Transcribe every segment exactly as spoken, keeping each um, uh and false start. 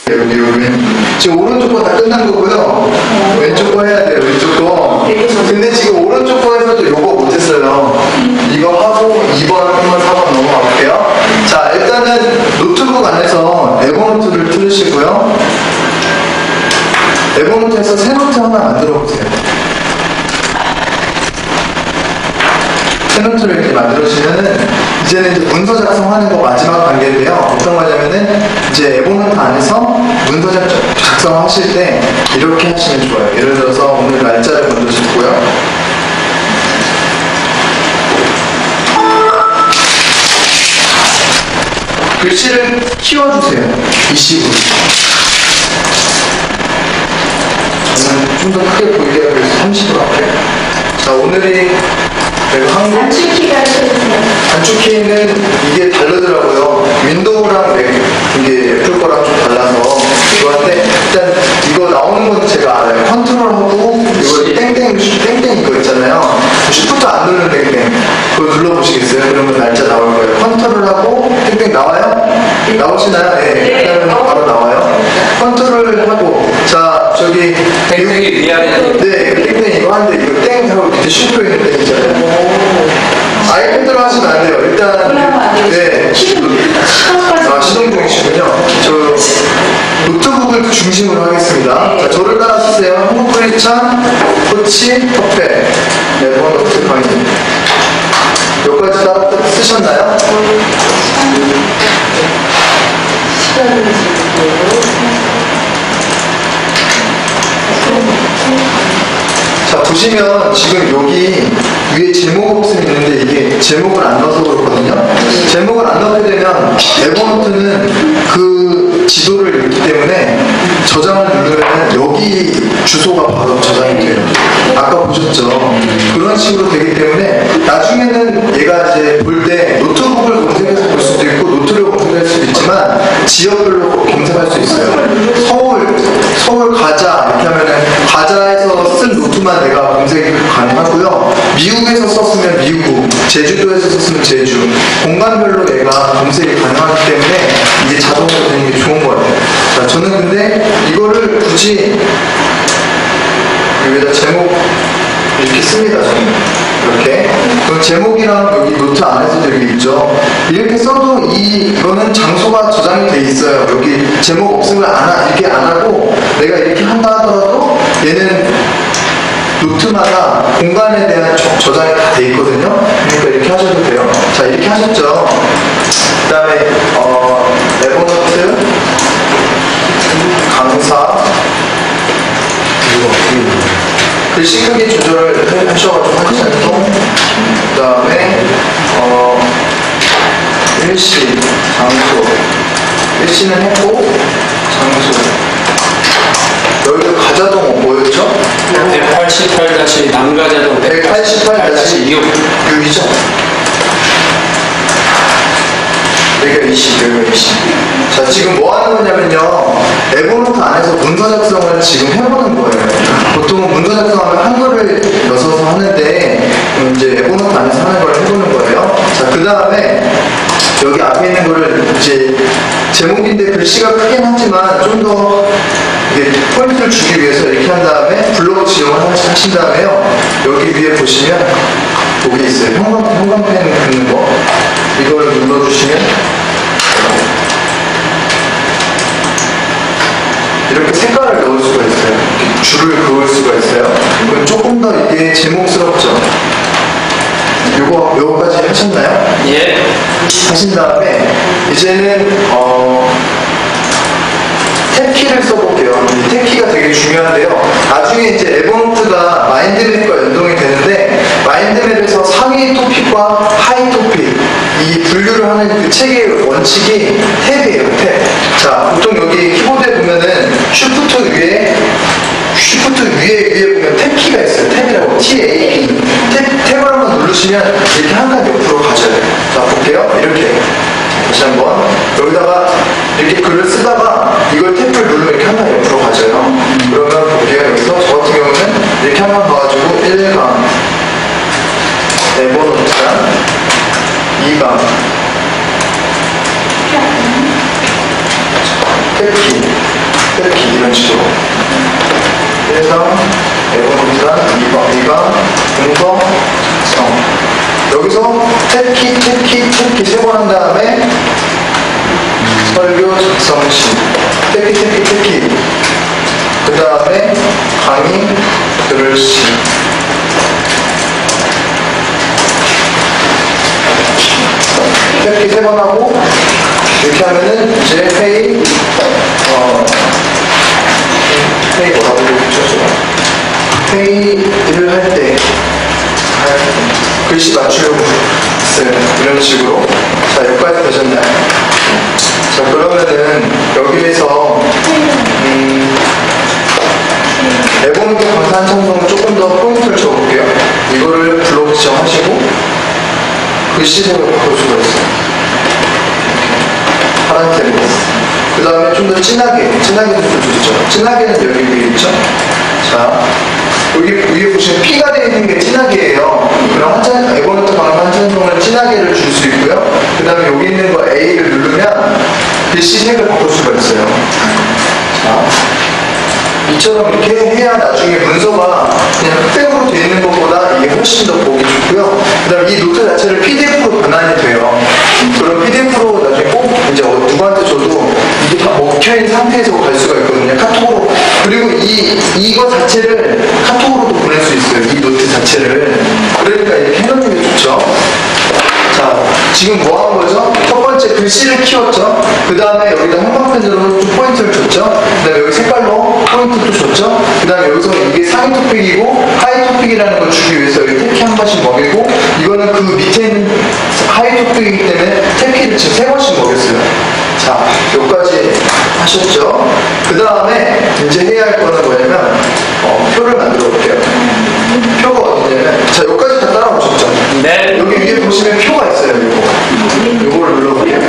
여기 여기 지금 오른쪽 거 다 끝난 거고요. 왼쪽 거 해야 돼요. 왼쪽 거. 근데 지금 오른쪽 거에서도 요거 못했어요. 이거 하고 이 번 한번 사 번 넘어가 볼게요. 자, 일단은 노트북 안에서 에버노트를 틀으시고요. 에버노트에서 새 노트 하나 만들어 보세요. 새 노트를 이렇게 만들어주시면은 이제는 이제 문서 작성하는 거 마지막 단계인데요. 어떤 거냐면은 이제 에버노트 안에서 문서 작성하실 때 이렇게 하시면 좋아요. 예를 들어서 오늘 날짜를 먼저 적고요. 글씨를 키워주세요. 이 식으로. 저는 좀 더 크게 보이게 하기 위해서 삼십으로 할게요. 자, 오늘이 내가 한국 단축키가 있어주세요. 단축키는 이게 다르더라고요. 윈도우랑 맥, 이게 애플 거랑 좀 달라서 저한테 일단 이거 나오는 건 제가 알아요. 컨트롤하고 이거 땡땡 땡땡 이거 있잖아요. 쉬프트 안 누르는 땡땡 그거 눌러보시겠어요? 그러면 날짜 나올 거예요. 컨트롤하고 땡땡 나와요? 나오시나요? 네. 그러면 바로 나와요. 컨트롤하고 자 저기 땡땡이 미안해. 네 땡땡 이거 하는데 이거 땡 하고 밑에 슈퍼 있는 땡 있잖아요. 아이패드로 하시면 안 돼요. 일단 네. 아 시동 중이시군요. 저 노트북을 중심으로 하겠습니다. 자, 저를 따라 쓰세요. 한국 크리스찬 코치 퍼펙 에버노트 강의. 여기까지 따라 쓰셨나요? 자, 보시면 지금 여기 위에 제목 없음이 있는데 이게 제목을 안 넣어서 그렇거든요. 제목을 안 넣게 되면 에버노트는 그 지도를 읽기 때문에 저장을 누르면 여기 주소가 바로 저장이 돼요. 아까 보셨죠? 그런 식으로 되기 때문에 나중에는 얘가 이제 볼 때 노트북을 검색해서 볼 수도 있고 노트를 검색할 수도 있지만 지역별로 검색할 수 있어요. 서울, 서울 가자 이렇게 하면은 가자에서 쓴 노트만 내가 검색이 가능하고요. 미국에서 썼으면 미국, 제주도에서 썼으면 제주, 공간별로 내가 검색이 가능하기 때문에 이게 자동으로 되는 게 좋은 거예요. 자, 저는 근데 이거를 굳이 여기다 제목 이렇게 씁니다. 저는 이렇게. 그럼 제목이랑 여기 노트 안에서도 여기 있죠. 이렇게 써도 이, 이거는 장소가 저장이 돼 있어요. 여기 제목 없으면 안 하, 이렇게 안 하고 내가 이렇게 한다 하더라도 얘는 노트마다 공간에 대한 저, 저장이 다 돼 있거든요. 그러니까 이렇게 하셔도 돼요. 자, 이렇게 하셨죠. 그 다음에 어, 에버노트 강사 글씨 크기 조절을 하셔가지고 하시고 그 다음에 어, 일시 장소 일시는 했고 장소 여기가 가자동 뭐였죠? 백팔십팔 남가자동 백팔십팔 육 육이죠? 여기가 이십, 여기가 이십. 자, 지금 뭐 하는 거냐면요. 에버노트 안에서 문서 작성을 지금 해보는 거예요. 보통은 문서 작성하면 한글을 넣어서 하는데, 이제 에버노트 안에서 하는 걸 해보는 거예요. 자, 그 다음에 여기 앞에 있는 거를 이제 제목인데 글씨가 크긴 하지만 좀 더 포인트를 주기 위해서 이렇게 한 다음에 블로그 지정을 하신 다음에요. 여기 위에 보시면 거기 있어요. 형광, 형광펜 긋는 거. 이걸 눌러주시면 이렇게 색깔을 넣을 수가 있어요. 이렇게 줄을 그을 수가 있어요. 그럼 조금 더 이게 제목스럽죠. 요거, 요거까지 하셨나요? 예. 하신 다음에 이제는 어, 탭키를 써볼게요. 이 탭키가 되게 중요한데요. 나중에 이제 에버노트가 마인드맵과 연동이 되는데 마인드맵에서 상위 토픽과 하위 토픽 이 분류를 하는 그 책의 원칙이 탭이에요. 탭. 자, 보통 여기 키보드에 보면은 쉬프트 위에 쉬프트 위에 위에 보면 탭키가 있어요. 탭이라고 티 에이 피. 탭, 탭을 한번 누르시면 이렇게 한 칸 옆으로 가져요. 자, 볼게요. 이렇게. 다시 한번 여기다가 이렇게 글을 쓰다가 이걸 탭을 누르면 이렇게 한 칸 옆으로 가져요. 그러면 볼게요. 여기서 저 같은 경우는 이렇게 한 칸 가가지고 일 강 에버노트랑 이 강 탭키 이런 식으로. 일 강, 에버노트란 이 강, 이 강, 동서, 성. 여기서 태키, 태키, 태키 세 번 한 다음에 설교, 작성시. 태키, 태키, 태키. 그 다음에 강의, 들을시. 태키 세 번 하고 이렇게 하면은 이제 회의, 어, 회의 뭐라고 얘기했죠? 회의를 할 때, 글씨 맞추려고 했어요. 이런 식으로. 자, 여기까지 되셨나요? 자, 그러면은 여기에서 음, 에버노트 강산 청송을 조금 더 포인트를 줘볼게요. 이거를 블록 지정하시고 글씨색으로 바꿀 수가 있어요. 파란색으로. 그 다음에 좀 더 진하게, 진하게도 좀 좋죠. 진하게는 여기 위에 있죠? 자, 여기 위에 보시면 P가 되어 있는 게 진하게예요. 그럼 한참, 에버노트 강산 한천송을 진하게를 줄 수 있고요. 그 다음에 여기 있는 거 A를 누르면 글씨 색을 바꿀 수가 있어요. 자, 이처럼 이렇게 해야 나중에 문서가 그냥 흑백으로 되어 있는 것보다 이게 훨씬 더 보기 좋고요. 그 다음에 이 노트 자체를 피디에프로 변환이 돼요. 그럼 피디에프로 나중에 꼭 이제 누구한테 줘도 이게 다 먹혀있는 상태에서 갈 수가 있거든요. 카톡으로. 그리고 이, 이거 자체를 카톡으로도 보낼 수 있어요. 이 노트 자체를. 그러니까 이렇게 해놓는 게 좋죠. 자, 지금 뭐 한 거죠? 첫 번째 글씨를 키웠죠? 그 다음에 여기다 형광펜으로 좀 포인트를 줬죠? 그 다음에 여기 색깔로 포인트도 줬죠? 그 다음에 여기서 이게 상위 토픽이고 하이 토픽이라는 걸 주기 위해서 여기 태키 한 번씩 먹이고 이거는 그 밑에 있는 하이 토픽이기 때문에 태키를 지금 세 번씩 먹였어요. 자, 여기까지 하셨죠? 그 다음에 이제 해야 할 거는 뭐냐면 어, 표를 만들어 볼게요. 표가 어디냐면 자, 여기까지 다 따라오셨죠? 네. 여기 위에 보시면 표가 있어요. 이거. 이걸 눌러볼게요.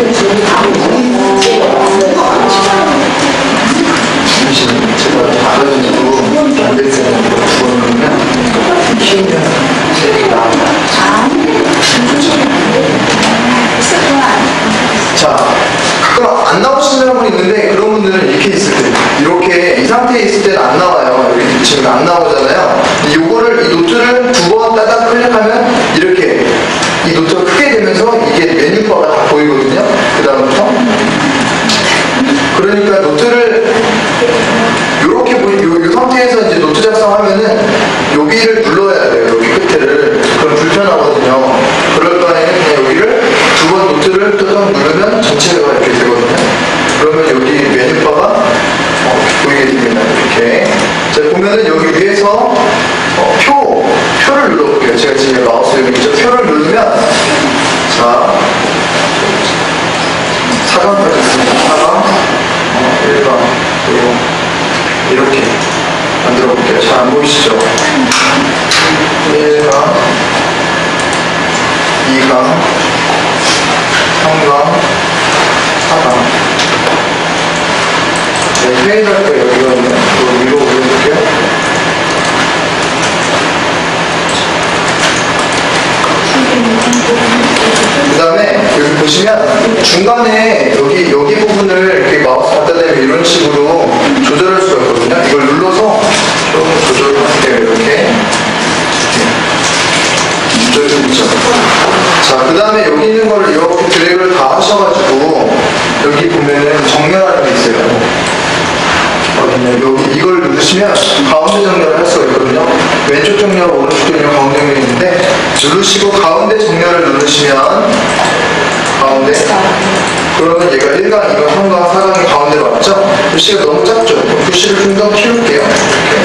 잠시만요. 제가 알아주고 만들 생각으로 부어놓으면 키우면 색이 나와요. 자, 가끔 안 나오시는 분이 있는데 그런 분들은 이렇게 있을 때 이렇게 이 상태에 있을 때는 안 나와요. 이렇게 지금 안 나오잖아요. 요거를 이 노트를 두 번 따닥 클릭하면 이렇게 이 노트가 크게 되면서 이게 메뉴바가 다 보이거든요. 그 다음부터 그러니까 노트를 요렇게 보이 요, 요 상태에서 이제 노트 작성하면은 여기를 눌러야 돼요. 여기 끝에를. 그럼 불편하거든요. 그럴 바에는 그냥 여기를 두 번 노트를 뚜껑 누르면 전체가 이렇게 되거든요. 그러면 여기 메뉴바가 어, 보이게 됩니다. 이렇게. 자, 보면은 여기 위에서 어, 표, 표를 눌러볼게요. 제가 지금 마우스 여기 있죠. 표를 누르면 자, 사 강까지 있습니다. 사 강, 어, 일 강, 그리고 이렇게 만들어 볼게요. 잘 안 보이시죠? 일 강, 이 강, 삼 강, 사 강. 네, 페이지할 때 여기거든요. 이거 위로 올려볼게요. 그 다음에 여기 보시면 중간에 여기 여기 부분을 이렇게 마우스 갖다 대면 이런 식으로 조절할 수가 있거든요. 이걸 눌러서 조금 조절을 할게요. 이렇게 조절 좀 있죠. 자, 그 다음에 여기 있는 거를 이렇게 드래그를 다 하셔가지고 여기 보면은 정렬하는 게 있어요. 어딨냐? 여기 이걸 누르시면 가운데 정렬을 할 수가 있거든요. 왼쪽 정렬, 오른쪽 정렬, 가운데 정렬이 있는데 누르시고 가운데 정렬을 누르시면 가운데 그러면 얘가 일 강, 이 강, 삼 강, 사 강이 가운데로 왔죠? 글씨가 너무 작죠? 글씨를 좀 더 키울게요. 이렇게.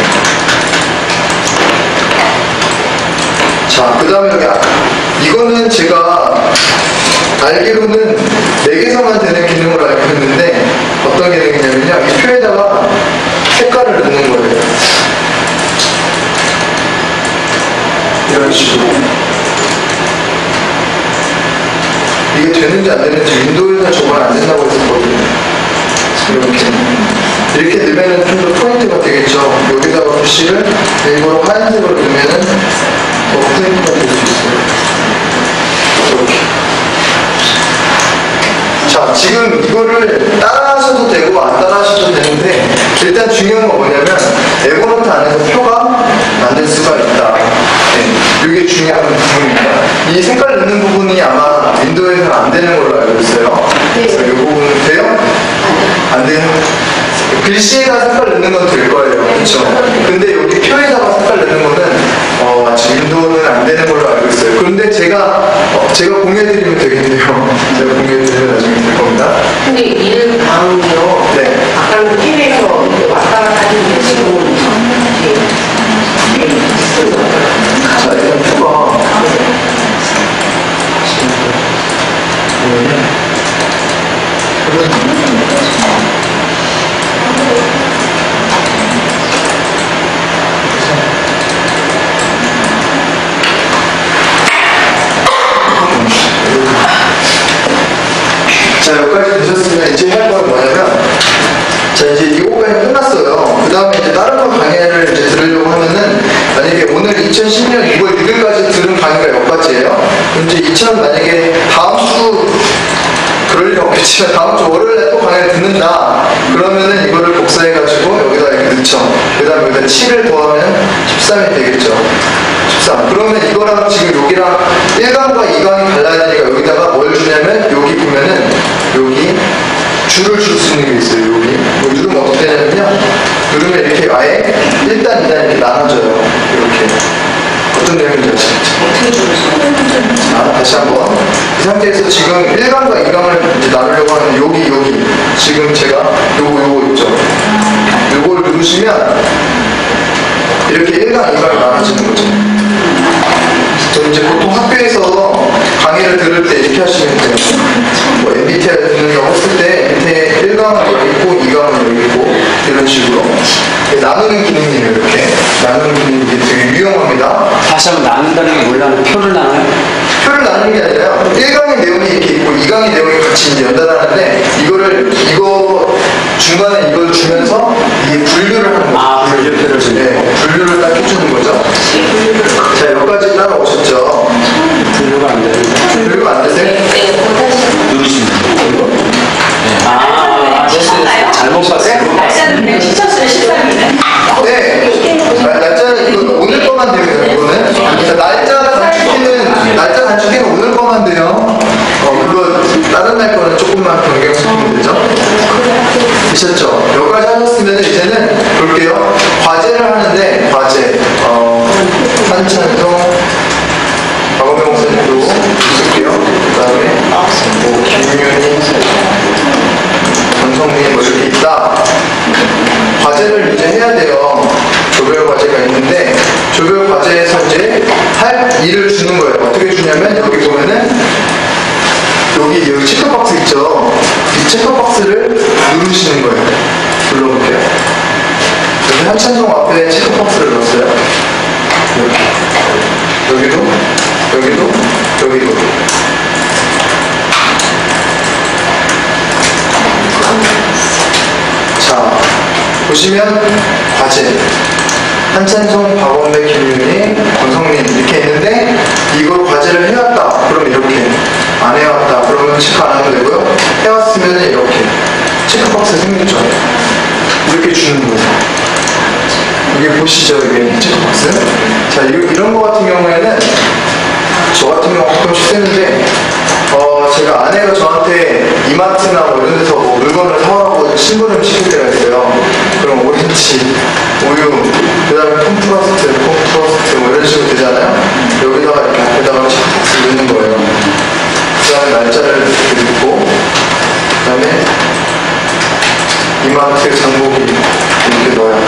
자, 그 다음에 여기 이거는 제가 알기로는 네 개서만 되는 기능으로 알고 있는데 어떤 기능이냐면요. 이 표에다가 색깔을 넣는 거예요. 이런 식으로. 이게 되는지 안 되는지 윈도우에서 저건 안 된다고 했었거든요. 이렇게. 이렇게 넣으면 좀 더 포인트가 되겠죠. 여기다가 글씨를 일부러 하얀색으로 넣으면은 더 포인트가 될 수 있어요. 이렇게. 자, 지금 이거를 따라 따라하셔도 되고 안 따라하셔도 되는데 일단 중요한 건 뭐냐면 에버노트 안에서 표가 만들 수가 있다. 네, 이게 중요한 부분입니다. 이 색깔 넣는 부분이 아마 윈도우에서는 안 되는 걸로 알고 있어요. 그래서 이 부분은 돼요? 안 돼요? 글씨에다 색깔 넣는 건 될 거예요. 그렇죠? 근데 여기 표에다가 색깔 넣는 거는 어, 아직 윈도우는 안 되는 걸로 알고 있어요. 그런데 제가 어, 제가 공유해드리면 되겠네요. 제가 공유해드리면 나중에 될 겁니다. 근데 일방이요. 네. 아까는 티비에서 왔다 갔다 하는 식으로 자, 일단 표가 자, 여기까지 되셨으면 이제 할 건 뭐냐면, 자, 이제 이거까지 끝났어요. 그 다음에 이제 다른 거 강의를 이제 들으려고 하면은, 만약에 오늘 이천십 년 이월 육 일까지 들은 강의가 여기까지예요. 그럼 이제 이천 만약에 다음 주, 그럴 일 없겠지만 다음 주 월요일에 또 강의를 듣는다. 그러면은 이거를 복사해가지고 여기다 이렇게 넣죠. 그 다음에 여기다 칠을 더하면 십삼이 되겠죠. 십삼. 그러면 이거랑 지금 여기랑 일 강과 이 강이 달라야 되니까 여기다가 뭘 주냐면 여기 보면은 여기 줄을 줄 수 있는 게 있어요. 여기. 뭐 누르면 어떻게 되냐면요. 누르면 이렇게 아예 일 단, 이 단 이렇게 나눠져요. 이렇게. 어떤 내용인지 아시겠죠? 어떻게 줄을 자, 다시 한번. 이 상태에서 지금 일 강과 이 강을 이제 나누려고 하는 여기, 여기. 지금 제가 요거, 요거 있죠? 요걸 누르시면 이렇게 일 강, 이 강이 나눠지는 거죠. 저 이제 보통 학교에서 강의를 들을 때 이렇게 하시면 돼요. 뭐 엠비티아이 듣는 거 했을 때 밑에 일 강은 여기 있고 이 강은 여기 있고 이런 식으로 나누는 기능이에요. 이렇게 나누는 기능이 되게 유용합니다. 다시 한번 나눈다는 게 몰라요. 표를 나눠요? 표를 나누는 게 아니라 일 강의 내용이 이렇게 있고 이 강의 내용이 같이 이제 연달아하는데 이거를 이거 중간에 이걸 주면서 이 분류를 하는 거죠. 아, 분류표를 주네. 네, 분류를 딱 해주는 거죠. 자, 여기까지 따라오셨죠? 분류가 안 되는데. 분류가 안 되세요? 누르시면 돼요. 아, 아, 됐어요. 잘못 봤어요. 날짜는 그냥 시쳤어요. 십삼일에. 네. 날- 날짜는 이거 오늘 거만 되면 이거는. 자, 날짜 단축키는 날짜 단축키는 오늘 거만 돼요. 어, 그거 다른 날 거는 조금만 변경시키면 되죠. 되셨죠? 여기까지 하셨으면 이제는 볼게요. 과제를 하는데 과제 어, 한찬성 박원명 목사님도 있을게요. 그 다음에 뭐 김윤희 전성민 뭐 이렇게 있다. 과제를 이제 해야 돼요. 조별 과제가 있는데 조별 과제에서 이제 할 일을 주는 거예요. 어떻게 주냐면 여기 보면은 여기 여기 체크박스 있죠. 이 체크박스를 누르시는 거예요. 눌러볼게요. 여기 한찬성 앞에 체크박스를 넣었어요. 여기. 여기도 여기도 여기도. 자, 보시면 과제 한찬성, 박원배, 김윤희, 권성민 이렇게 있는데 이걸 과제를 해왔다. 그럼 이렇게 안 해왔다. 그러면 체크 안 하면 되고요. 해왔으면 이렇게 체크박스 생겼죠. 이렇게 주는 거예요. 이게 보시죠, 이게 체크박스. 자, 이, 이런 거 같은 경우에는 저 같은 경우 가끔씩 쓰는데 어, 제가 아내가 저한테 이마트나 뭐 이런 데서 뭐 물건을 사오라고 신고를 시킬 때가 있어요. 그럼 오렌지, 우유, 그 다음에 콤프로스트, 콤프로스트 뭐 이런 식으로 되잖아요. 여기다가 이렇게 앞에다가 체크박스 넣는 거예요. 그 다음에 날짜를 이렇게 넣고, 그 다음에 이마트 장보기 이렇게 넣어요.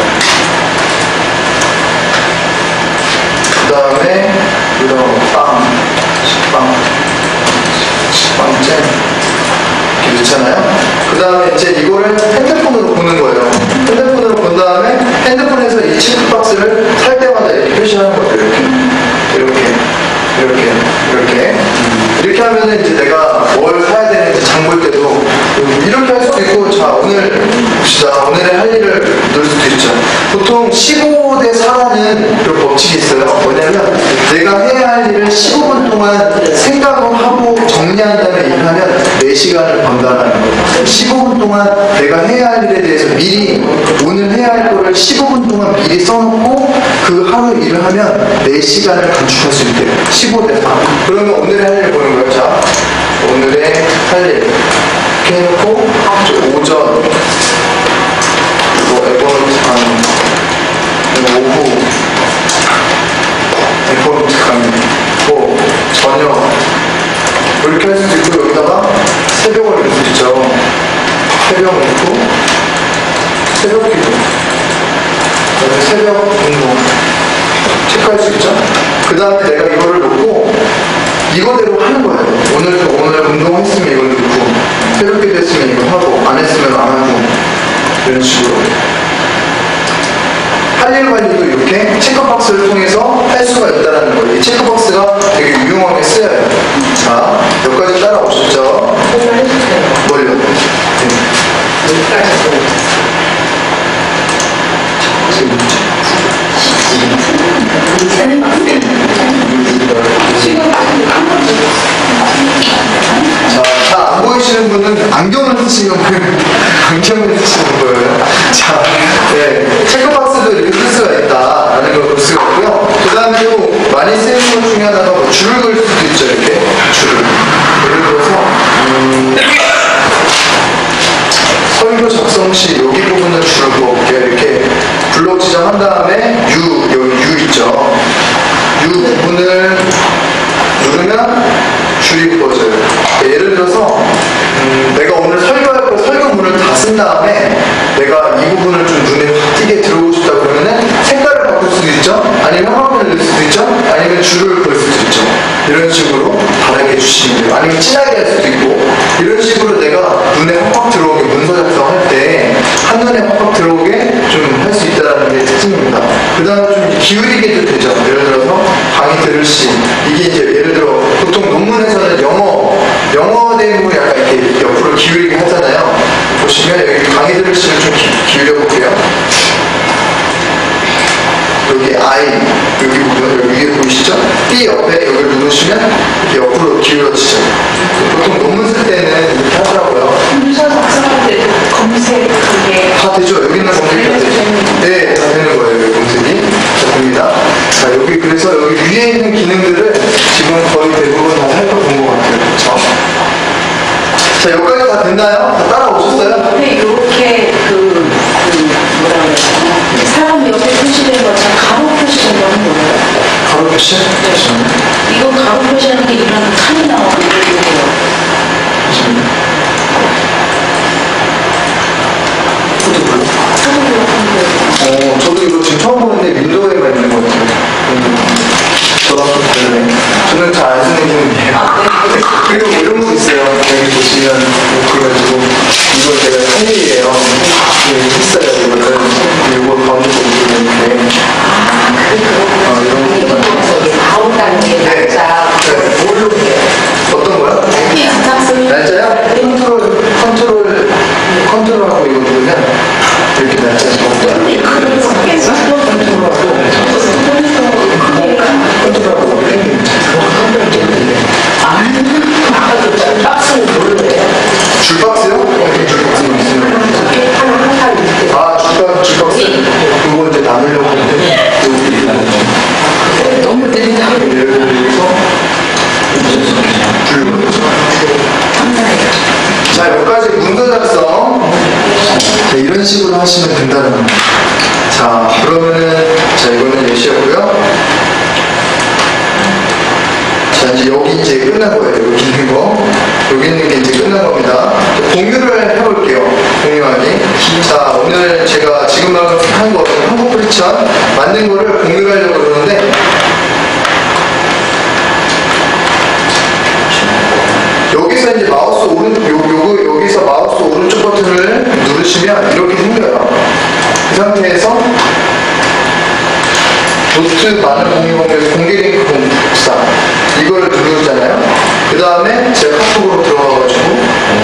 그 다음에 이런 빵, 식빵, 식빵잼 이렇게 넣잖아요. 그 다음에 이제 이거를 핸드폰으로 보는 거예요. 핸드폰으로 본 다음에 핸드폰에서 이 체크박스를 살 때마다 이렇게 표시하는 거예요. 이렇게 이렇게 이렇게 이렇게 이렇게 하면은 이제 내가 뭘 사야 되는지 장 볼 때도 이렇게 할 수도 있고, 자 오늘 봅시다. 오늘의 할 일을 넣을 수도 있죠. 보통 십오 대 사라는 그런 법칙이 있어요. 뭐냐면 내가 해야 할 일을 십오 분 동안 생각을 하고 정리한 다음에 일하면 네 시간 시간을 번다라는 거예요. 십오 분 동안 내가 해야 할 일에 대해서 미리 오늘 해야 할 거를 십오 분 동안 미리 써놓고 그 하루 일을 하면 내 시간을 단축할 수 있대요. 십오 대 사. 그러면 오늘의 할 일 보는 거예요. 자, 오늘의 할 일. 이렇게 해놓고 오전 그리고 에버노트 강의 그리고 오후 에버노트 강의 뭐 저녁 이렇게 할 수도 있고 여기다가 새벽을 넣을 수 있죠. 새벽 넣고 새벽 기도 그다음에 새벽 운동 체크할 수 있죠. 그 다음에 내가 이거를 놓고 이거대로 하는 거예요. 오늘도 오늘 운동했으면 이걸 넣고 새벽 기도 했으면 이거 하고 안 했으면 안 하고 이런 식으로 할 일 관리도 이렇게 체크박스를 통해서 할 수가 있다는 거예요. 이 체크박스가 되게 유용하게 쓰여요. 자, 몇 가지 따라오셨죠? 정말 해주세요. 뭘요? 네. 여기까지. 자, 잘 안 보이시는 분은 안경을 쓰시면 안경을 쓰시는 거예요. 자, 네. 체크박스도 이렇게 쓸 수가 있다라는 걸 볼 수가 있고요. 그 다음에 또 많이 쓰이는 것 중에 하나가 뭐 줄을 그을 수도 있죠. 이렇게 줄을. 예를 들어서 음, 설교 작성 시 여기 부분을 줄을 그어볼게요. 이렇게 블록 지정한 다음에 U, 여기 U 있죠. U 부분을 누르면 줄이 그어져요. 예를 들어서 음, 내가 오늘 설교할 거 설교문을 다 쓴 다음에 내가 이 부분을 좀 눈에 확 띄게 들어오고 싶다 그러면은 색깔을 바꿀 수도 있죠. 아니면 화면을 넣을 수도 있죠. 아니면 줄을 그을 수도 있죠. 이런 식으로 다르게 해주시면 돼요. 아니면 진하게 할 수도 있고 이런 식으로 내가 눈에 확확 들어오게 문서 작성할 때 한눈에 확확 들어오게 좀 할 수 있다는 게 특징입니다. 그 다음에 좀 기울이게도 되죠. 예를 들어서 강의 들을 시 이게 이제 예를 들어 보통 논문에서는 영어 영어 대목을 약간 이렇게 옆으로 기울이게 하잖아요. 보시면 여기 강의 들을 시를 좀 기, 기울여 볼게요. 여기 I 여기 부분 여기 위에 보이시죠? B 옆에 여기를 누르시면 이렇게 옆으로 기울어지죠. 보통 논문 쓸 때는 이렇게 하더라고요. 문서 작성할 때 검색 그게 다 되죠? 여기 있는 검색이 다 되죠? 네, 다 되는 거예요. 여기 검색이. 자, 됩니다. 자, 여기 그래서 여기 위에 있는 기능들을 지금 거의 대부분 다 살펴본 것 같아요. 그렇죠? 자, 여기까지 다 됐나요? 다 따라오셨어요? 근데 이렇게 그, 그 뭐라 그래야 사람 옆에 표시된 것처럼 가로 표시된 거는 뭐예요? 가로 표시? 네. 이거 가로 표시하는 게 이런 칸이 나오는 게 뭐예요? 어, 저도 이거 지금 처음 보는데 윈도우에만 있는 것 같아요. 음, 저랑 좀 다르네. 저는 잘 안 쓰는 기능이에요. 그리고 뭐 이런 거 있어요. 여기 보시면 그래가지고 이거 제가 할 일이에요. 했어요. 이거를. 이거 가운데 보시면 이렇게. 아, 이런 거. 나온다는 게 날짜 네. 뭘로 해요? 어떤 거요? 날짜요? 컨트롤, 컨트롤, 컨트롤하고 이거 누르면 이렇게 날짜가 적어요. 컨트롤하고 아까도 줄박스는 뭘로해요? 줄박스요? 어떻게 줄박스가 있어요? 아, 줄박, 줄박스? 그거 이제 나누려고 하는데 여기 너무 느린다고 예를 들어서 줄 자, 여기까지 문서 작성. 자, 이런 식으로 하시면 된다는 겁니다. 자, 그러면은, 자, 이거는 예시였고요. 자, 이제 여기 이제 끝난 거예요. 여기 있는 거. 여기 있는 게 이제 끝난 겁니다. 공유를 해볼게요. 공유하기. 자, 오늘 제가 지금 방금 한 거, 한국 크리스천 만든 거를 공유를 하려고 그러는데, 여기서 이제 마우스 오른, 요, 요, 여기서 마우스 오른쪽 버튼을 누르시면 이렇게 생겨요. 그 상태에서 노트 많은 공유 공유에서 공개 링크 공사 이거를 누르잖아요. 그 다음에 제가 카톡으로 들어가가지고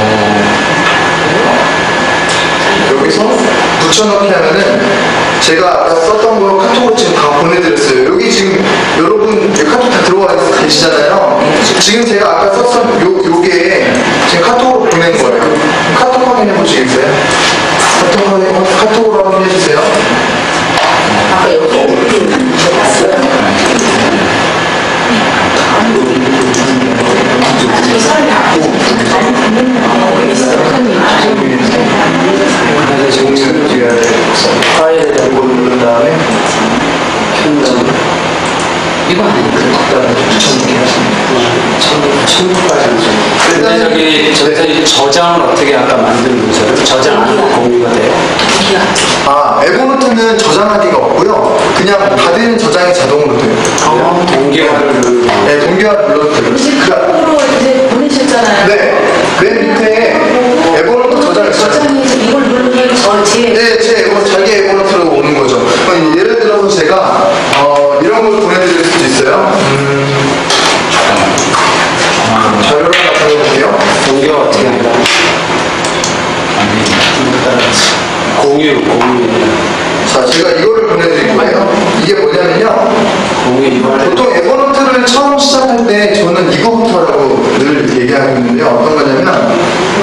여기서 붙여넣기 하면은 제가 아까 썼던 거 카톡으로 지금 다 보내드렸어요. 여기 지금 여러분 카톡 다 들어와 계시잖아요. 지금 제가 아까 썼던 요, 요게 지금 카톡으로 보낸 보시겠어요? 카톡으로, 카톡으로 한번 해주세요. 아까 여기 봤어요. 저 사람이 아니 받는 거 있어. 종류 지어야 돼. 파일에 이걸 누른 다음에 편집. 이거 아니니까. 그다음에 붙여넣기 하시면 천부까지 근데 저기 저기 저장을 어떻게 아까 만드는 거죠? 저장 안 하고 공유가 돼요? 아, 에버노트는 저장하기가 없고요. 그냥 받은 저장이 자동으로 돼요. 어, 동기화를 네, 동기화를 눌러도 돼요. 그러니까 로 이제 보내셨잖아요. 네, 맨 밑에 에버노트 저장 있어요. 저장해서 이걸 누르면 저 제. 네, 제 에버, 자기 에버노트로 오는 거죠. 그러니까 예를 들어서 제가 어, 이런 걸 보내드릴 수도 있어요. 음, 자료를 하나 보내볼게요. 동기화 어떻게 한다? 공유, 공유. 자, 제가 이거를 보내드릴 거예요. 이게 뭐냐면요. 공유 이번에 보통 에버노트를 처음 시작할 때 저는 이거부터라고 늘 얘기하고 있는데요. 어떤 거냐면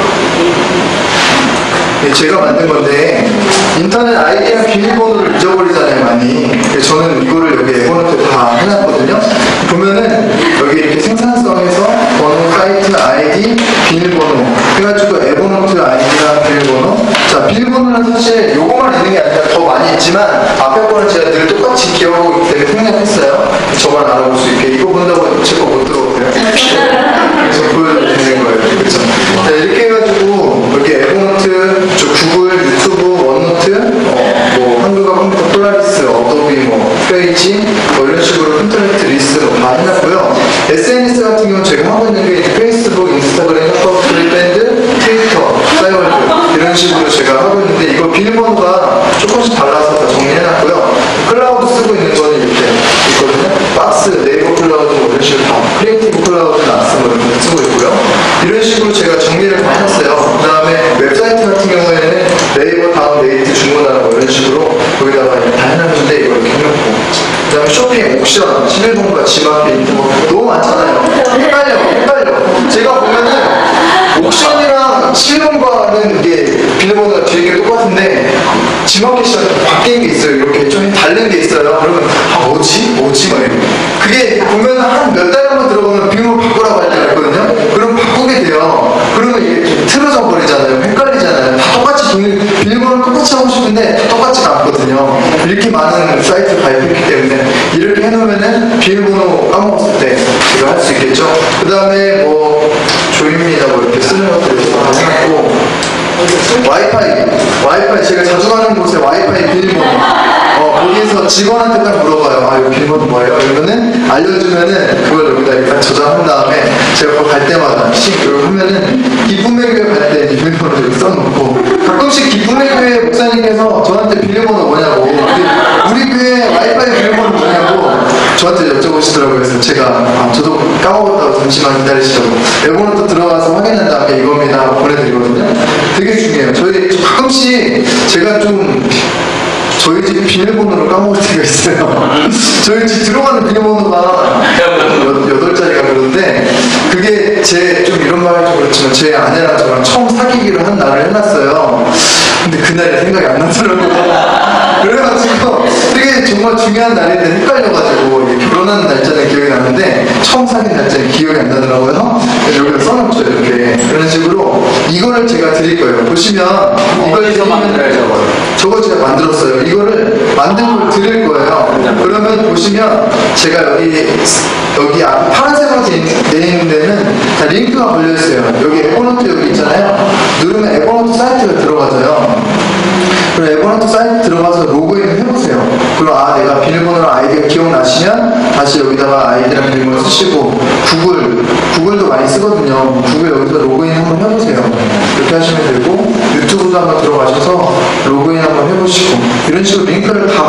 예, 제가 만든 건데 인터넷 아이디랑 비밀번호를 잊어버리잖아요, 많이. 그래서 저는 이거를 여기 에버노트에 다 해놨거든요. 보면은 여기 이렇게 생산성에서 번호, 사이트, 아이디, 비밀번호 해가지고 에버노트 아이디랑 비밀번호. 자, 비밀번호는 사실 요거만 있는 게 아니라 더 많이 있지만 앞에 거는 제가 늘 똑같이 기억하고 있기 때문에 생략했어요. 저만 알아볼 수 있게. 이거 본다고 제 거 못 들어오세요. 그래서 보여드리면 되는 거예요. 그렇죠? 자, 이렇게 해가지고 여기 에버노트, 저 구글, 유튜브, 원노트, 어, 뭐 한국어 컴퓨터 폴라리스, 어도비, 뭐 페이지, 뭐 이런 식으로 인터넷 리스트로 다 해놨고요. 에스엔에스 같은 경우는 제가 하고 있는 게 페이스북, 인스타그램, 카카오, 블랙밴드, 트위터, 싸이월드 이런 식으로 제가 하고 있는데 이거 비밀번호가 조금씩 달라서 다 정리해놨고요. 클라우드 쓰고 있는 거는 이렇게 있거든요. 박스, 네이버 클라우드 뭐 이런 식으로 다 크리에이티브 클라우드, 나스 뭐 이런 거 쓰고 있고요. 이런 식으로 제가 정리를 다 해놨어요. 그 다음에 웹사이트 같은 경우에는 네이버 다음 네이트 주문하는 거 이런 식으로 거기다가 다 해놨는데 이걸 이렇게 해놓고 그 다음에 쇼핑, 옥션, 신일본과 지마켓 뭐 너무 많잖아요. 헷갈려, 헷갈려. 제가 보면은 옥션이랑 신일본과는 이게 비밀번호가 뒤에 게 똑같은데 지마켓이랑 바뀐 게 있어요. 이렇게 좀 다른 게 있어요. 그러면 아 뭐지? 뭐지? 막 이렇게. 그게 보면 한 몇 달만 들어가면 비밀번호 바꾸라고 할 때가 있거든요. 그럼 바꾸게 돼요. 그러면 이게 좀 틀어져 버리잖아요. 헷갈리잖아요. 다 똑같이 비밀, 비밀번호를 똑같이 하고 싶은데 다 똑같지가 않거든요. 이렇게 많은 사이트 가입했기 때문에 이렇게 해놓으면은 비밀번호 까먹었을 때 제가 할 수 있겠죠. 그 다음에 뭐 조인미라고 이렇게 쓰는 것들 이렇게 다 해놨고 와이파이, 와이파이 제가 자주 가는 곳에 와이파이 비밀번호 어, 거기에서 직원한테 딱 물어봐요. 아, 이거 비밀번호 뭐예요? 이러면은 알려주면은 그걸 여기다 일단 저장한 다음에 제가 갈 때마다 씩 이렇게 하면은 기쁨의 교회 갈 때 비밀번호 이렇게 써놓고 가끔씩 기쁨의 교회 목사님께서 저한테 비밀번호 뭐냐고 우리 교회 와이파이 비밀번호 뭐냐고 저한테 여쭤보시더라고요. 그래서 제가 아, 저도 까먹었다고 잠시만 기다리시라고 에버노트 들어가서 확인한 다음에 이겁니다 보내드리거든요. 되게 중요해요. 저희 가끔씩 제가 좀 저희 집 비밀번호를 까먹을 때가 있어요. 저희 집 들어가는 비밀번호가 여덟 자리가 그런데 그게 제 좀 이런 말 하기 좀 그렇지만 제 아내랑 저랑 처음 사귀기로 한 날을 해놨어요. 근데 그날이 생각이 안 나더라고요. 그래가지고 되게 정말 중요한 날인데 헷갈려가지고 결혼하는 날짜는 기억이 나는데 처음 사귄 날짜는 기억이 안 나더라고요. 그래서 여기다 써놓죠 이렇게. 그런 식으로 이거를 제가 드릴 거예요. 보시면 이걸 어디서 만들어요 저거? 저거 제가 만들었어요. 이거를 만든 걸 드릴 거예요. 그러면 보시면 제가 여기 여기 앞 파란색으로 돼 있는 데는 다 링크가 걸려 있어요. 여기 에버노트 여기 있잖아요. 누르면 에버노트 사이트가 들어가져요. 그럼 에버노트 사이트 들어가서 로그인을 해보세요. 그럼 아 내가 비밀번호랑 아이디가 기억나시면 다시 여기다가 아이디랑 비밀번호 쓰시고 구글 구글도 많이 쓰거든요. 구글 여기서 로그인 한번 해보세요. 이렇게 하시면 되고 유튜브도 한번 들어가셔서 로그인 한번 해보시고 이런 식으로 링크를 다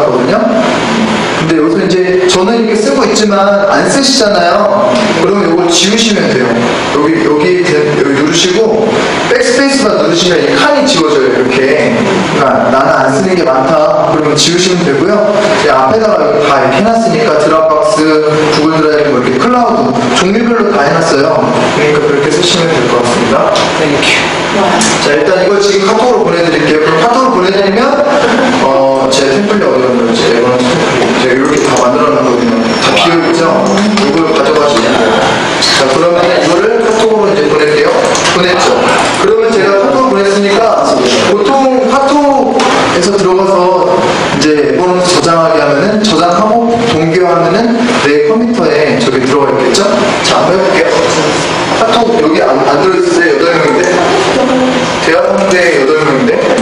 걸어놨거든요. 근데 여기서 이제 저는 이렇게 쓰고 있지만 안 쓰시잖아요. 그러면 이걸 지우시면 돼요. 여기 여기, 여기 누르시고 백스페이스만 누르시면 이 칸이 지워져요. 이렇게. 그러니까 나는 안 쓰는 게 많다. 그러면 지우시면 되고요. 이제 앞에다가 여기 다 이렇게 해놨으니까 드랍박스, 구글 드라이브, 뭐 이렇게 클라우드 종류별로 다 해놨어요. 그러니까 그렇게 쓰시면 될 것 같습니다. 땡큐. 자, 일단 이걸 지금 카톡으로 보내드릴게요. 그럼 카톡으로 보내드리면, 어, 제 템플릿 어디 갔는지, 에버노트 템플릿. 제가 이렇게 다 만들어 놨거든요. 다 비어있죠? 이걸 가져가시면 돼요. 자, 그러면 이거를 카톡으로 이제 보낼게요. 보냈죠? 그러면 제가 카톡을 보냈으니까, 보통 카톡에서 들어가서 이제 에버노트 저장하게 하면은, 저장하고 동기화하면은 내 컴퓨터에 저기 들어가 있겠죠? 자, 한번 해볼게요. 카톡 여기 안, 안 들어있으세요? 여덟 명인데? 대학원대 여덟 명인데?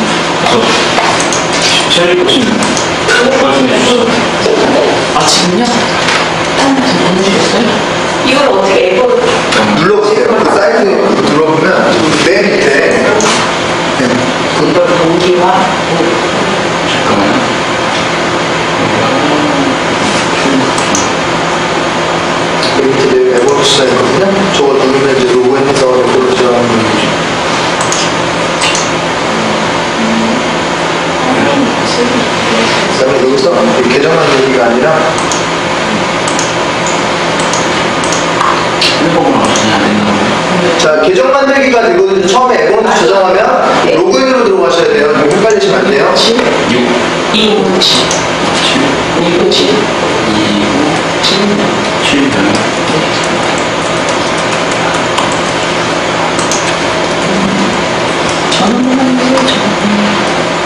쉐리 보시면 말씀해 주시죠. 아, 지금요? 이걸 어떻게 앱으로 눌러보세요. 그 사이트 들어보면 맨 밑에 네. 이걸 동기화? 잠깐만요. 그 밑에 내 에버노트 시작 있거든요. 저거 누르면 이제 로그인해서 에버노트 저장하는 거죠. 그다음에 여기서 계정만 얘기가 아니라 핸드폰으로 하시면 안 된다고요? 자, 계정 만들기가 되거든요. 처음에 에버노트 저장하면 로그인으로 들어가셔야 돼요. 좀 헷갈리시면 안 돼요. 육, 이, 칠, 이, 칠, 이, 칠, 칠, 전원만 해요, 전원.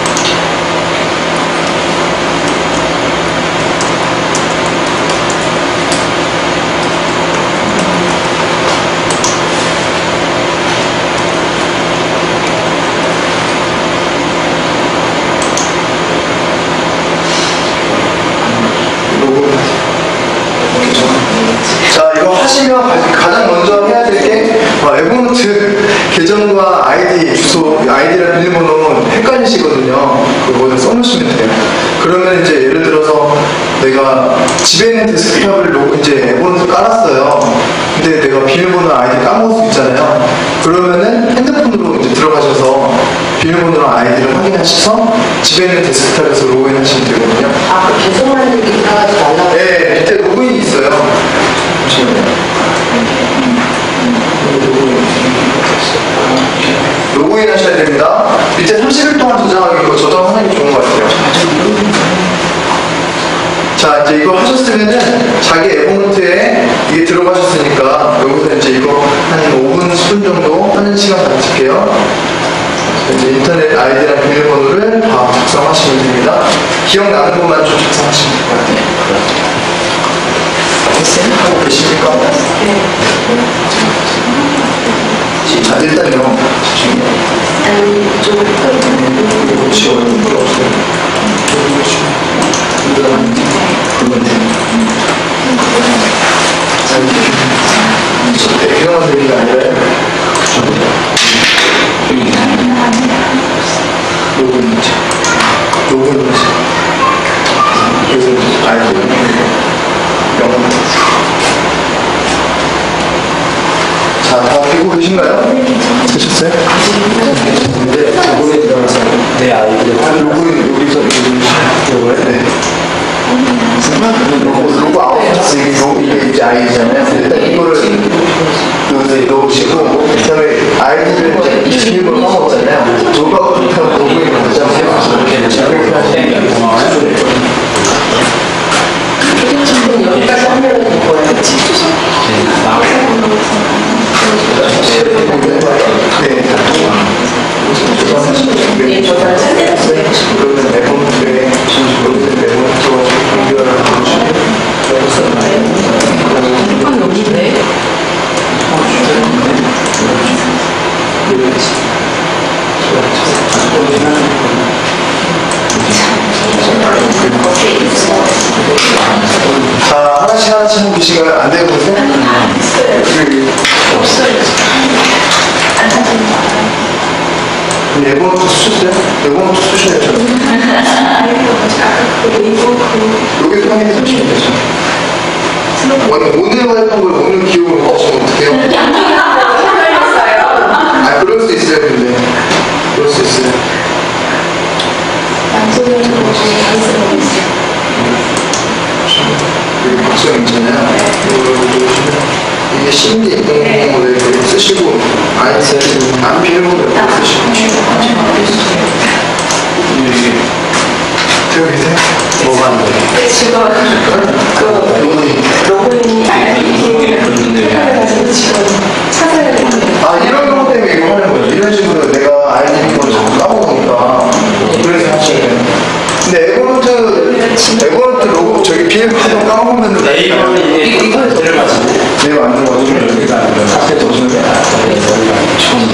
자, 이거 하시면 가장 먼저 해야 될 게 에버노트 계정과 아이디 주소, 아이디랑 비밀번호 헷갈리시거든요. 그거 먼저 써놓으시면 돼요. 그러면 이제 예를 들어서 내가 집에 있는 데스크탑을 놓고 이제 에버노트 깔았어요. 근데 내가 비밀번호 아이디 까먹을 수 있잖아요. 그러면은 핸드폰으로 이제 들어가셔서 비밀번호랑 아이디를 확인하셔서 집에 있는 데스크탑에서 로그인 하시면 되거든요. 아, 그 계속 만들기 나가지 말라고. 네, 밑에 로그인이 있어요. 보시면. 로그인 하셔야 됩니다. 밑에 삼십 일 동안 저장하기, 이거 저장하는 게 좋은 것 같아요. 자, 이제 이거 하셨으면은 자기 에버노트에 이게 들어가셨으니까 여기서 이제 이거 한 오 분, 십 분 정도 하는 시간 가질게요. 이제 인터넷 아이디랑 비밀번호를 다 작성하시면 됩니다. 기억나는 것만 좀 작성하시면 될 것 같아요. 하고 계십니까? 네. 자, 일단요. 아니, 좀 이거 지워는 거 없어요. 이거 지워. 이거 아닌데? 그건데. 자, 이렇게. 이런 얘기가 아니라요. 요건 문제. 요건 문제. 요건 아이고. 영어. 자, 다 되고 계신가요? 되셨어요? 네, 로그인 들어가서. 내 아이들. 로그인 여기서 이거요? 네. 로고, 로고 아웃, 이게 이제 아이디잖아요. 일단 이거를 여기서 넣으시고, 그 다음에 아이디를 이제 비밀번호 까먹었잖아요. 저거 그냥 로그인 하잖아요. 이렇게 이렇게 하시면 고마워요. 여기까지 하면 될 거예요. 네, 저는 샌드위치 그러면 에버노트에 에버노트와 연결을 한 여기인데. 자, 하나씩 하나씩 하고 계시면 안 되고 보세요? 없어요. 안 하세요. 에버노트 쓰셨어요? 에버노트 쓰셔야죠. 여기서 확인해 주시면 되죠. 오늘 오늘 했던 걸 오늘 기억을 못 하시면 어떡해요? 아, 그럴 수 있어요, 근데. 그럴 수 있어요. 여기 박수영 있잖아요. 이걸 보시면 이게 심리 인공모델 되겠죠? 쓰시고 아니 안 비밀번호 쓰시고 이게 되고 계세요? 뭐가 안 돼? 지금 그 로그인이 지금 찾아야 되는데 아 이런 거 때문에 이거 하는 거죠. 이런 식으로 내가 아이디 번호 자꾸 까먹으니까 그래서 하시는. 근데 에버노트 에버노트 로고 저기 비밀번호 까먹으면 네이버는 이게 이거 들어가서 네 맞는 거죠. 여기가 아니라 앞에 도중에 처음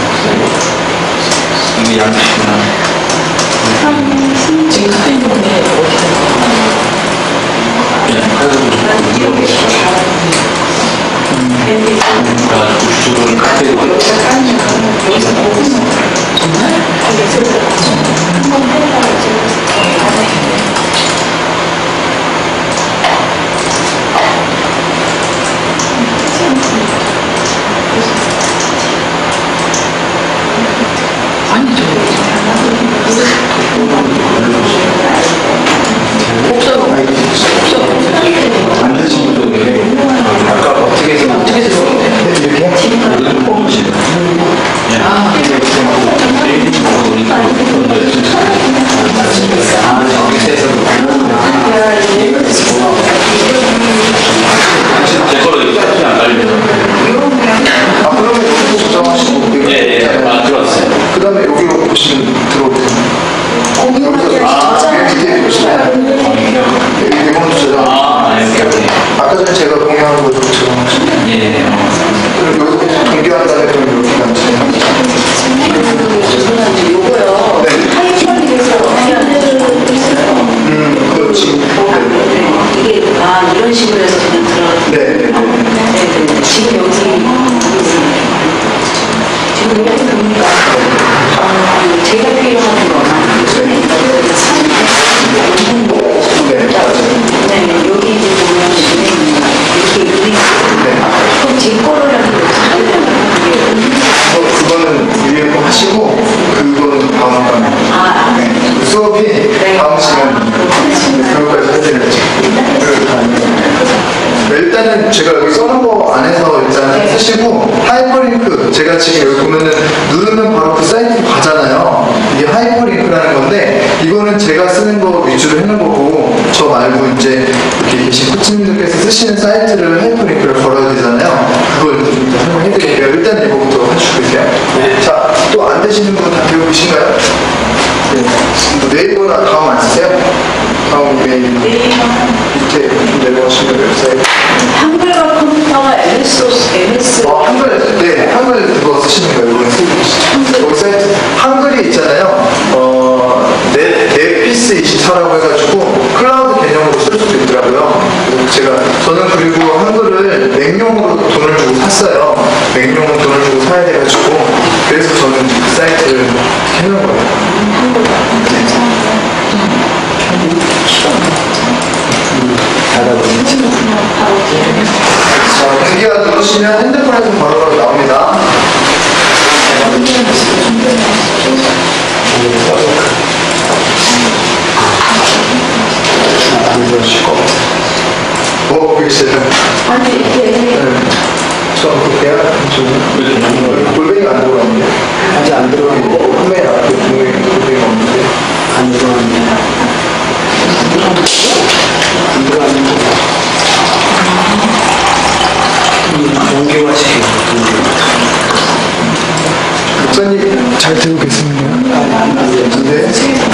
이게 양식이나 지금 스페인분이 이렇게 주소를 카페에 안 되시는 분들 아까 어떻게 해서 어떻게 해서 이렇게 아, 제 거로 이렇게 안 달리죠. 아 그러면 여기서 저장하시고 예, 예. 아, 들어왔어요. 그 다음에 여기로 보시면 들어오세요. 여기서 이제 보시면 이번 저장 아, 예, 오케이. 아까 전에 제가 공유한 거 저장하시고 예. 그리고 여기서 동기한 다음에 그럼 여기가 이제 죄송한데 요거요 네. 하이퍼링에서 어떻게 하는 음 그렇지 이게 아 이런 식으로 해서 그냥 들어가 네, 네, 네. 네, 네. 지금 여기 지금 여기 보니까 아, 제가 필요한 거나 손에 네, 맞아요. 네, 여기 이제 보면 이렇게 있는 그럼 제 거를 어, 그거는 위에 거 하시고 그거는 다음 번 아, 네. 그 수업이 다음 시간 교육까지 해드려야죠. 네, 일단은 제가 여기 써놓은 거 안에서 일단 쓰시고 하이퍼링크 제가 지금 여기 보면은 누르면 바로 그 사이트로 가잖아요. 이게 하이퍼링크라는 건데 이거는 제가 쓰는 거 위주로 해놓은 거고 저 말고 이제 이렇게 계신 코치님들께서 쓰시는 사이트를 하이퍼링크를 걸어야 되잖아요. 그걸 좀 설명해드릴게요. 일단 이거부터 해주시고 계세요. 자, 또 안 되시는 분 다 배우고 계신가요? 네. 뭐 네이버나 다음 안 쓰세요? 다음 메일 밑에 내려오시면 웹사이트. 한글과 컴퓨터가 엠에스, 엠에스. 어, 한글, 네, 한글 그거 쓰시는 거예요. 이거 쓰고 여기 사이트 한글이 있잖아요. 어, 넷, 넷피스 이십사라고 해가지고 클라우드 개념으로 쓸 수도 있더라고요. 그래서 제가 저는 그리고 한글을 맥용으로 돈을 주고 샀어요. 맥용은 돈을 주고 사야 돼가지고 그래서 저는 그 사이트를 해놓은 거예요. 자, 공기가 누르시면 핸드폰에서 바로바로 나옵니다. 안 들어오실 것 같아요. 뭐, 글쎄요. 아니, 이게. 네. 처음 볼게요. 저는 골뱅이가 안 들어가는데. 아직 안 들어가는데. 분명히 앞에 분명히 골뱅이가 없는데. 안 들어가는데. 안 들어가는데. 동기화시키고 목사님 잘 들고 계십니까? 네.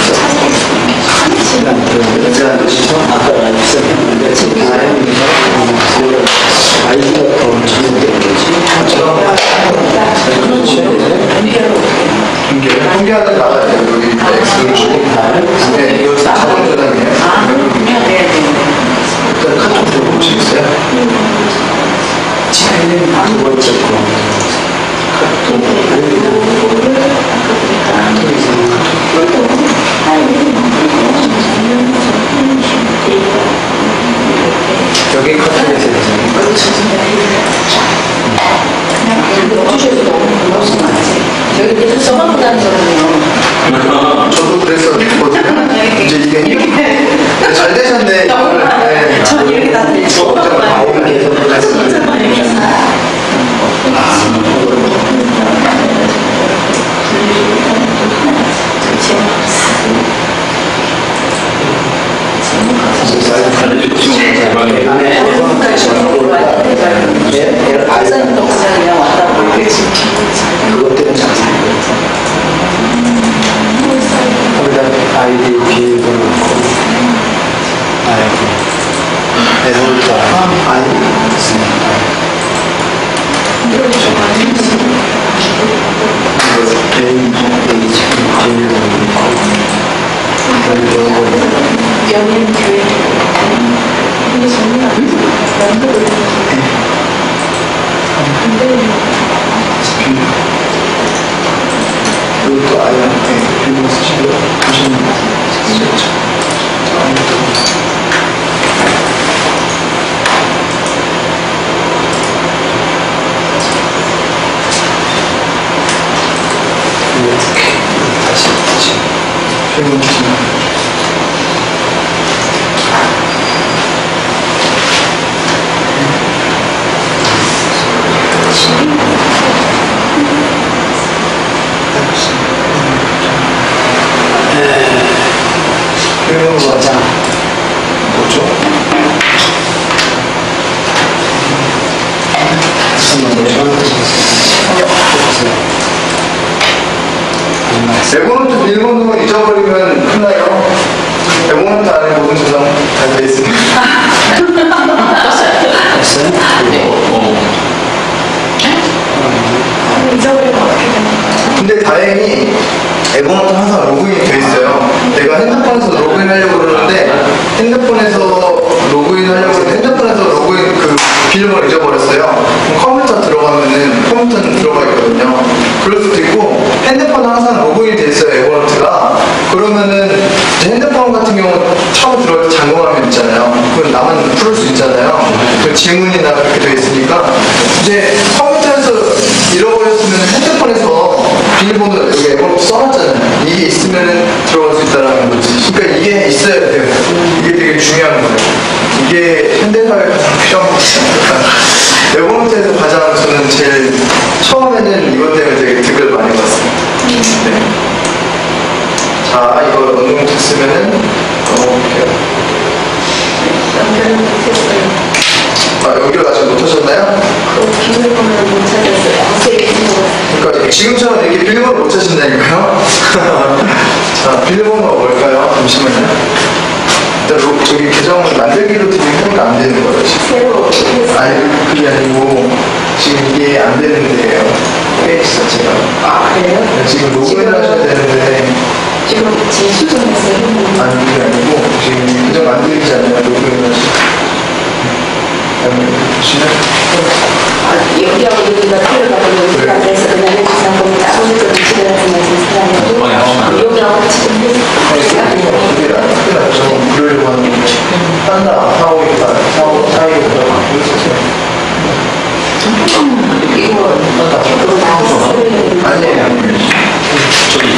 이제 안 되시죠? 아까 말씀했는데 지금 다행히서 아이디가 더 잘못된 거지. 공개. 공개하다 나가야 돼요. 여기 X 누르시고. 네, 여기 자동 저장이에요. 아, 네, 네. 일단 카톡 들어보시겠어요? 지금 두 번째 거. 여기 카톡에서 되잖아요. 넣어주셔도 너무 고맙습니다. 저희 저만 부담스러워요. 저도 그랬었거든요. 이제 이게 잘 되셨네. 네. 전 이렇게 다 되죠. 수업자가 나오는 게 아, 아니. 개인 페이지 연예인 교회. 이게 정말 연극을 근데 이것도 아이한테 빌려 쓰시고요. 보시면 되죠. 다시 다시 필름 보시면 필름으로 저장 뭐죠? 잠깐만요. 에버노트 비밀번호 잊어버리면 큰나요? 에버노트 안에 모든 저장 잘 돼 있습니다. 됐어요? 잊어버리면 어떻게 되나? 근데 다행히 에버노트 항상 로그인이 돼 있어요. 내가 핸드폰에서 로그인 하려고 그러는데 핸드폰에서 로그인 하려고 했는데 핸드폰에서 로그인 그 비밀번호 잊어버렸어요. 그럼 컴퓨터 들어가면은 컴퓨터는 들어가 있거든요. 그럴 수도 있고 핸드폰 항상 로그인이 돼 있어요. 에버노트가. 그러면은 이제 핸드폰 같은 경우는 처음 들어갈 때 잠금화면 있잖아요. 그건 나만 풀을 수 있잖아요. 그 지문이나 그렇게 돼 있으니까 이제 컴퓨터에서 잃어버렸으면 핸드폰에서 비밀번호 여기 에버노트 써놨잖아요. 이게 있으면 들어갈 수 있다라는 거지. 그러니까 이게 있어야 돼요. 이게 되게 중요한 거예요. 이게 현대사회에 가장 필요한 거잖아요. 에버노트에서 가장 저는 제일 처음에는 이것 때문에 되게 득을 많이 봤어요. 네. 자, 이걸 어느 정도 됐으면은 넘어볼게요. 연결을 못했어요. 아, 여기를 아직 못 하셨나요? 그 비밀번호를 못 찾았어요. 어제 잊은 것 같아요. 그러니까 지금처럼 이렇게 비밀번호 못 찾으신다니까요? 자, 비밀번호가 뭘까요? 잠시만요. 일단 로- 저기 계정 만들기로 지금 하니까 안 되는 거예요, 지금. 새로 했어요. 아니, 그게 아니고 지금 이게 안 되는데요. 페이지 자체가. 아, 그래요? 지금 로그인을 하셔야 되는데 지금 재수정했어요. 아니, 그게 아니고 지금 계정 만들기잖아요. 로그인을 하시고. 보시면 아, 여기하고 여기가 틀려가고 여기가 안 돼서 그냥 해주는 겁니다. 오늘도 집에 가서 말씀하시라고. 여기하고 같이 좀 해주세요. 그게 아니고 그러려고 하는 거지. 한다, 사오기가, 사오, 사이기가 그랬었어요. 이거 이거 나왔어요. 아니에요, 아니에요. 저기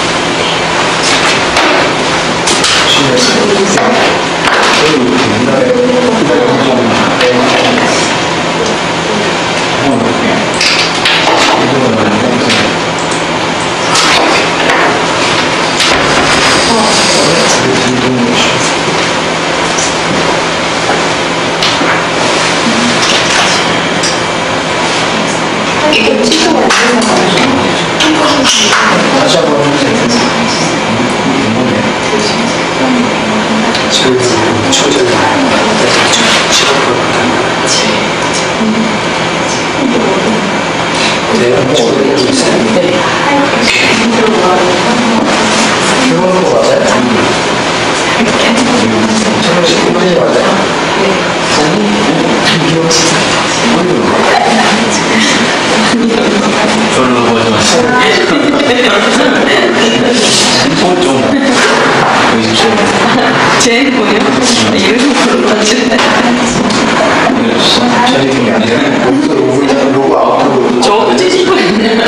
이게 취소가 안 되는 거예요. 다시 한번 해주세요. 지금 초절 비밀번호 맞아요? 천오십구 번이 맞아요? 별로 보지 마세요. 좀 보십시오. 제 핸드폰이요? 이런 걸로 가지고. 저리 게 아니라 여기서 로그, 로그 아웃으로. 저 찌질거 있네요.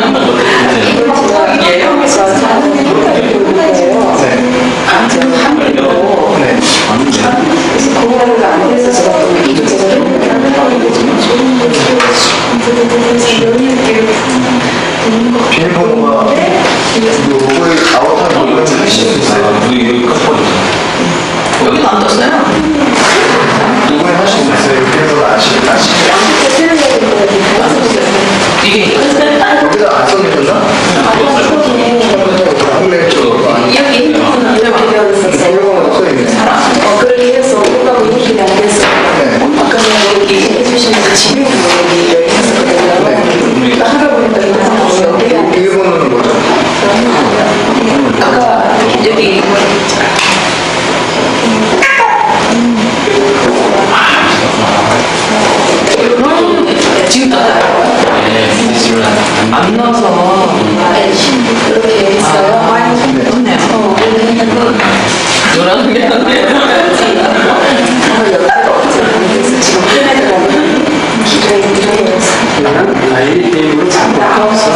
예형에서 사는 거예요. 네. 지금 한 번도 네. 그래서 공부를 안 해서 제가 또 이제 제가 비밀번호가 이 로그에 아웃하는 걸 하실 수 있어요. 우리 여기 컷버렸잖아. 여기도 안 떴어요. 로그에 하실 수 있어요. 비밀번호 아시, 아시죠? 양쪽에 틀려야 될 거예요. 보내주시면서 지금 얘기를 했었거든요. 그러니까 하다 보니까 이거 연결이 안 돼요. 일본어는 뭐죠? 아까 여기 지금 나가요. 만나서 그렇게 했어요. 많이 좋네요. 어, 그래서 했는데 노란 게 지금 끝내더라고요. 기도에 기도에 아이 때문에 자꾸 없어.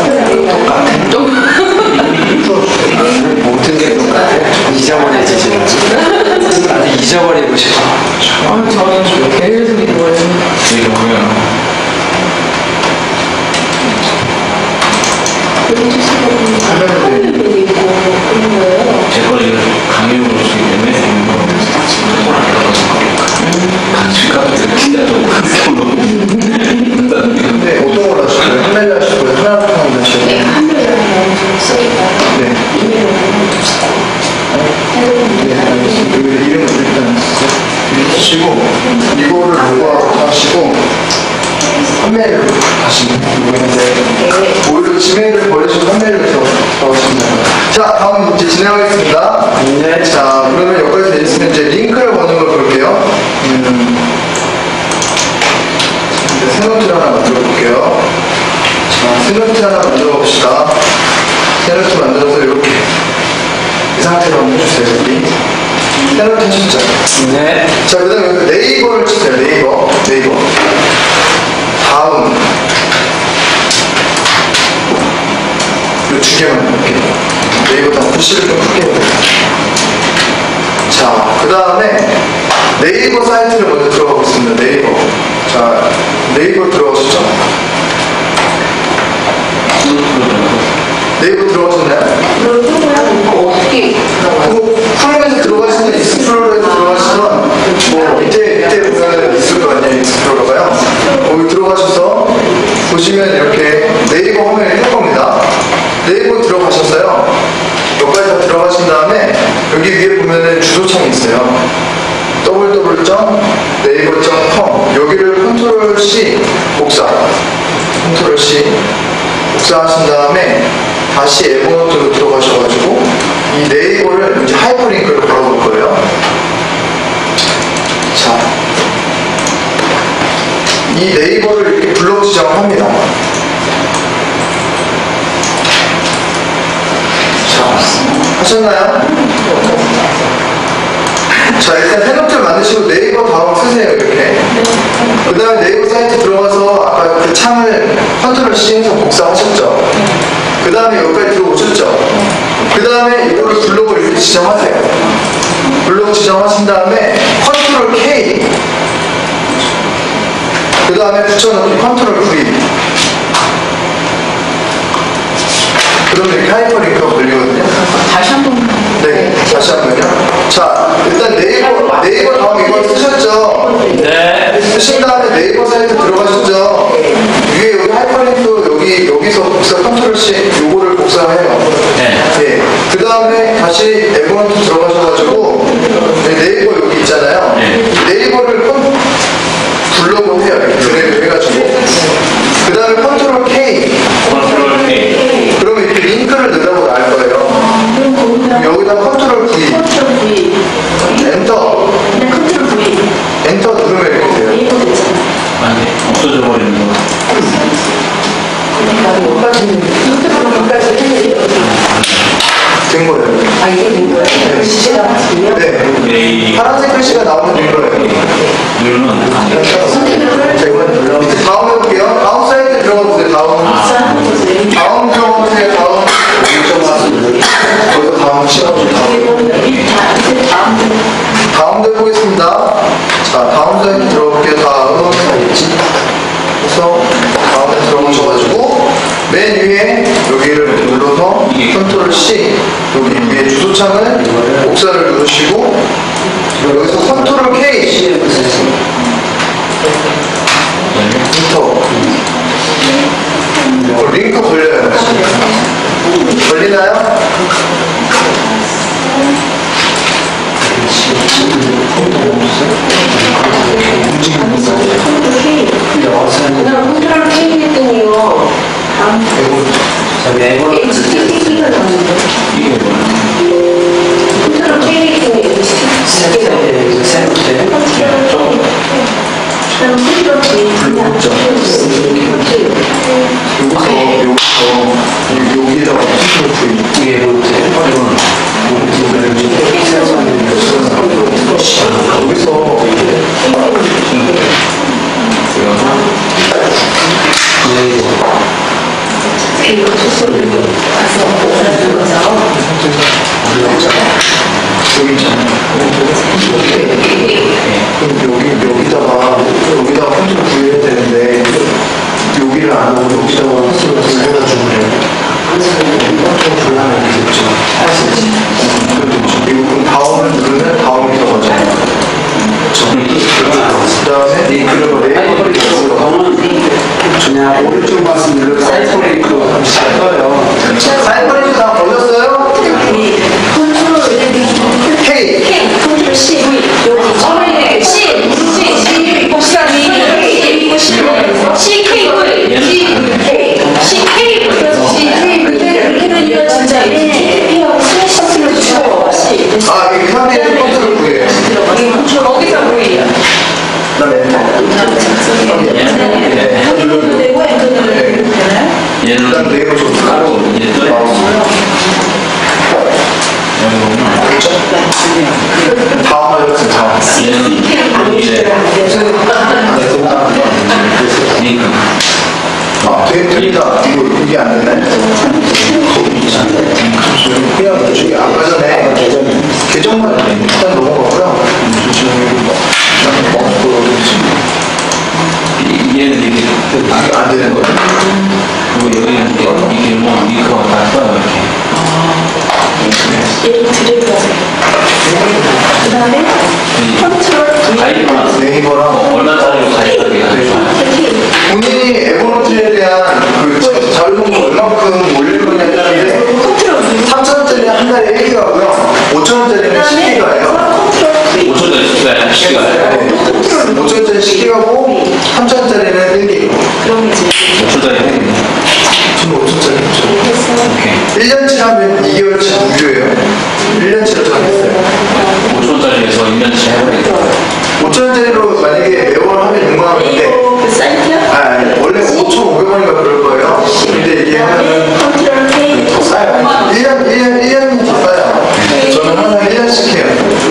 모든 게 똑같아. 잊어버려지지. 나도 잊어버리고 싶어. 아, 저는 좀 계속 이거예요. 이거 보면 화면을 내리고 그런 거예요. 제 거를 강요로 쓰기 때문에 손을 안 들어가서 같이 가도 이렇게 근데 어떤 걸 하실까요? 한멜리 하시고요? 하나하나 하시고요? 네, 한글로 하면 좀 쓰니까 네. 이메일로 하면 줍시다. 네, 알겠습니다. 여기 이름을 일단 쓰시고, 이거를 로그아웃 하시고, 판매를 하시는 거예요. 오히려 지메일을 버리시고 판매를 들어가십니다. 자, 다음 이제 진행하겠습니다. 네. 자, 그러면 여기까지 돼 있으면 이제 링크를 거는 걸 볼게요. 음, 이제 새 노트를 하나 만들어 볼게요. 자, 새 노트 하나 만들어 봅시다. 새 노트 만들어서 이렇게 이 상태로 한번 해주세요. 여기. 새 노트 하셨죠? 네. 자, 그 다음에 여기 네이버를 치세요. 네이버. 네이버. 다음. 이 두 개만 이렇게. 네이버 다 푸시를 좀 크게 해요. 자, 그 다음에 네이버 사이트를 먼저 들어가 보겠습니다. 네이버. 자, 네이버 들어가시죠. 네이버 들어가셨나요? 그러면 어떻게 들어가요? 뭐, 프롬에서 들어가시면 익스플로러에서 들어가시면 뭐 밑에 밑에 보면 있을 거 아니에요. 익스플로러가요. 거기 들어가셔서 보시면 이렇게 네이버 화면이 뜰 겁니다. 네이버 들어가셨어요. 여기까지 다 들어가신 다음에 여기 위에 보면은 주소창이 있어요. 더블유 더블유 더블유 점 네이버 점 컴 여기를 컨트롤 C 복사 컨트롤 C 복사하신 다음에 다시 에버노트로 들어가셔가지고 이 네이버를 이제 하이퍼링크를 걸어볼 거예요. 자, 이 네이버를 이렇게 블록 지정합니다. 자, 하셨나요? 자, 일단 새 노트를 만드시고 네이버 다음 쓰세요, 이렇게. 그 다음에 네이버 사이트 들어가서 아까 그 창을 컨트롤 C 해서 복사하셨죠? 그 다음에 여기까지 들어오셨죠? 그 다음에 이거를 블록을 이렇게 지정하세요. 블록 지정하신 다음에 컨트롤 K 그 다음에 붙여넣기 컨트롤 V 그러면 이렇게 하이퍼링크가 걸리거든요. 다시 한 번. 네, 다시 한 번요. 자, 일단 네이버, 네이버 다음 이거 쓰셨죠? 네. 쓰신 다음에 네이버 사이트 들어가셨죠? 위에 여기 하이퍼링크 여기, 여기서 복사 컨트롤 C 요거를 복사해요. 네. 네. 그 다음에 다시 에버노트 들어가셔가지고 네이버 여기 있잖아요. 네. 네이버를 컨 블록을 해요. 이렇게 드래그 해가지고. 그 다음에 컨트롤 K. 컨트롤 K. 그러면 이렇게 링크를 넣으라고 나올 거예요. 그럼 여기다 컨트롤 V. 컨트롤 V. 엔터. 그냥 컨트롤 V. 엔터 누르면 이렇게 돼요. 네이버 되잖아. 아니, 없어져 버리는 거. 그러니까 뭐까지 컨트롤 뭐까지 했는데 된 거예요. 아 이게 된 거예요? 시체가 맞으면? 네. A. 파란색 글씨가 나오면 된 거예요. 누르면 안 돼. 선택을 자, 이번엔 눌러보세요. 다음 해볼게요. 다음 사이트 들어가 보세요. 다음. 복사하는 거죠. 다음 들어가 보세요. 다음. 거기서 다음 시간. 다음도 해보겠습니다. 자, 다음 사이트 들어볼게요. 다음 사이트. 그래서 다음에 들어가셔가지고 맨 위에 여기를 눌러서 컨트롤 C 여기 위에 주소창을 복사를 누르시고 여기서 컨트롤 K 엔터 어, 링크 걸려요. 걸리나요? 그다음 컨트롤 K 했더니요. 다음 저기 에버노트 에이치티티피가 나왔는데. 이게 뭐야? 컨트롤 K 했더니 에이치티티피가 나왔는데. 그다음 컨트롤 K 그냥 여기서 여기서 여기다가 컨트롤 V 이게 에버노트 여기서 이거 투소를 가서 보는 거죠. 여기 있잖아요. 그럼 여기 여기다가 여기다가 컨트롤 V 해야 되는데 여기를 안 하고 여기다가 컨트롤 V 해다 주면 컨트롤 V 하면 되겠죠. 할 수 있지. 그리고 그럼 다음을 누르면 다음이 들어가잖아요. 그 다음에 그리고 레이블이 들어가. 그냥 오른쪽 말씀 눌러서 사이버레이크 잘 떠요. 사이버리즈 다 걸렸어요? 컨트롤 K K 컨트롤 C 여기 처음에 C C C 복사기 C K V C K C K V C K 이렇게 되니까 진짜 P하고 슬래시 눌러주셔요. 아 이게 상대에서 컨트롤 V예요. 거기서 V야. 그다음에 한글로 되고 앵글로 되고 되나요? 얘는 그다음 네이버 좀 따로 얘 떠. 다음 하였습니다. 얘는 여기에 링크. 아 되- 됩니다. 이거 이게 안 됐네. 그냥 저기 아까 전에 계정만 일단 넘어가고요. 지금 얘는 이게 안 되는 거예요. 그리고 여기는 이게 이게 뭐 링크가 다 떠요 이렇게. 얘를 드래그하세요. 그 다음에 컨트롤 V 가입만 네이버랑 얼마짜리로 가입하게 하죠? 본인이 에버노트에 대한 그 자료 정보 얼마큼 올릴 거냐에 따른데 컨트롤 V 삼천 원짜리는 한 달에 일 기가고요. 오천 원짜리는 십 기가예요. 컨트롤 V 오천짜리 시가야 시가야. 오천 원짜리 십 기가고 삼천 원짜리는 일 기가. 그럼 이제 오천짜리 해야겠네. 저는 오천 원짜리 했죠. 해서 오케이. 일 년치 하면 이 개월치 무료예요. 일 년치로 정했어요. 오천원짜리에서 일 년치 해버리겠다. 오천 원짜리로 만약에 매월 하면 육만 원인데 그 사이트야? 아, 아니, 원래 오천오백 원인가 그럴 거예요. 근데 이게 하면은 컨트롤 K 더 싸요. 일 년, 일 년, 일 년이 더 싸요. 저는 항상 일 년씩 해요.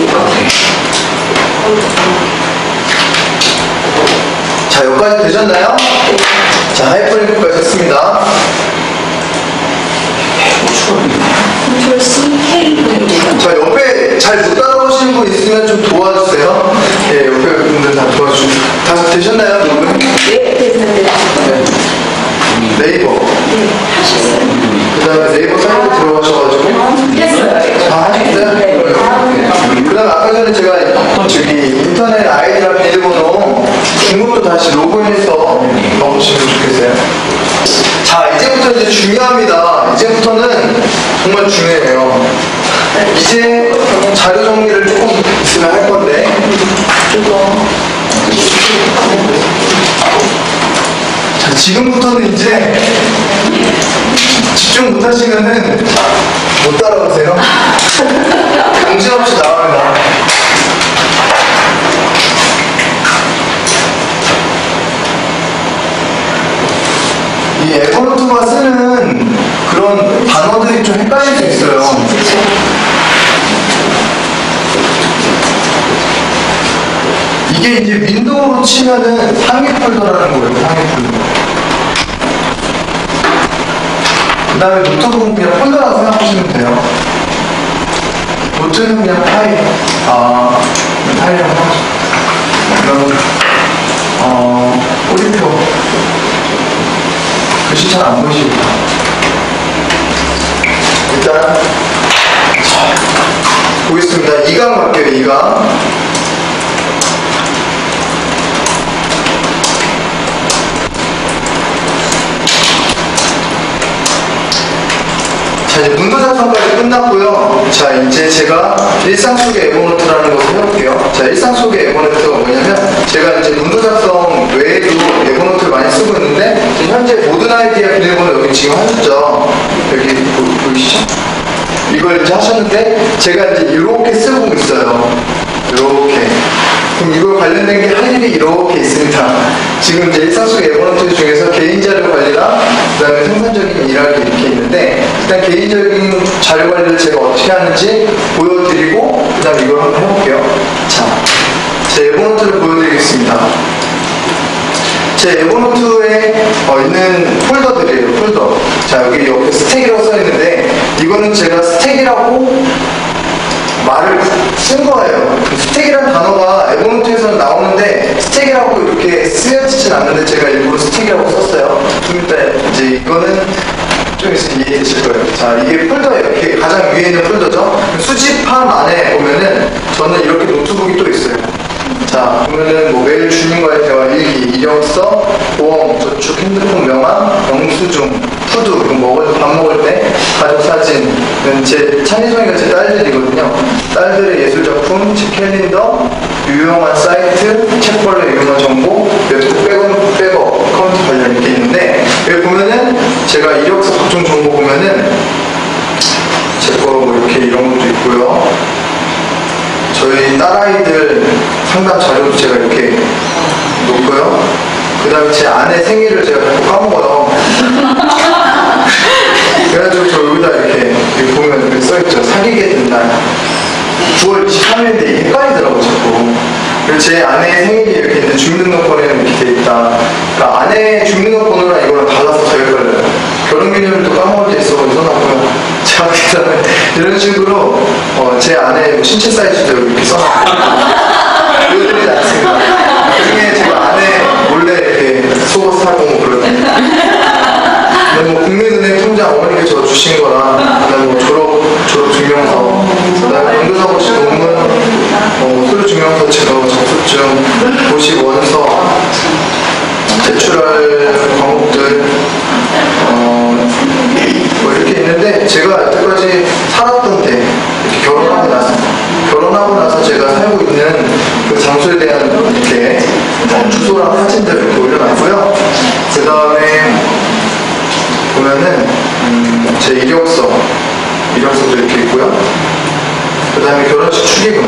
자, 여기까지 되셨나요? 자, 하이퍼링크까지 했습니다. 컨트롤 C K 자, 옆에 잘 못 따라오시는 분 있으면 좀 도와주세요. 예, 옆에 분들 다 도와주시고. 다 되셨나요, 여러분? 네, 됐는데 네. 네이버. 네, 하셨어요. 그 다음에 네이버 사이트 들어가셔가지고. 됐어요. 다 하셨어요? 네, 다음은 그 다음 아까 전에 제가 저기 인터넷 아이디랑 비밀번호 중국도 다시 로그인해서 넣어보시면 좋겠어요. 자, 이제부터 이제 중요합니다. 이제부터는 정말 중요해요. 이제 자료 정리를 조금 있으면 할 건데. 자, 지금부터는 이제 집중 못하시면은 못 따라오세요. 정신없이 나갑니다. 이 에버노트가 쓰는 그런 단어들이 좀 헷갈릴 수 있어요. 이게 이제 윈도우로 치면은 상위 폴더라는 거예요, 상위 폴더. 그 다음에 노트북은 그냥 폴더라고 생각하시면 돼요. 노트는 그냥 파일, 아, 파일이라고 하죠. 그러면, 어, 꼬리표. 글씨 잘 안 보이시고. 일단, 자, 보겠습니다. 이 강 갈게요, 이 강. 자, 이제 문도 작성까지 끝났고요. 자, 이제 제가 일상 속의 에버노트라는 것을 해볼게요. 자, 일상 속의 에버노트가 뭐냐면, 제가 이제 문도 작성 외에도 에버노트 지금 하셨죠? 여기 보, 보이시죠? 이걸 이제 하셨는데 제가 이제 이렇게 쓰고 있어요. 이렇게. 그럼 이거 관련된 게 할 일이 이렇게 있습니다. 지금 이제 일상 속 에버노트 중에서 개인 자료 관리랑 그 다음에 생산적인 일하기 이렇게 있는데 일단 개인적인 자료 관리를 제가 어떻게 하는지 보여드리고 그 다음에 이걸 한번 해볼게요. 자, 제 에버노트를 보여드리겠습니다. 제 에버노트에 어, 있는 폴더들이에요. 폴더. 자, 여기 옆에 스택이라고 써있는데 이거는 제가 스택이라고 말을 쓴 거예요. 스택이라는 단어가 에버노트에서는 나오는데 스택이라고 이렇게 쓰여지진 않는데 제가 일부러 스택이라고 썼어요. 좀 이따 이제 이거는 좀 있으면 이해되실 거예요. 자, 이게 폴더예요. 이게 가장 위에 있는 폴더죠. 수집함 안에 보면은 저는 이렇게 노트북이 또 있어요. 자, 보면은 뭐 매일 주님과의 대화 일기, 이력서, 보험, 저축, 핸드폰 명함, 영수증, 푸드, 이거 먹을 밥 먹을 때, 가족 사진, 제 찬희정이가 제 딸들이거든요. 딸들의 예술 작품, 제 캘린더, 유용한 사이트, 책벌레 유용한 정보, 웹북 백업, 백업, 컴퓨터 관련 이렇게 있는데 여기 보면은 제가 이력서 각종 정보 보면은 제 거 뭐 이렇게 이런 것도 있고요. 저희 딸아이들 상담 자료도 제가 이렇게 놓고요. 그 다음에 제 아내 생일을 제가 자꾸 까먹어요. 그래가지고 저 여기다 이렇게, 여기 보면 이렇게 써있죠. 사귀게 된 날. 구월 이십삼일인데 이게 헷갈리더라고, 자꾸. 그리고 제 아내의 생일이 이렇게 있는데 주민등록번호에는 이렇게 돼 있다. 그러니까 아내 주민등록번호랑 이거랑 달라서 더 헷갈려요. 결혼기념일도 까먹을 때 있어가지고 써놨고요. 자, 그 다음에 이런 식으로 어, 제 아내 신체 사이즈도 이렇게 써놨고 보여드리지 않습니다. 그 중에 제가 아내 몰래 이렇게 속옷 사고 뭐 그러거든요. 뭐 국민은행 통장 어머니께 저 주신 거랑 그다음에 뭐 졸업 졸업 증명서, 그다음에 연구사고시 논문, 어, 소유 증명서, 제가 접수증, 고시 원서, 제출할 과목들, 어, 뭐 이렇게 있는데 제가 여태까지 살았던 데 이렇게 결혼하고 나서 결혼하고 나서 제가 살고 있는 그 장소에 대한 이렇게 주소랑 사진들 이렇게 올려놨고요. 그 다음에 보면은 음, 제 이력서 이력서도 이렇게 있고요. 그 다음에 결혼식 축의금.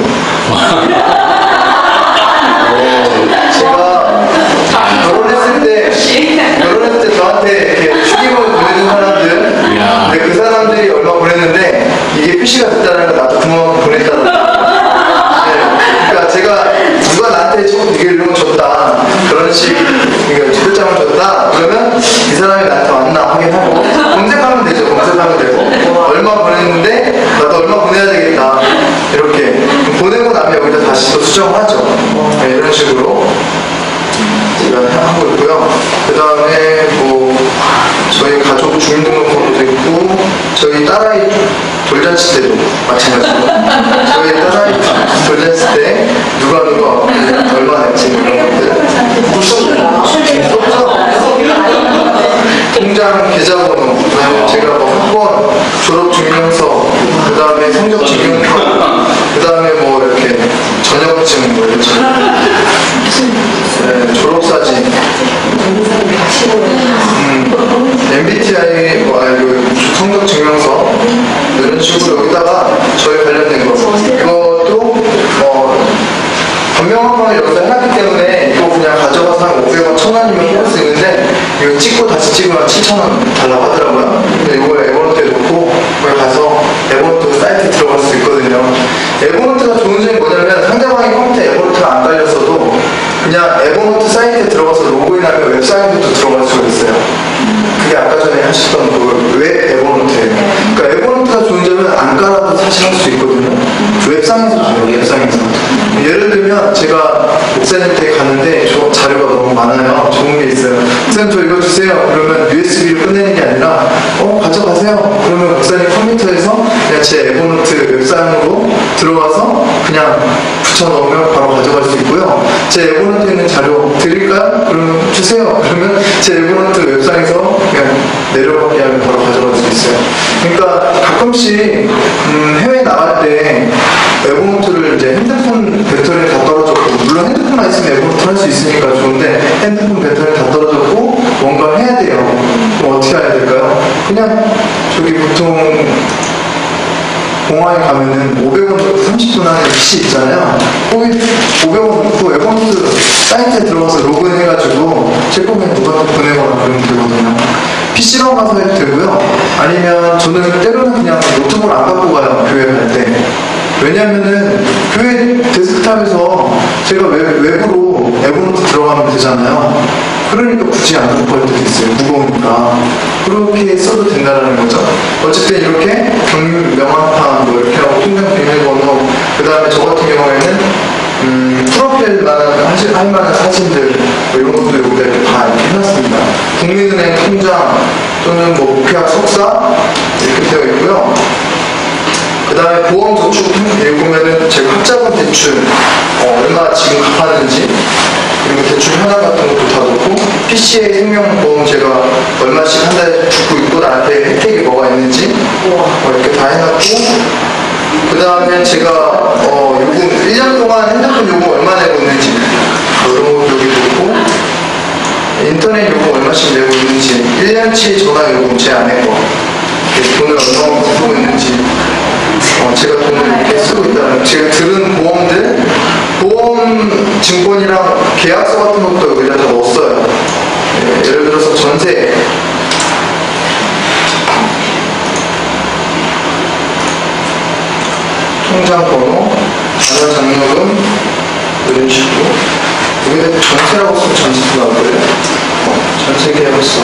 제가 결혼했을 때 결혼했을 때 저한테 이렇게 축의금을 보내준 사람들, 근데 그 사람들이 얼마 보냈는데 이게 표시가 됐다는 건 나도 그만큼 보냈다는 거. 네, 그러니까 제가 누가 나한테 이게 이런 거 줬다, 결혼식 그러니까 집회장을 줬다 그러면 이 사람이 나한테 왔나 확인하고 검색하면 되죠. 검색하면 되고 얼마 보냈는데 나도 얼마 보내야 되겠다 이렇게 보내고 나면 여기다 다시 또 수정하죠. 네, 이런 식으로 제가 하고 있고요. 그 다음에 뭐 저희 가족 주민등록번호도 있고 저희 딸아이 돌잔치 때도 마찬가지고 저희 딸아이 돌잔치 때 누가 누가 얼마 냈지 이런 것들 없죠? 통장 계좌번호, 그다음에 제가 뭐 학번 졸업 증명서, 그 다음에 성적 증명서, 그 다음에 뭐 이렇게 전역증 뭐 이런 거, 네, 졸업사진, 음, 엠비티아이 뭐 아니고 성적 증명서 이런 식으로 여기다가 저희 관련된 거 이것도 어, 변명한번을 여기서 해놨기 때문에 이거 그냥 가져가서 한 오백 원, 천 원이면 뽑을 수 있는데 이거 찍고 다시 찍으면 칠천 원 달라고 하더라고요. 근데 이거 에버노트에 놓고 거기 가서 에버노트 사이트에 들어갈 수 있거든요. 에버노트가 좋은 점이 뭐냐면 상대방의 컴퓨터에 에버노트가 안 깔렸어도 그냥 에버노트 사이트에 들어가서 로그인하면 웹사이트도 들어갈 수가 있어요. 그게 아까 전에 하셨던 그 웹 에버노트예요. 그러니까 에버노트가 좋은 점은 안 깔아도 사실 할 수 있거든요. 웹상에서 줘요, 웹상에서. 예를 들면 제가 목사님한테 갔는데 저 자료가 너무 많아요. 좋은 게 있어요. 목사님 저 이거 주세요. 그러면 유에스비로 끝내는 게 아니라 어 가져가세요. 그러면 목사님 컴퓨터에서 그냥 제 에버노트 웹상으로 들어와서 그냥 붙여 넣으면 바로 가져갈 수 있고요. 제 에버노트에 있는 자료 드릴까요? 그러면 주세요. 그러면 제 에버노트 웹상에서 그냥 내려가게 하면 바로 가져갈 수 있어요. 그러니까 가끔씩 음, 해외 나갈 때 에버노트를 이제 핸드폰 배터리 다 떨어졌고, 물론 핸드폰만 있으면 에버노트 할 수 있으니까 좋은데 핸드폰 배터리 다 떨어졌고 뭔가 해야 돼요. 그럼 어떻게 해야 될까요? 피씨 있잖아요. 거기 오백 원 넣고 에버노트 사이트에 들어가서 로그인 해가지고 제품에 누구한테 보내거나 그러면 되거든요. 피씨방 가서 해도 되고요. 아니면 저는 때로는 그냥 노트북을 안 갖고 가요. 교회 갈 때. 왜냐면은 교회 데스크탑에서 제가 외, 외부로 에버노트 들어가면 되잖아요. 그러니까 굳이 안 갖고 갈 때도 있어요. 무거우니까. 그렇게 써도 된다는 거죠. 어쨌든 이렇게 경, 명함판 뭐 이렇게 하고 통장 비밀번호, 그 다음에 저 같은 경우에는 음, 프로필만 하실, 할 만한 사진들 뭐 이런 것도 여기다 이렇게 다 이렇게 해놨습니다. 국민은행 통장 또는 뭐 목회학 석사 이렇게 되어 있고요. 그 다음에 보험저축 여기 보면은 제가 학자금 대출 어, 얼마 지금 갚았는지, 그리고 대출 현황 같은 것도 다 넣고, 피씨의 생명보험 제가 얼마씩 한 달에 주고 있고 나한테 혜택이 뭐가 있는지 뭐 이렇게 다 해놨고, 그 다음에 제가 어, 요금 일 년 동안 핸드폰 요금 얼마 내고 있는지 뭐 이런 것도 여기 있고, 인터넷 요금 얼마씩 내고 있는지, 일 년치 전화 요금 제 아내 거 돈을 얼마만큼 쓰고 있는지, 어, 제가 돈을 이렇게 쓰고 있다는, 제가 들은 보험들, 보험 증권이랑 계약서 같은 것도 여기다 다 넣었어요. 예, 예를 들어서 전세, 통장 번호, 자녀 장려금, 이런 식으로. 여기다 전세라고 쓰면 전세도 나올걸요? 어, 전세 계약서.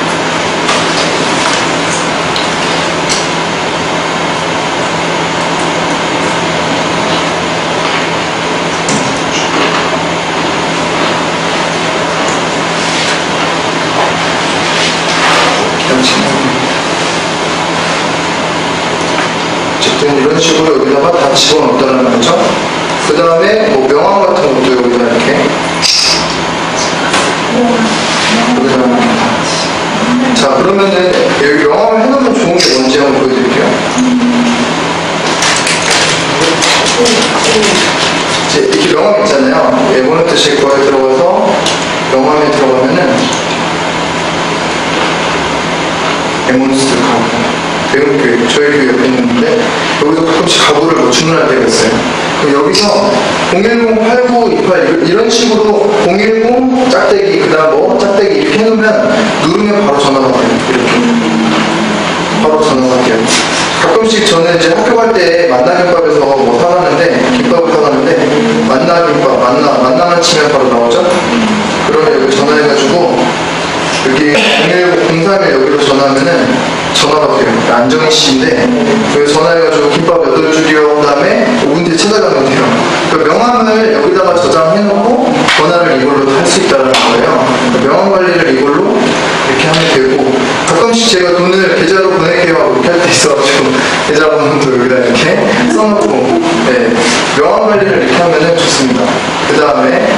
어쨌든 이런 식으로 여기다가 다 집어넣었다는 거죠. 그 다음에 뭐 명함 같은 것도 여기다 이렇게 여기다. 자, 그러면은 여기 명함을 해놓으면 좋은 게 뭔지 한번 보여드릴게요. 이제 이렇게 명함 있잖아요. 에버노트 제 거에 들어가서 명함에 들어가면은 에버노트 가고, 배움교육, 저희 교육 옆에 있는데 여기서 가끔씩 가구를 뭐 주문할 때가 있어요. 그럼 여기서 공일공 팔구이팔 이런 식으로 공일공 짝대기, 그 다음 뭐 짝대기 이렇게 해놓으면 누르면 바로 전화가 돼요. 이렇게 바로 전화가 돼요. 가끔씩 저는 이제 학교 갈 때 만나김밥에서 뭐 사가는데, 김밥을 사가는데 만나김밥, 만나, 만나만 치면 바로 나오죠? 그러면 여기 전화해가지고 여기 공일공 공삼일 여기로 전화하면은 전화가 돼요. 안정희 씨인데 여기 전화해가지고 김밥 여덟 줄이요. 그 다음에 오 분 뒤에 찾아가면 돼요. 그러니까 명함을 여기다가 저장해놓고 전화를 이걸로 할 수 있다는 거예요. 그러니까 명함 관리를 이걸로 이렇게 하면 되고, 가끔씩 제가 돈을 계좌로 보낼게요 하고 이렇게 할 때 있어가지고 계좌번호도 여기다 이렇게 써놓고, 네, 명함 관리를 이렇게 하면은 좋습니다. 그 다음에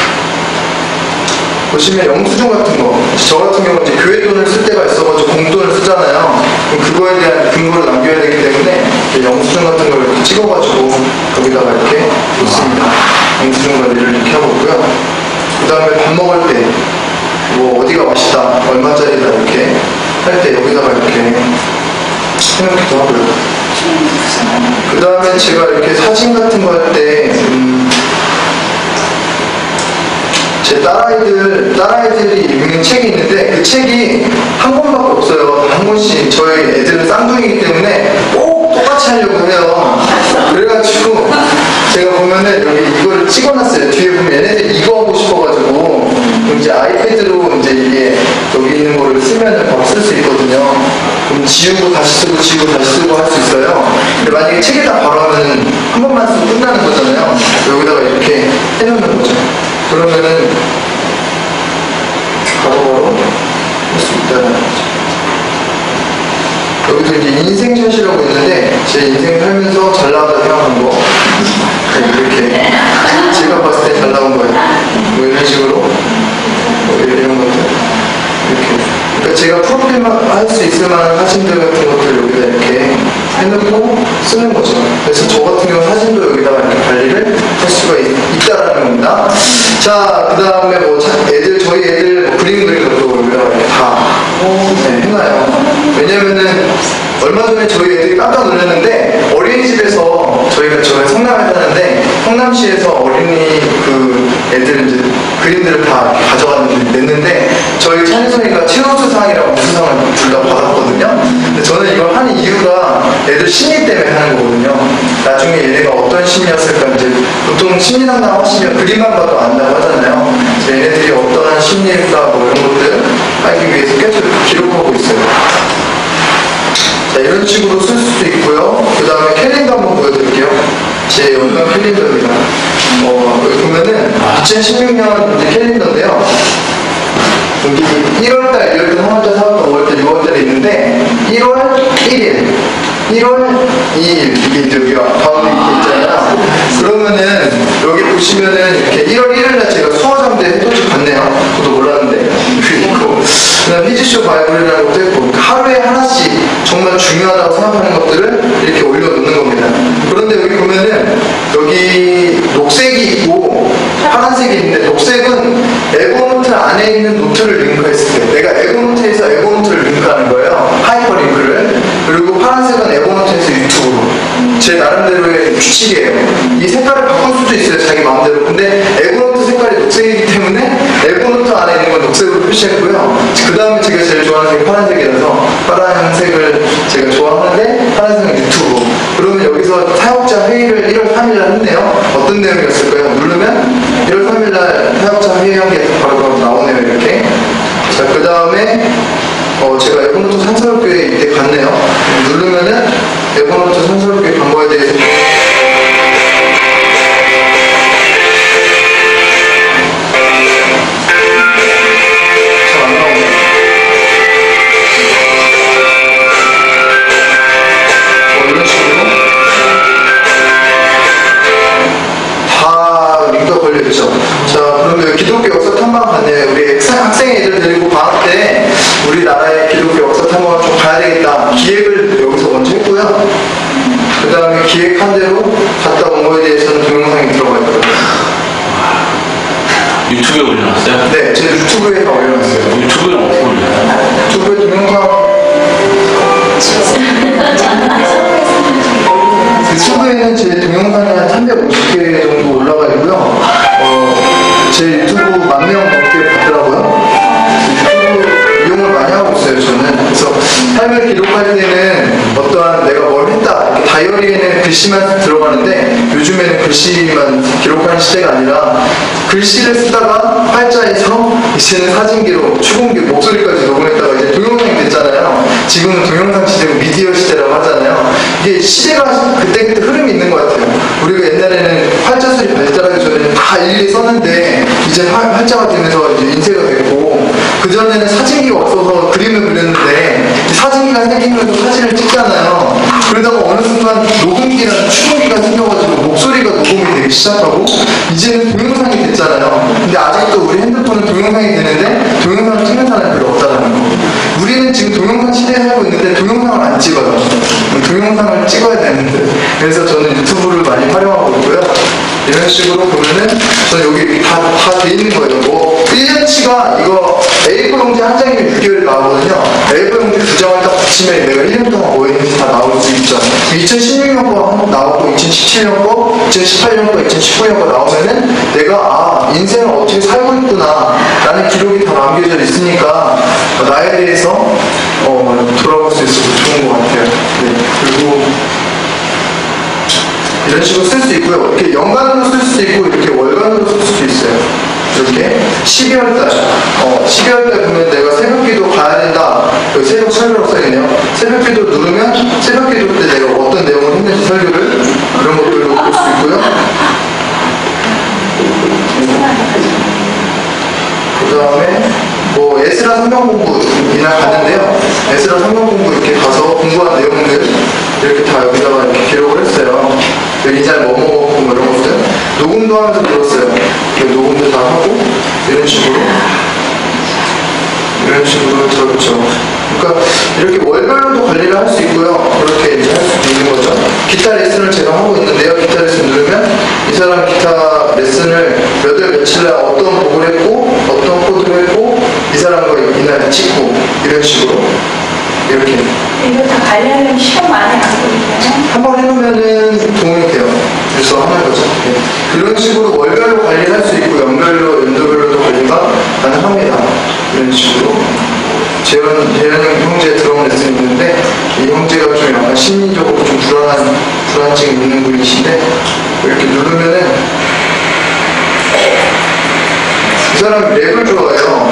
보시면 영수증 같은 거, 저 같은 경우 이제 교회 돈을 쓸 때가 있어가지고 공돈을 쓰잖아요. 그럼 그거에 대한 근거를 남겨야 되기 때문에 영수증 같은 걸 이렇게 찍어가지고 여기다가 이렇게 놓습니다. 영수증 관리를 이렇게 하고 있고요. 그 다음에 밥 먹을 때 뭐 어디가 맛있다, 얼마짜리다 이렇게 할 때 여기다가 이렇게 해놓기도 하고요. 그 다음에 제가 이렇게 사진 같은 거 할 때 음, 제 딸아이들, 딸아이들이 읽는 책이 있는데 그 책이 한 권밖에 없어요. 한 권씩. 저희 애들은 쌍둥이기 때문에 꼭 똑같이 하려고 해요. 그래가지고 제가 보면은 여기 이거를 찍어놨어요. 뒤에 보면 얘네들 이거 하고 싶어가지고 이제 아이패드로 이제 이게 여기 있는 거를 쓰면은 바로 쓸 수 있거든요. 그럼 지우고 다시 쓰고 지우고 다시 쓰고 할 수 있어요. 근데 만약에 책에다 바로 하면은 한 번만 쓰고 끝나는 거잖아요. 여기다가 이렇게 해놓는 거죠. 그러면은 바로바로 할 수 있다는 거죠. 여기서 이제 인생샷이라고 있는데 제 인생 살면서 잘 나왔다 생각한 거 이렇게 제가 봤을 때 잘 나온 거예요. 뭐 이런 식으로 뭐 이런 것들 이렇게, 그러니까 제가 프로필만 할 수 있을 만한 사진들 같은 것들 여기다 이렇게 해놓고 쓰는 거죠. 그래서 저 같은 경우 사진도 여기다가 이렇게 관리를 할 수가 있, 있다라는 겁니다. 자, 그 다음에 뭐 애들, 저희 애들 뭐 그림 그리는 것도 여기다가 이렇게 다 네, 해놔요. 왜냐면은 얼마 전에 저희 애들이 깜짝 놀랐는데 어린이 어린이집에서 저희가 저희 성남에 사는데 성남시에서 어린이 그 애들 이제 그림들을 다 이렇게 가져갔는데 냈는데 저희 찬송이가 최우수상이라고 우수상을 둘 다 받았거든요. 근데 저는 이걸 하는 이유가 애들 심리 때문에 하는 거거든요. 나중에 얘네가 어떤 심리였을까 이제 보통 심리 상담 하시면 그림만 봐도 안다고 하잖아요. 얘네들이 어떠한 심리일까 뭐 이런 것들 하기 위해서 계속 기록하고 있어요. 자, 이런 식으로 쓸 수도 있고요. 그 다음에 캘린더 한번 보여드릴게요. 제 연간 캘린더입니다. 어, 여기 보면은 이천십육 년 이제 캘린더인데요. 여기 일월달, 일월달, 삼월달, 사월달, 오월달, 유월달에 있는데 일월 일일, 일월 이일 이게 이제 여기가 가운데 이렇게 있잖아요. 그러면은 여기 보시면은 이렇게 일월 일일날 제가 수화장대 해돋이 봤네요. 저도 몰랐는데. 그리고 그다음 히즈쇼 바이블이라는 것도 했고 하루에 하나씩 정말 중요하다고 생각하는 것들을 이렇게 올려놓는 겁니다. 그런데 여기 보면은 여기 녹색이 있고 파란색이 있는데 녹색은 에버노트 안에 있는 노트를 링크했을 때 내가 에버노트에서 에버노트를 링크하는 거예요. 하이퍼링크를. 그리고 파란색은 에버노트에서 유튜브로. 제 나름대로의 규칙이에요. 이 색깔을 바꿀 수도 있어요. 자기 마음대로. 근데 에버노트 색깔이 녹색이기 때문에 에버노트 안에 있는 건 녹색으로 표시했고요. 그 다음에 제가 제일 좋아하는 색이 파란색이라서 파란색을 제가 좋아하는데 파란색은 유튜브. 그러면 여기서 사역자 회의를 일월 삼일날 했네요. 어떤 내용이었을까요? 누르면 일월 삼일날 사역자 회의한 게 바로 바로 나오네요. 이렇게. 자, 그 다음에 어, 제가 에버노트 산설교회 이때 갔네요. 누르면은 에버노트 산설교회 간 거에 대해서 자, 그러면 기독교 역사 탐방 갔네요. 우리 학생 애들 데리고 방학 때 우리나라의 기독교 역사 탐방을 좀 가야 되겠다. 기획을 여기서 먼저 했고요. 그 다음에 기획한 대로 갔다 온 거에 대해서는 동영상이 들어가 있고요. 유튜브에 올려놨어요? 네, 제 유튜브에 다 올려놨어요. 유튜브에 어떻게 올려요? 유튜브에 동영상 유튜브에는 제 동영상이 한 삼백오십 개 정도 올라가 있고요. 어, 제 유튜브 만 명 넘게 봤더라고요. 유튜브 이용을 많이 하고 있어요, 저는. 그래서 삶을 기록할 때는 어떠한 내가 뭘 했다, 이렇게 다이어리에는 글씨만 들어가는데 요즘에는 글씨만 기록하는 시대가 아니라 글씨를 쓰다가 팔자에서 이제는 사진기로 추궁기 목소리까지 녹음했다가 이제 동영상이 됐잖아요. 지금은 동영상 시대고 미디어 시대라고 하잖아요. 이게 시대가 그때그때 흐름이 있는 것 같아요. 우리가 옛날에는 팔자술이 발달하기 전에 다 일일이 썼는데 이제 팔자가 되면서 이제 인쇄가 됐고 그전에는 사진기가 없어서 그림을 그렸는데 사진기가 생기면서 사진을 찍잖아요. 그러다가 어느 순간 녹음기랑 추궁기가 생겨가지고 목소리가 녹음이 되기 시작하고 이제는 동영상이 됐잖아요. 근데 아직도 우리 핸드폰은 동영상이 되는데 동영상을 찍는 사람이 별로 없다는 거. 우리는 지금 동영상 시대에 살고 있는데 동영상을 안 찍어요. 동영상을 찍어야 되는데. 그래서 저는 유튜브를 많이 활용하고 있고요. 이런 식으로 보면은 저는 여기 다, 다 돼 있는 거예요. 뭐 일 년치가 이거 에이포 용지 한 장이면 육 개월이 나오거든요. 에이포 용지 두 장을 딱 붙이면 내가 일 년 동안 뭐 했는지 다 나올 수 있죠. 이천십육 년 거 한번 나오고 이천십칠 년 거, 이천십팔 년 거, 이천십구 년 거 나오면은 내가 아 인생을 어떻게 살고 있구나 라는 기록이 다 남겨져 있으니까 나에 대해서 어, 돌아볼 수 있어서 좋은 것 같아요. 네. 그리고 이런 식으로 쓸 수 있고요. 이렇게 연간으로 쓸 수도 있고 이렇게 월간으로 쓸 수도 있어요. 이렇게 십이월 달, 어, 십이월 달 보면 내가 새벽기도 가야 된다. 여기 새벽 설교로 써야겠네요. 새벽기도 누르면 새벽기도 때 내가 어떤 내용을 했는지 설교를 그런 것들을 볼 수 있고요. 그 다음에 뭐 에스라 성경 공부 이날 갔는데요. 에스라 성경 공부 이렇게 가서 공부한 내용들 이렇게 다 여기다가 이렇게 기록을 했어요. 이날 뭐 먹었고 뭐 이런 것들 녹음도 하면서 들었어요. 이렇게 녹음도 다 하고 이런 식으로 이런 식으로 들었죠. 그러니까 이렇게 월별로도 관리를 할 수 있고요. 그렇게 이제 할 수도 있는 거죠. 기타 레슨을 제가 하고 있는데요. 기타 레슨 누르면 이 사람 기타 레슨을 몇 월 며칠 날 어떤 곡을 했고 어떤 코드를 했고 이 사람과 이날 찍고 이런 식으로 이렇게. 이거 다 관리하려면 시간 많이 안 걸리나요? 한번 해놓으면은 도움이 돼요. 그래서 하는 거죠. 네. 이런 식으로 월별로 관리를 할 수 있고, 연별로, 연도별로도 관리가 가능합니다. 이런 식으로. 재현, 재현 형제 들어온 레슨이 있는데, 이 형제가 좀 약간 심리적으로 좀 불안한, 불안증이 있는 분이신데, 이렇게 누르면은, 이 사람이 랩을 좋아해요.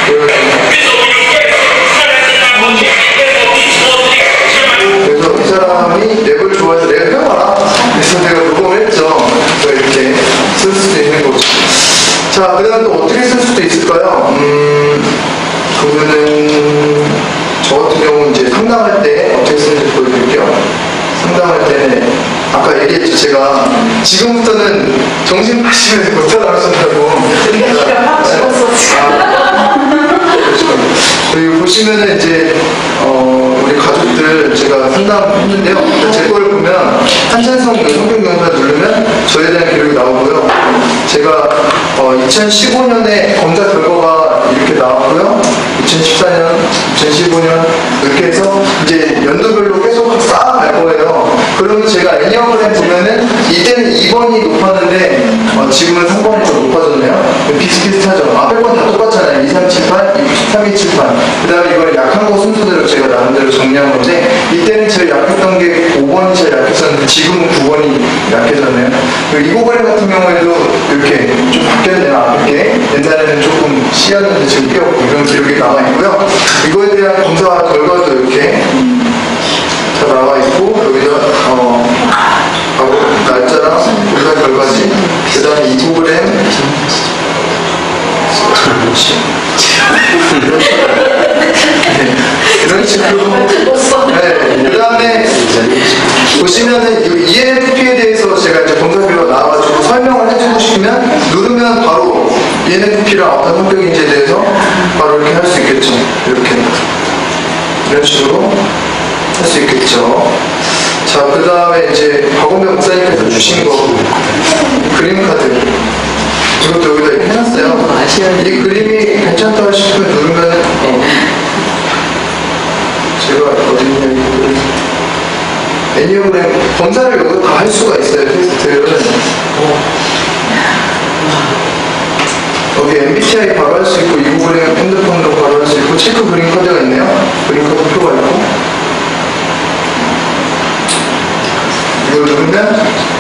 그래서 이 사람이 랩을 좋아해서 랩 해봐라. 그래서 내가 녹음을 했죠. 그래서 이렇게 쓸 수도 있는 거죠. 자, 그 다음 또 어떻게 쓸 수도 있을까요? 음, 그거는 저 같은 경우는 이제 상담할 때 어떻게 쓰는지 보여드릴게요. 상담할 때 아까 얘기했죠. 제가 지금부터는 정신 파시면서 못 따라하신다고. 기가 막 죽었어, 지금. 그리고 보시면은 이제 어 우리 가족들 제가 상담했는데요. 제 걸 보면 한찬성 성경경사 누르면 저에 대한 기록이 나오고요. 제가 어 이천십오 년에 검사 결과가 이렇게 나왔고요. 이천십사 년, 이천십오 년 이렇게 해서 이제 연도별로 계속 쌓아갈 거예요. 그러면 제가 애니어그램 보면은 이때는 이 번이 높았는데 어 지금은 삼 번이 더 높아졌네요. 비슷비슷하죠. 앞에 건 다 똑같잖아요. 이, 삼, 칠, 팔, 삼, 이, 칠, 팔. 그 다음에 이걸 약한 거 순서대로 제가 나름대로 정리한 건데, 이때는 제일 약했던 게 오 번이 제일 약했었는데, 지금은 구 번이 약해졌네요. 그리고 이고그램 같은 경우에도 이렇게 좀 바뀌었네요. 앞에 옛날에는 조금 씨였는데 지금 뼈고 이런 기록이 남아있고요. 이거에 대한 검사 결과도 이렇게 다 나와있고, 여기다, 어, 날짜랑 검사 결과지, 그 다음에 이고그램, 이런 식으로. 네. 그 다음에 보시면은 이엔에프피에 대해서 제가 이제 검사 결과 나와가지고 설명을 해주고 싶으면 누르면 바로 이엔에프피랑 어떤 성격인지에 대해서 바로 이렇게 할 수 있겠죠. 이렇게. 이런 식으로 할 수 있겠죠. 자, 그 다음에 이제 박원배 목사님께서 주신 거 그림 카드. 이것도 여기다 이렇게 해놨어요. 이 그림이 괜찮다 싶으면 누르면 어, 제가 어딨냐 이 애니어그램 검사를 여기 다 할 수가 있어요. 테스트를 어. 여기 엠비티아이 바로 할 수 있고 이고그램 핸드폰으로 바로 할 수 있고 체크 그림 카드가 있네요. 그림 카드 표가 있고 이걸 누르면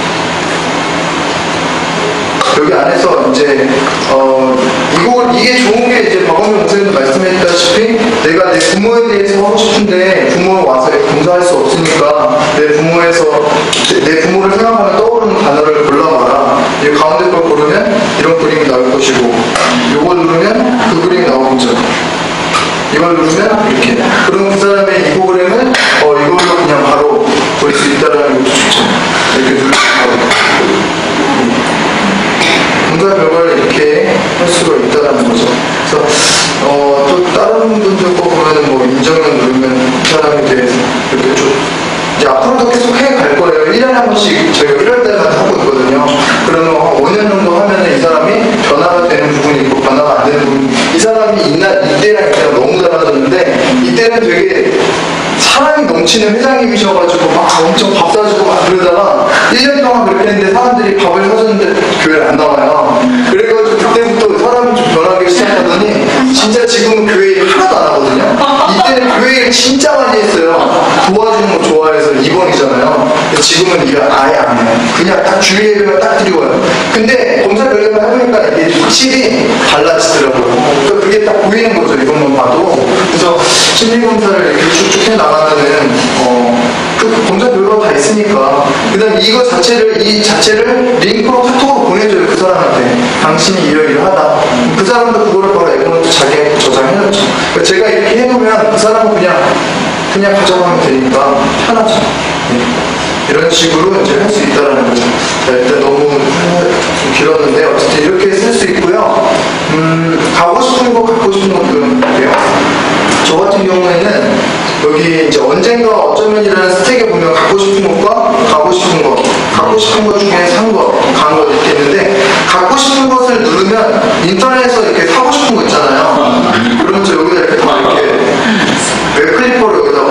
여기 안에서 이제 어 이거 이게 좋은 게 이제 박원명 목사님도 말씀했다시피 내가 내 부모에 대해서 하고 싶은데 부모 와서 봉사할 수 없으니까 내 부모에서 내 부모를 생각하면 떠오르는 단어를 골라봐라. 이 가운데 걸 고르면 이런 그림이 나올 것이고 이거 누르면 그 그림이 나오겠죠. 이걸 누르면 이렇게. 그럼 그 사람의 이고그램은 어 이걸로 그냥 바로 볼 수 있다라는 것도 좋죠. 이렇게 누르면 바로. 검사 결과를 이렇게 할 수가 있다는 거죠. 그래서 어, 또 다른 분들 거 보면은 뭐 인정을 누르면 그 사람에 대해서 이렇게 좀 이제 앞으로도 계속 해갈 거예요. 일 년에 한 번씩 저희가 일월 달마다 하고 있거든요. 그러면 한 오 년 정도 하면은 이 사람이 변화가 되는 부분이 있고 변화가 안 되는 부분이 이 사람이 이날 이때랑 이때랑 너무 달라졌는데 이때는 되게 사랑이 넘치는 회장님이셔가지고 막 엄청 밥 사주고 막 그러다가 일 년 동안 그렇게 했는데 사람들이 밥을 사줬는데 교회를 안 나와요. 그래가지고 그때부터 사람이 좀 변하기 시작하더니 진짜 지금은 교회 일 하나도 안 하거든요. 이때는 교회 일 진짜 많이 했어요. 도와주는 거 좋아해서 이 번이잖아요. 지금은 일을 아예 안 해요. 그냥 딱 주일 예배만 딱 드리고요. 근데 검사 결과만 해보니까 이게 확실히 달라지더라고요. 그러니까 그게 딱 보이는 거죠. 이것만 봐도. 그래서 심리검사를 이렇게 쭉쭉 해 나가면은 어, 그 검사 결과가 다 있으니까 그 다음 이거 자체를 이 자체를 링크로 카톡으로 보내줘요. 그 사람한테 당신이 이러이러하다. 그 사람도 그거를 바로 에버노트 자기한테 저장해놨죠. 그러니까 제가 이렇게 해놓으면 그 사람은 그냥 그냥 가져가면 되니까 편하죠. 네. 이런 식으로 이제 할 수 있다라는 거죠. 자, 일단 너무 좀 길었는데 어쨌든 이렇게 쓸 수 있고요. 음, 가고 싶은 거 갖고 싶은 것도 있고요. 저 같은 경우에는 여기 이제 언젠가 어쩌면이라는 스택에 보면 갖고 싶은 것과 가고 싶은 것, 갖고 싶은 것 중에 산 것, 간 것 이렇게 있는데 갖고 싶은 것을 누르면 인터넷에서 이렇게 사고 싶은 거 있잖아요. 그러면 저 여기다 이렇게 다 이렇게 웹클리퍼를 여기다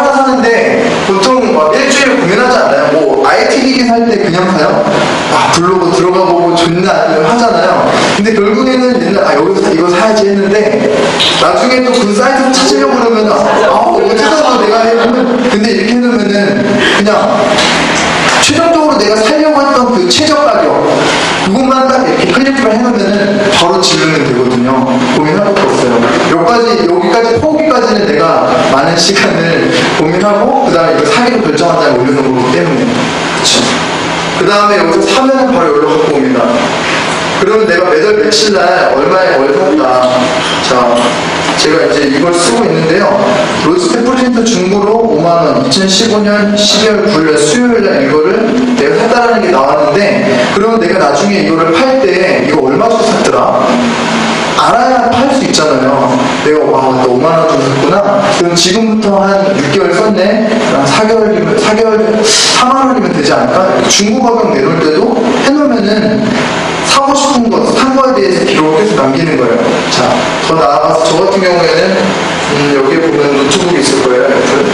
하나 사는데 보통 막 일주일 고민하지 않나요? 뭐 아이티 기기 살 때 그냥 사요? 아 블로그 들어가 보고 좋나 하잖아요. 근데 결국에는 옛날 아 여기서 이거 사야지 했는데 나중에 또 그 사이트를 찾으려고 그러면 아 어디서 내가 해 근데 이렇게 해놓으면은 그냥 최종적으로 내가 살려고 했던 그 최저 가격 그것만 딱 이렇게 클릭을 해놓으면은 바로 지르면 되거든요. 고민할 것도 없어요. 여기까지 여기까지 포기까지는 내가 많은 시간을 고민하고 그 다음에 이거 사기로 결정한 다음에 올려놓은 거기 때문에 그렇죠. 그 다음에 여기서 사면은 바로 여기로 갖고 옵니다. 그러면 내가 매달 며칠날 얼마에 뭘 샀다. 자, 제가 이제 이걸 쓰고 있는데요. 로스트 프린트 중고로 오만 원, 이천십오 년 십이월 구일 수요일날 이거를 내가 샀다라는 게 나왔는데, 그러면 내가 나중에 이거를 팔 때 이거 얼마 주고 샀더라? 알아야 팔 수 있잖아요. 내가 와, 너 오만 원 주고 샀구나. 그럼 지금부터 한 육 개월 썼네. 한 사 개월이면 사 개월 사만 원이면 되지 않을까? 중고 가격 내놓을 때도 해놓으면은 사고 싶은 것, 산 거에 대해서 기록을 계속 남기는 거예요. 자, 더 나아가서 저 같은 경우에는 음, 여기에 보면 노트북이 있을 거예요. 이렇게.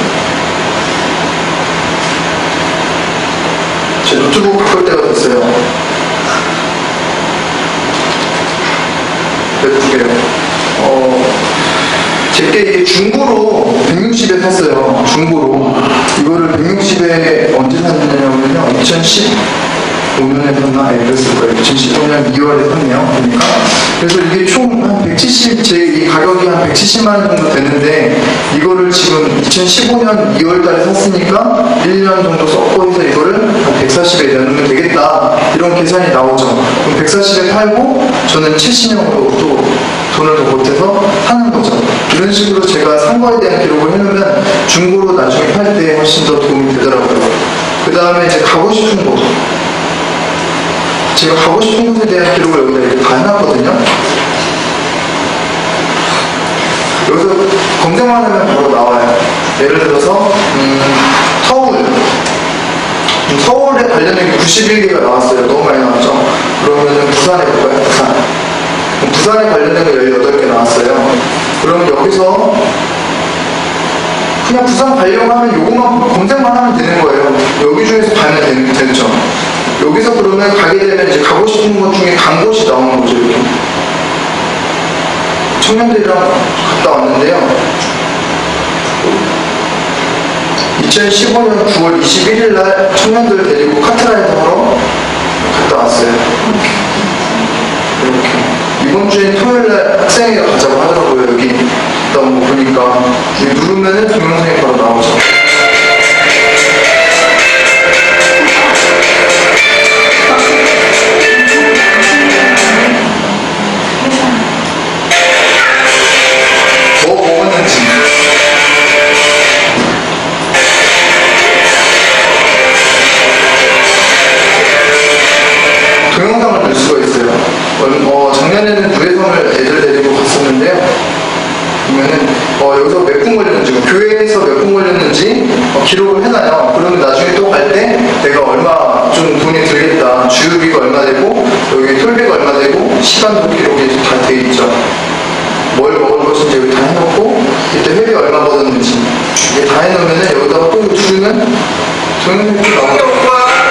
제 노트북 바꿀 때가 됐어요. 몇 개요? 어, 제게 이게 중고로 백육십에 샀어요. 중고로. 이거를 백육십에 언제 샀냐면요. 이천십오 년에 샀나? 예, 그랬을 거예요. 이천십오 년 이월에 샀네요. 그러니까. 그래서 이게 총 한 백칠십, 제 이 가격이 한 백칠십만 원 정도 되는데, 이거를 지금 이천십오 년 이월 달에 샀으니까 일 년 정도 썼고 해서 이거를 한 백사십에 넣으면 되겠다. 이런 계산이 나오죠. 그럼 백사십에 팔고, 저는 칠십형으로 또 돈을 더 보태서 사는 거죠. 이런 식으로 제가 산 거에 대한 기록을 해놓으면 중고로 나중에 팔 때 훨씬 더 도움이 되더라고요. 그 다음에 이제 가고 싶은 곳. 제가 가고 싶은 곳에 대한 기록을 여기다 이렇게 다 해놨거든요. 여기서 검색만 하면 바로 나와요. 예를 들어서 음, 서울 음, 서울에 관련된 게 구십일 개가 나왔어요. 너무 많이 나왔죠. 그러면은 부산에 볼까요? 부산. 부산에 관련된 거 열여덟 개 나왔어요. 그러면 여기서 그냥 부산 가려고 하면 요것만 검색만 하면 되는 거예요. 여기 중에서 가면 되는, 되죠. 여기서 그러면 가게 되면 이제 가고 싶은 것 중에 간 곳이 나오는 거죠. 이렇게. 청년들이랑 갔다 왔는데요. 이천십오 년 구월 이십일일 날 청년들 데리고 카트라이더 하러 갔다 왔어요. 이렇게. 이번 주에 토요일 날 학생회가 가자고 하더라고요. 여기 있다 뭐 보니까 누르면은 동영상이 바로 나오죠. 뭐 먹었는지. 동영상을 볼 수가 있어요. 어, 작년에는 구혜성을 애들 데리고 갔었는데요. 보면은 어, 여기서 몇 분 걸렸는지, 교회에서 몇 분 걸렸는지 어, 기록을 해놔요. 그러면 나중에 또 갈 때 내가 얼마 좀 돈이 들겠다, 주유비가 얼마 되고 여기 톨비가 얼마 되고 시간도 기록이 다 돼 있죠. 뭘 먹을 것인지 여기 다 해놓고 이때 회비 얼마 받았는지 이게 다 해놓으면은 여기다가 또 주는 동영상이 나와요.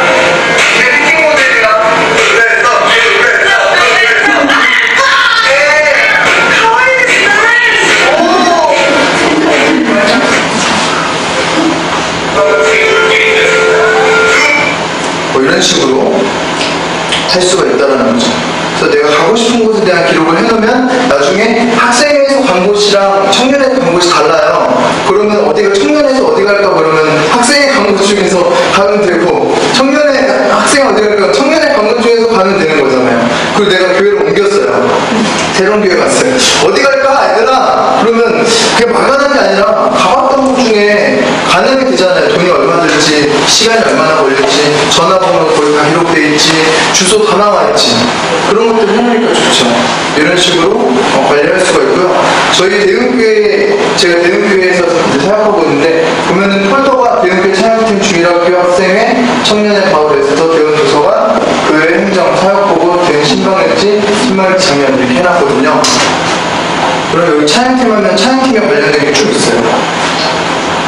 뭐 이런 식으로 할 수가 있다는 거죠. 그래서 내가 가고 싶은 곳에 대한 기록을 해놓으면 나중에 학생회에서 간 곳이랑 청년회에서 간 곳이 달라요. 그러면 어디가 청년회에서 어디 갈까 그러면 학생회 간 곳 중에서 가면 되고, 청년회 학생 어디 갈까 청년회 간 곳 중에서 가면 되는 거잖아요. 그리고 내가 교회를 옮겼어요. 새로운 교회 갔어요. 어디 갈까 얘들아? 그러면 그게 막연한 게 아니라 가봤던 곳 중에 가는 게 되잖아요. 돈이 얼마 들지, 시간이 얼마나 걸릴지, 전화번호 거기 다 기록돼 있지, 주소 다 나와 있지. 그런 것들 해놓으니까 좋죠. 이런 식으로 어, 관리할 수가 있고요. 저희 대흥교회, 제가 대흥교회에서 이제 사역하고 있는데 보면은 폴더가 대흥교회 찬양팀 중이라고 학생회, 청년의 가을에서 대흥도서관, 교회 행정, 사역보고, 대흥 신방일지, 신방일지 장면 이렇게 해놨거든요. 그럼 여기 찬양팀 하면 찬양팀에 관련된 게 쭉 있어요.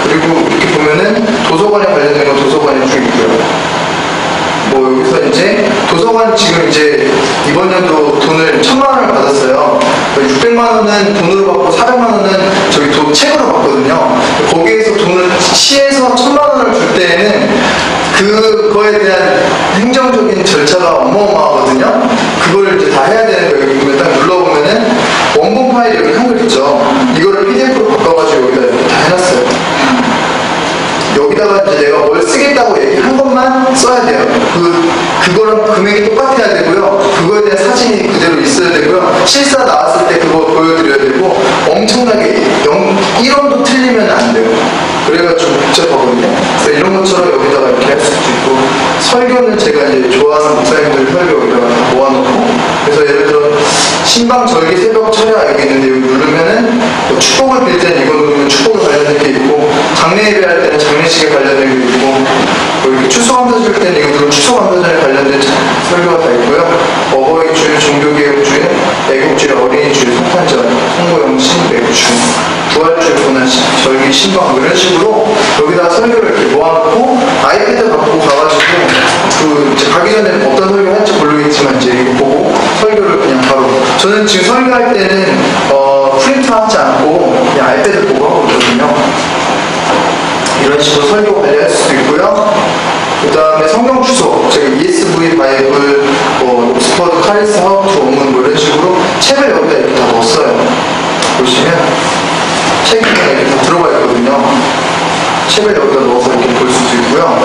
그리고 이렇게 보면은 도서관에 관련된 건 도서관에 쭉 있고요. 뭐 여기서 이제 도서관 지금 이제 이번 연도 돈을 천만 원을 받았어요. 육백만 원은 돈으로 받고 사백만 원은 저기 도, 책으로 받거든요. 거기에서 돈을 시에서 천만 원을 줄 때에는 그거에 대한 행정적인 절차가 어마어마하거든요. 그거를 이제 다 해야 되는 거예요. 여기 보면 딱 눌러보면은 원본 파일 여기 한글 있죠. 이거를 피디에프로 바꿔가지고 여기다 이렇게 다 해놨어요. 여기다가 이제 내가 뭘 쓰겠다고 얘기한 것만 써야 돼요. 그, 그거랑 금액이 똑같아야 되고요. 그거에 대한 사진이 그대로 있어야 되고요. 실사 나왔을 때 그거 보여드려야 되고, 엄청나게 영, 일 원도 틀리면 안 돼요. 그래가지고 복잡하거든요. 그래서 이런 것처럼 여기다가 이렇게 할 수도 있고, 설교는 제가 이제 좋아하는 목사님들 설교 여기다가 다 모아놓고, 그래서 예를 들어, 신방 절기 새벽 철야 여기 있는데 여기 누르면은 뭐 축복을 빌 때는 이거 누르면 축복에 관련된 게 있고, 장례 예배할 때는 장례식에 관련된 게 있고, 뭐 이렇게 추수감사 줄 때는 이거 누르면 추수감사절에 관련된 설교가 다 있고요. 어버이주일, 종교개혁주일, 애국주일, 어린이주일, 성탄절, 성모영신, 매구주일, 부활주일, 고난신, 절기, 신방 뭐 이런 식으로 여기다가 설교를 이렇게 모아놓고 아이패드 갖고 가가지고 그 이제 가기 전에 어떤 설교 할지 모르겠지만 이제 이거 보고 설교를 그냥 바로 저는 지금 설교할 때는 어, 프린트 하지 않고 그냥 아이패드 보고 하고 있거든요. 이런 식으로 설교 관리할 수도 있고요. 그 다음에 성경 추석, 제가 이에스브이 바이블, 뭐 옥스퍼드 카리스 하우투 원문 뭐 이런 식으로 책을 여기다 이렇게 다 넣었어요. 보시면 책이 그냥 이렇게 다 들어가 있거든요. 책을 여기다 넣어서 이렇게 볼 수도 있고요.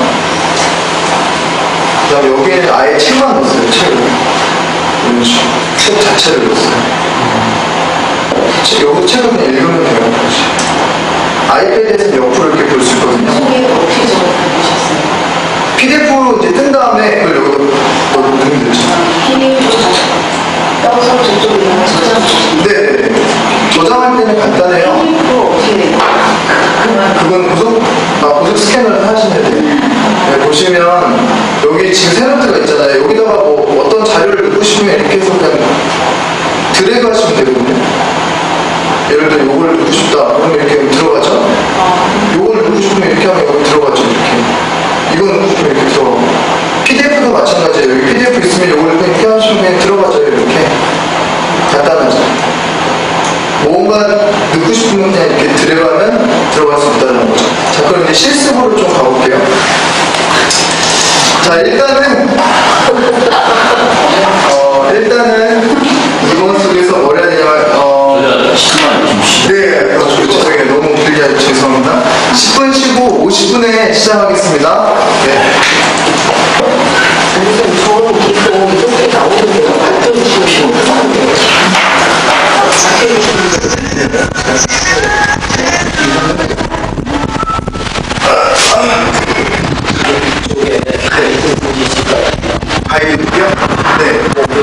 그 다음에 여기에는 아예 책만 넣었어요. 책을 이런 식으로 책 자체를 넣었어요. 여기 책을 그냥 읽으면 돼요. 아이패드에서 옆으로 이렇게 볼 수 있거든요. 어떻게 적어주셨어요? 피디에프로 이제 뜬 다음에 그걸 여기다 넣으면 되죠. 피디에프 떠서 저쪽에 저장. 네. 저장할 때는 간단해요. 피디에프로 어떻게 돼요? 그건 고속, 아, 고속 스캐너를 하시면 돼요. 네, 보시면 여기 지금 세 노트가 있잖아요. 여기다가 뭐 어떤 자료를 넣고 싶으면 이렇게 해서 그냥 드래그 하시면 되거든요. 예를 들어 요걸 넣고 싶다. 그러면 이렇게 들어가죠. 요걸 넣고 싶으면 이렇게 하면 여기 들어가죠. 이렇게. 이거 넣고 싶으면 이렇게 들어가고. 피디에프도 마찬가지예요. 여기 피디에프 있으면 요걸 이렇게 하시면 그냥 들어가죠. 이렇게. 간단하죠. 뭔가 넣고 싶은 건 그냥 이렇게 들어가면 들어갈 수 있다는 거죠. 자, 그럼 이제 실습으로 좀 가볼게요. 자, 일단은 어, 일단은 이번 속에서 뭘 해야 되냐면 어, 네, 어, 죄송해요. 너무 길게 해서 죄송합니다. 십 분 쉬고 오십 분에 시작하겠습니다. 네. 저는 이거 이렇게 나오는데요. 완전 주시면 가이드요? 네.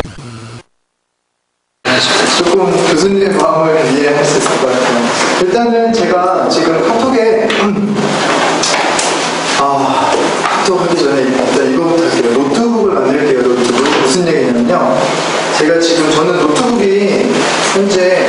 조금 교수님의 마음을 이해할 수 있을 것 같아요. 일단은 제가 지금 카톡에 아, 카톡 하기 전에 일단 이거부터 할게요. 노트북을 만들게요. 노트북. 무슨 얘기냐면요. 제가 지금 저는 노트북이 현재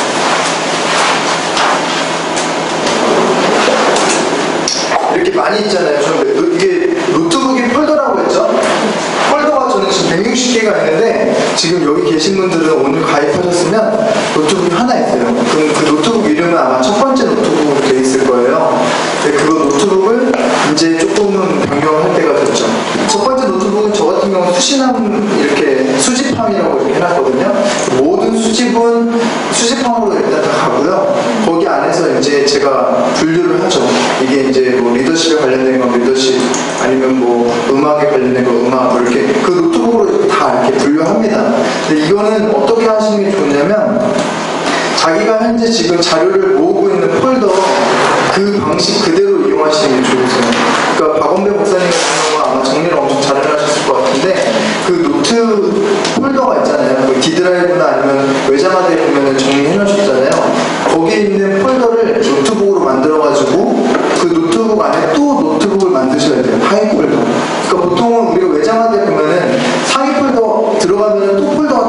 이렇게 많이 있잖아요. 좀 이게 노트북이 폴더라고 했죠? 폴더가 저는 지금 백육십 개가 있는데 지금 여기 계신 분들은 오늘 가입하셨으면 노트북이 하나 있어요. 그럼 그 노트북 이름은 아마 첫 번째 노트북으로 되어 있을 거예요. 근데 그 노트북을 이제 조금은 변경할 때가 됐죠. 첫 번째 노트북은 저 같은 경우는 수신함 이렇게 수집함이라고 이렇게 해놨거든요. 모든 수집은 수집함으로 일단 다 가고요. 거기 안에서 이제 제가 분류를 하죠. 이게 이제 뭐 리더십에 관련된 건 리더십, 아니면 뭐 음악에 관련된 거 음악, 뭐 이렇게 그 노트북으로 다 이렇게 분류합니다. 근데 이거는 어떻게 하시는 게 좋냐면 자기가 현재 지금 자료를 모으고 있는 폴더 그 방식 그대로 이용하시는 게 좋으세요. 그러니까 박원배 목사님 같은 경우는 아마 정리를 엄청 잘 해하셨을 것 같은데 그 노트 폴더가 있잖아요. 그 D드라이브나 아니면 외장하드에 보면 정리해 놓으셨잖아요. 거기에 있는 폴더를 노트북으로 만들어가지고 그 노트북 안에 또 노트북을 만드셔야 돼요. 하위 폴더. 그러니까 보통은 우리가 외장하드에 보면은 상위 폴더 들어가면 또 폴더가 쫙 있고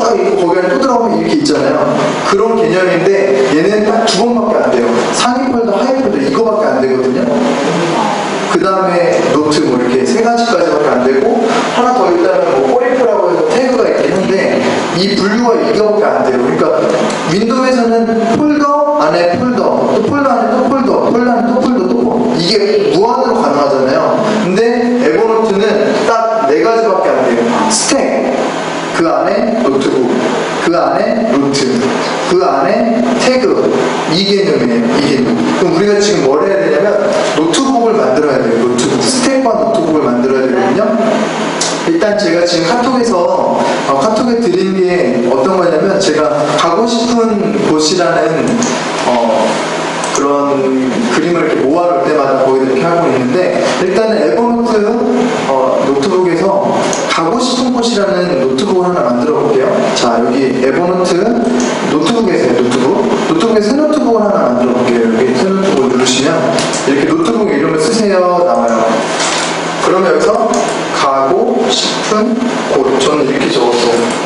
거기 안에 또 들어가면 이렇게 있잖아요. 그런 개념인데 얘는 딱 두 번밖에 안 돼요. 상위 폴더, 하위 폴더 이거밖에 안 되거든요. 그 다음에 노트 뭐 이렇게 세 가지까지밖에 안 되고 하나 더 있다면 뭐 꼬리표라고 해서 태그가 있긴 한데 이 분류가 이거밖에 안 돼요. 그러니까 윈도우에서는 폴더 안에 폴더, 또 폴더 안에 또 폴더, 폴더 안에 또 폴더, 또 폴더. 이게 무한으로 가능하잖아요. 근데 에버노트는 딱 네 가지밖에 안 돼요. 스택, 그 안에 노트북, 그 안에 노트, 그 안에 태그. 이 개념이에요. 이 개념. 그럼 우리가 지금 뭘 해야 되냐면 노트북을 만들어야 돼요. 노트북. 스택과 노트북을 만들어야 되거든요. 일단 제가 지금 카톡에서 어, 카톡에 드린 게 어떤 거냐면 제가 가고 싶은 곳이라는 어, 그런 그림을 이렇게 모아놓을 때마다 거의 이렇게 하고 있는데 일단은 에버노트 어, 노트북에서 가고 싶은 곳이라는 노트북을 하나 만들어 볼게요. 자, 여기 에버노트 노트북에서요. 노트북 노트북에 새 노트북을 하나 만들어 볼게요. 여기 새 노트북을 누르시면 이렇게 노트북 이름을 쓰세요 나와요. 그러면 여기서 가고 싶은 곳 저는 이렇게 적었어요.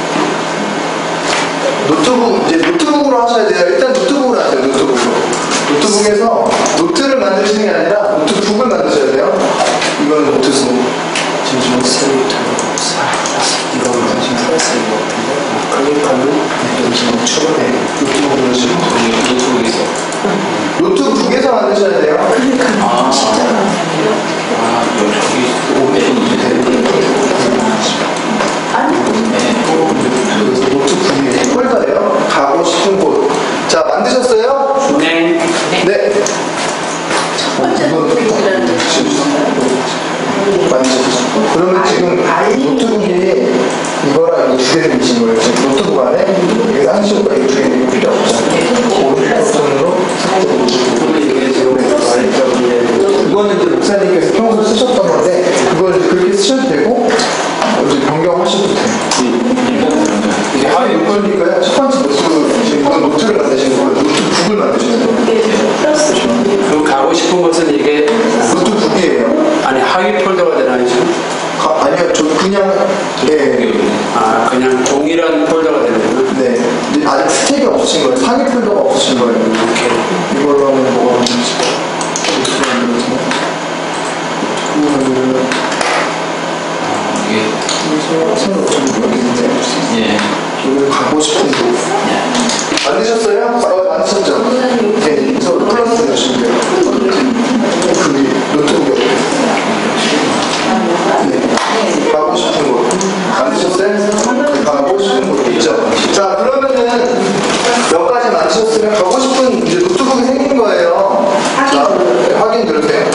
노트북 이제 노트북으로 하셔야 돼요. 일단 노트북으로 하세요. 노트북으로. 노트북에서 노트를 만드시는 게 아니라 노트북을 만드셔야 돼요. 이거는 노트북. 지금 좀 세부터 이거는 지금 살았어요. 클릭하면 여기 추가해. 노트북으로 지금 노트북에서 노트북에서 만드셔야 돼요. 아, 아, 여기 오면 그래서 노트북이 폴더예요. 가고 싶은 곳. 자, 만드셨어요? 네. 네. 만드셨죠. 그러면 지금 노트북이 이거랑 이거 두 개를 미신 거예요. 지금 노트북 안에 이게 한시오가 이거 두 개는 필요 없죠. 오른쪽 버튼으로 이거는 이제 목사님께서 평소 쓰셨던 건데 그걸 이제 그렇게 쓰셔도 되고 이제 변경하셔도 돼요. 이게 하위 육 번이니까요. 첫 번째 노트 지금 이건 노트를 만드시는 거예요. 노트북을 만드시는 거예요. 그럼 가고 싶은 곳은 이게 노트북이에요. 아니 하위 폴더가 되나요 지금? 가, 아니요, 저 그냥 예, 아 그냥 동일한 폴더가 되는구나. 네. 근데 아직 스택이 없으신 거예요. 상위 폴더가 없으신 거예요. 이렇게. 이걸로 하면 뭐가 되는지. 노트북 만들어서. 이게 그래서 새로 좀 여기 있는데 예. 여기 가고 싶은 곳. 만드셨어요? 어, 만드셨죠? 네, 저 플러스 넣으시면 돼요. 그 노트북 옆에. 네. 가고 싶은 곳. 만드셨어요? 가고 싶은 곳 있죠? 자, 그러면은 몇 가지 만드셨으면 가고 싶은 이제 노트북이 생긴 거예요. 자, 네, 확인 누르세요.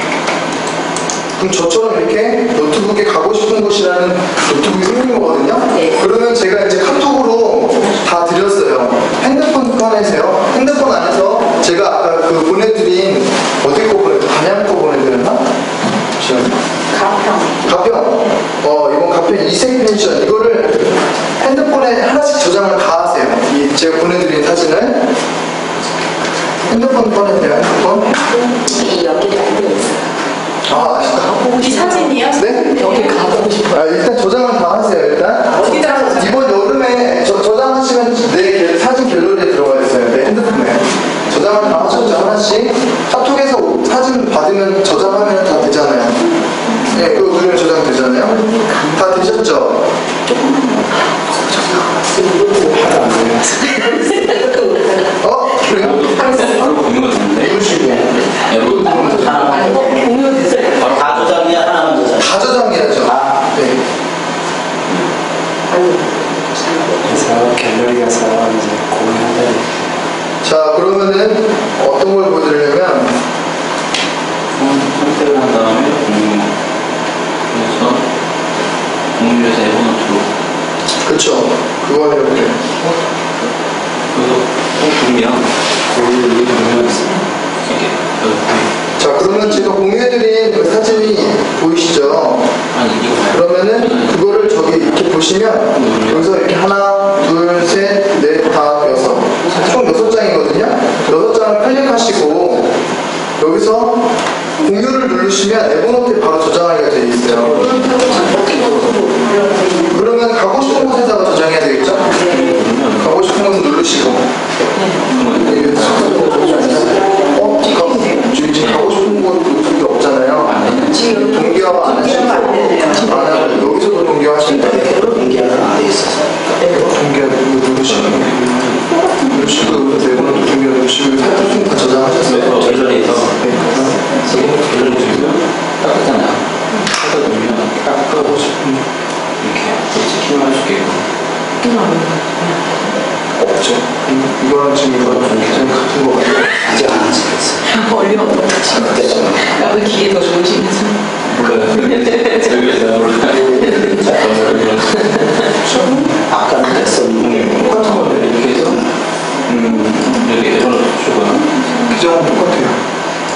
그럼 저처럼 이렇게 노트북에 가고 싶은 곳이라는 노트북이 생긴 거거든요. 그러면 제가 이제 카톡으로 다 드렸어요. 핸드폰 꺼내세요. 핸드폰 안에서 제가 아까 그 보내드린 어디 거 보내? 단양 거 보내드렸나? 가평. 가평. 어, 이건 가평 이색 펜션. 이거를 핸드폰에 하나씩 저장을 다 하세요. 이 제가 보내드린 사진을 핸드폰 꺼내세요. 핸드폰. 여기 달려 있어요. 아, 아쉽다. 우리 사진이요? 네? 여기 가보고 싶어요. 아, 일단 저장을 다 하세요. 일단 어디다 저장? 이번 여름에 저, 저장하시면 내 갤- 사진 갤러리에 들어가 있어요. 내 핸드폰에 저장을 다 하셨죠. 하나씩 카톡에서 사진 받으면 저장하면 다 되잖아요. 네, 그거 누르면 저장 되잖아요. 다 되셨죠? 어? 그래요? 바로 공유가 되는데? 누르시고 여러분 바로 다 저장이야 하나만 저장. 다 저장해야죠. 네. 그래서 갤러리 가서 이제 공유한다니. 자, 그러면은 어떤 걸 보여드리려면 선택을 한 다음에 공유. 그래서 공유에서 에버노트로. 그쵸. 그걸 이렇게 그래서 또 보면 거기 여기 보면 이게 여기 자, 그러면 제가 공유해드린 그 사진이 보이시죠? 아니 이거 그러면은 그거를 저기 이렇게 보시면 여기서 이렇게 하나, 둘, 셋, 넷, 다, 여섯 총 여섯 장이거든요. 여섯 장을 클릭하시고 여기서 공유를 누르시면 에버노트에 바로 저장하기가 되어 있어요. 그러면 가고 싶은 곳에다가 저장해야 되겠죠? 싶은 건 누르시고. 네. 어? 지금 지금 하고 싶은 것도 없잖아요. 지금 동기화 안 하시고. 안 되네요. 안 하면 여기서도 동기화 하시면 돼요. 동기화는 안 돼 있어서. 동기화 누르시고. 누르시고, 네번은 동기화 누르시고, 살짝 다 저장하셨어요. 저절에서 네. 결론 주면 깎잖아요. 하다 보면 깎고 싶은 이렇게 키만 줄게요. 없죠. 이- 이거랑 지금 이거랑 굉장히 같은 거 같아요. 아직 안 하시겠어요. 어려워. 나도 기계 더 좋으시면서. 몰라요. 저기서 몰라요. 아까는 됐었는데. 똑같은 건데. 이렇게 해서 음 여기 에러를 주고요. 기장은 똑같아요.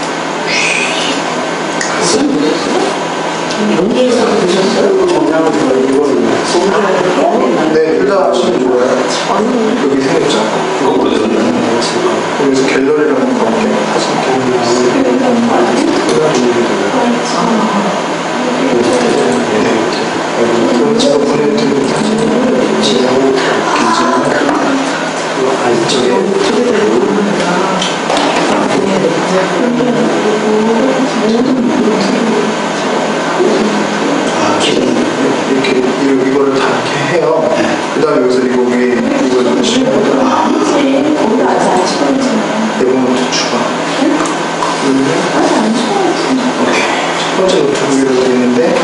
여기에서 보셨어요? 정량을 이거는 손으로 네, 둘다 하시면 좋아요. 여기 세 글자. 그거 모르거든요. 여기서 갤러리라는 거 이렇게 사진 갤러리. 그럼 제가 보내드린 사진을 지나고 아, 기능. 이렇게 이- 이거를 다 이렇게 해요. 그 다음에 여기서 이거 위에 이걸 누르시면 네번호트 추가. 첫 번째 노트북이라고 되어 있는데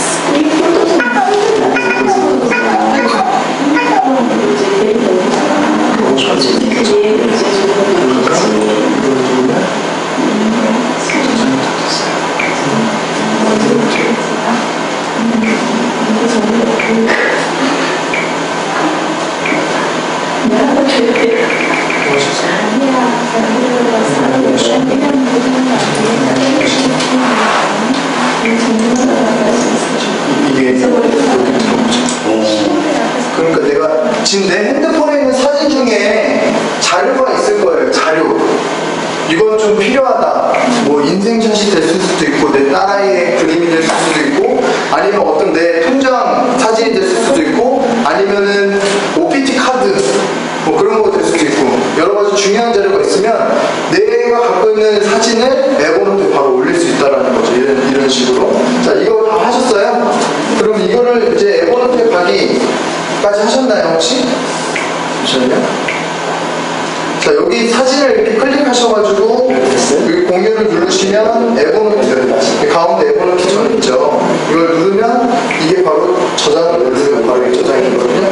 이게 이렇게 들어오죠. 그러니까 내가 지금 내 핸드폰에 있는 사진 중에 자료가 있을 거예요. 자료. 이건 좀 필요하다. 뭐 인생샷이 될 수도 있고 내 딸아이의 그림이 될 수도 있고 아니면 어떤 내 통장 사진이 될 수도 있고 아니면은 오피티 카드 뭐 그런 거 될 수도 있고 여러 가지 중요한 자료가 있으면 내가 갖고 있는 사진을 에버노트에 바로 올릴 수 있다라는 거죠. 이런, 이런 식으로. 자, 이거 다 하셨어요? 그럼 이거를 이제 에버노트에 가기까지 하셨나요, 혹시? 잠시만요. 자, 여기 사진을 이렇게 클릭하셔가지고 여기 공유를 누르시면 에버노트 가운데 에버노트 전 있죠. 이걸 누르면 이게 바로 저장을 누르면 바로 이게 저장이 되거든요.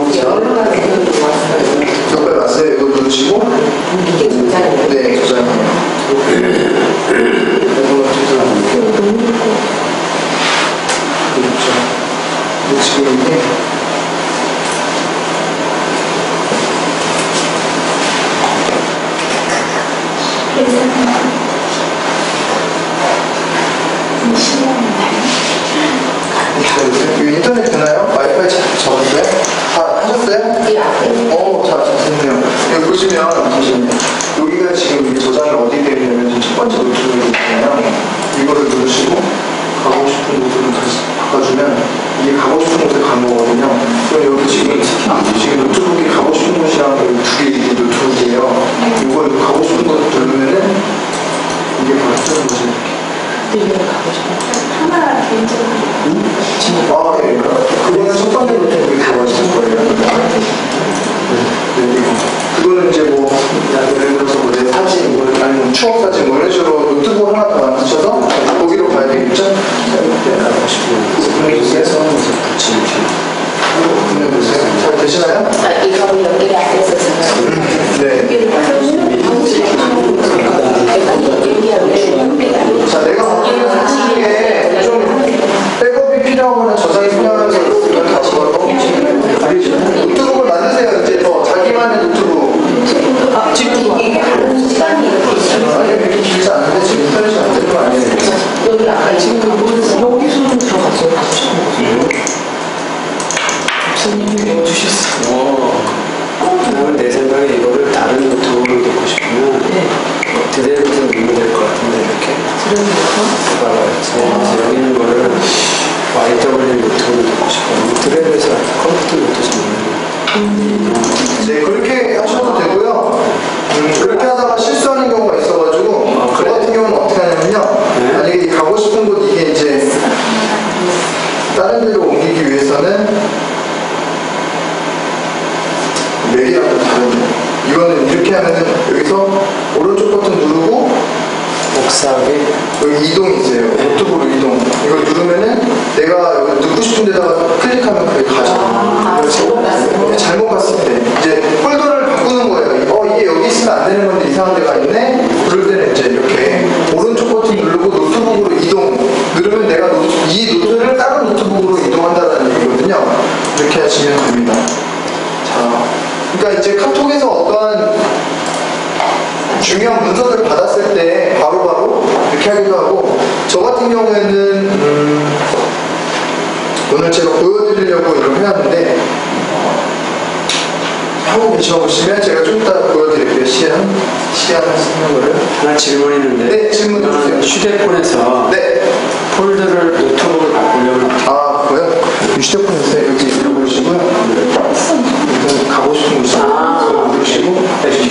여기까지 왔어요. 이거 누르시고 이게 진짜예요. 네, 저장이에요. 에버노트 저장. 그렇죠. 근데 지금 이게 이거 인터넷 되나요? 와이파이 잡았어요? 다 하셨어요? 어, 자, 자, 됐네요. 여기 보시면, 보시면, 여기가 지금 이 저장이 어디 되어 있냐면, 첫 번째 노트북이거든요. 이거를 누르시고, 가고 싶은 노트북을 다시 바꿔주면, 이게 가고 싶은 곳에 간 거거든요. 그럼 여기 지금, 지금 노트북이 가고 싶은 곳이랑 여기 두 개 있는 노트북이에요. 이걸 가고 싶은 곳 누르면은, 이게 바로 뜨는 거죠. 하나 개인적으로. 아, 네. 그거는 첫 번째 노트북이 들어가시는 거예요. 네, 이거. 그거는 이제 뭐, 예를 들어서 뭐 내 사진, 뭐, 아니면 추억 사진, 뭐 이런 식으로 노트북 하나 더 만드셔서 거기로 가야 되겠죠? 이렇게 가고 싶고. 보내주세요. 붙이는 보내주세요. 잘 되시나요? 이거 여기에 안 있어서. 네. 자, 내가 갖고 있는 사진 중에 좀 백업이 필요하거나 저장이 필요한 거 있으면 같이 걸어. 노트북을 만드세요. 이제 더 자기만의 노트북. 아, 지금 이게 하는 시간이 이렇게 있어요. 아니, 그렇게 길지 않은데 지금 인터넷이 안 되는 거 아니에요? 여기 아까 지금 여기서는 들어갔어요. 목사님이 외워주셨어요. 그러면 내 생각에 이거를 다른 노트북으로 듣고 싶으면 드래그해서 누르면 될 것 같은데 이렇게 봐봐요. 여기 있는 거를 와이더블유 노트북으로 듣고 싶어요. 드래그해서 컴퓨터 노트 좀 누르면 네, 그렇게 하셔도 되고요. 음, 그렇게 하다가 실수하는 경우가 있어가지고 저 같은 경우는 어떻게 하냐면요. 네. 만약에 가고 싶은 곳 이게 이제 다른 데로 옮기기 위해서는 맥이랑 좀 다른데 이거는 이렇게 하면은 여기서 오른쪽 버튼 누르고 복사하게. 여기 이동이 있어요. 노트북으로 이동. 이걸 누르면은 내가 여기 넣고 싶은 데다가 클릭하면 그게 가죠. 아, 잘못 봤어요. 잘못 봤을 때 이제 폴더를 바꾸는 거예요. 어 이게 여기 있으면 안 되는 건데 이상한 데가 있네. 그럴 때는 이제 이렇게 오른쪽 버튼 누르고 노트북으로 이동 누르면 내가 노트, 이 노트를 다른 노트북으로 이동한다는 얘기거든요. 이렇게 하시면 됩니다. 자, 그러니까 이제 카톡에서 어떠한 중요한 문서들을 받았을 때 바로바로 이렇게 하기도 하고 저 같은 경우에는 음, 오늘 제가 보여드리려고 이렇게 해놨는데 하고 계셔보시면 제가 좀 이따 보여드릴게요. 시안 시안 쓰는 거를. 하나 질문 있는데. 네, 질문 주세요. 휴대폰에서 네. 폴더를 노트북으로 바꾸려면 아, 그거요? 휴대폰에서 여기 들어보시고요. 일단 가고 싶은 곳이 아, 누르시고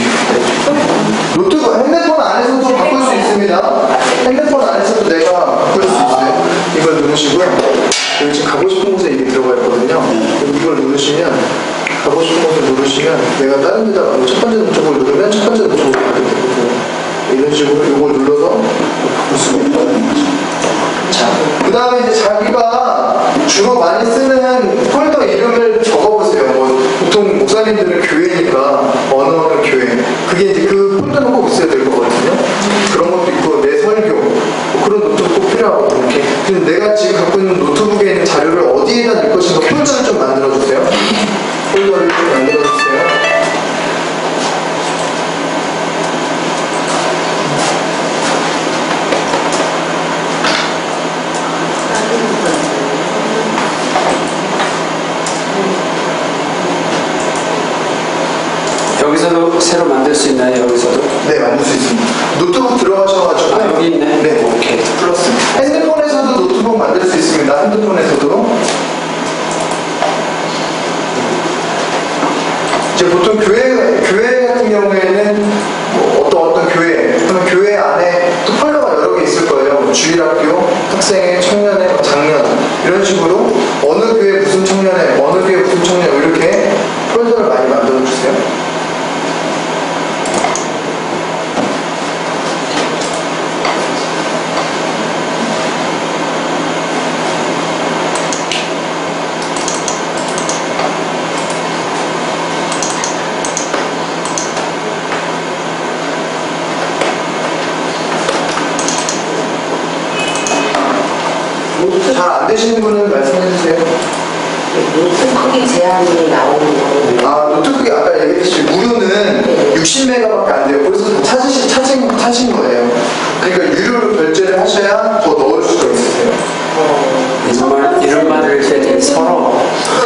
노트북, 핸드폰 안에서도 바꿀 수 있습니다. 핸드폰 안에서도 내가 바꿀 수 있어요. 이걸 누르시고요. 여기 지금 가고 싶은 곳에 이게 들어가 있거든요. 이걸 누르시면 가고 싶은 곳을 누르시면 내가 다른 데다가 뭐첫 번째 노트북을 누르면 첫 번째 노트북을 가게 되거든요. 이런 식으로 이걸 눌러서 바꿀 수가 있다는 거죠. 자, 그 다음에 이제 자기가 주로 많이 쓰는 폴더 이름을 적어보세요. 뭐, 보통 목사님들은 교회니까, 어느 어느 교회. 그게 이제 그 폴더는 꼭 있어야 될 거거든요. 그런 것도 있고, 내 설교. 뭐 그런 노트북 꼭 필요하고, 이렇게. 근데 내가 지금 갖고 있는 노트북에 있는 자료를 어디에다 넣을 것인가 폴더를 좀 만들어주세요. 폴더를 좀 만들어주세요. 여기서도 새로 만들 수 있나요? 여기서도? 네, 만들 수 있습니다. 노트북 들어가셔가지고. 아, 여기 있네. 네, 오케이. 플러스. 핸드폰에서도 노트북 만들 수 있습니다. 핸드폰에서도. 이제 보통 교회, 교회 같은 경우에는 뭐 어떤 어떤 교회, 그러면 교회 안에 또 폴더가 여러 개 있을 거예요. 뭐 주일학교, 학생회, 청년회, 뭐 장년 이런 식으로 어느 교회 무슨 청년회, 어느 교회 무슨 청년 이렇게 폴더를 많이 만들어 주세요. 잘 안 되시는 분은 말씀해 주세요. 무슨 크기 제한이 나오는 거예요? 아, 노트북이 아까 얘기했듯이 무료는 육십 메가밖에 안 돼요. 그래서 다 찾으신, 찾은, 찾은 거예요. 그러니까 유료로 결제를 하셔야 더 넣을 수가 있으세요. 정말 이런 말을 해야 되게 서러워.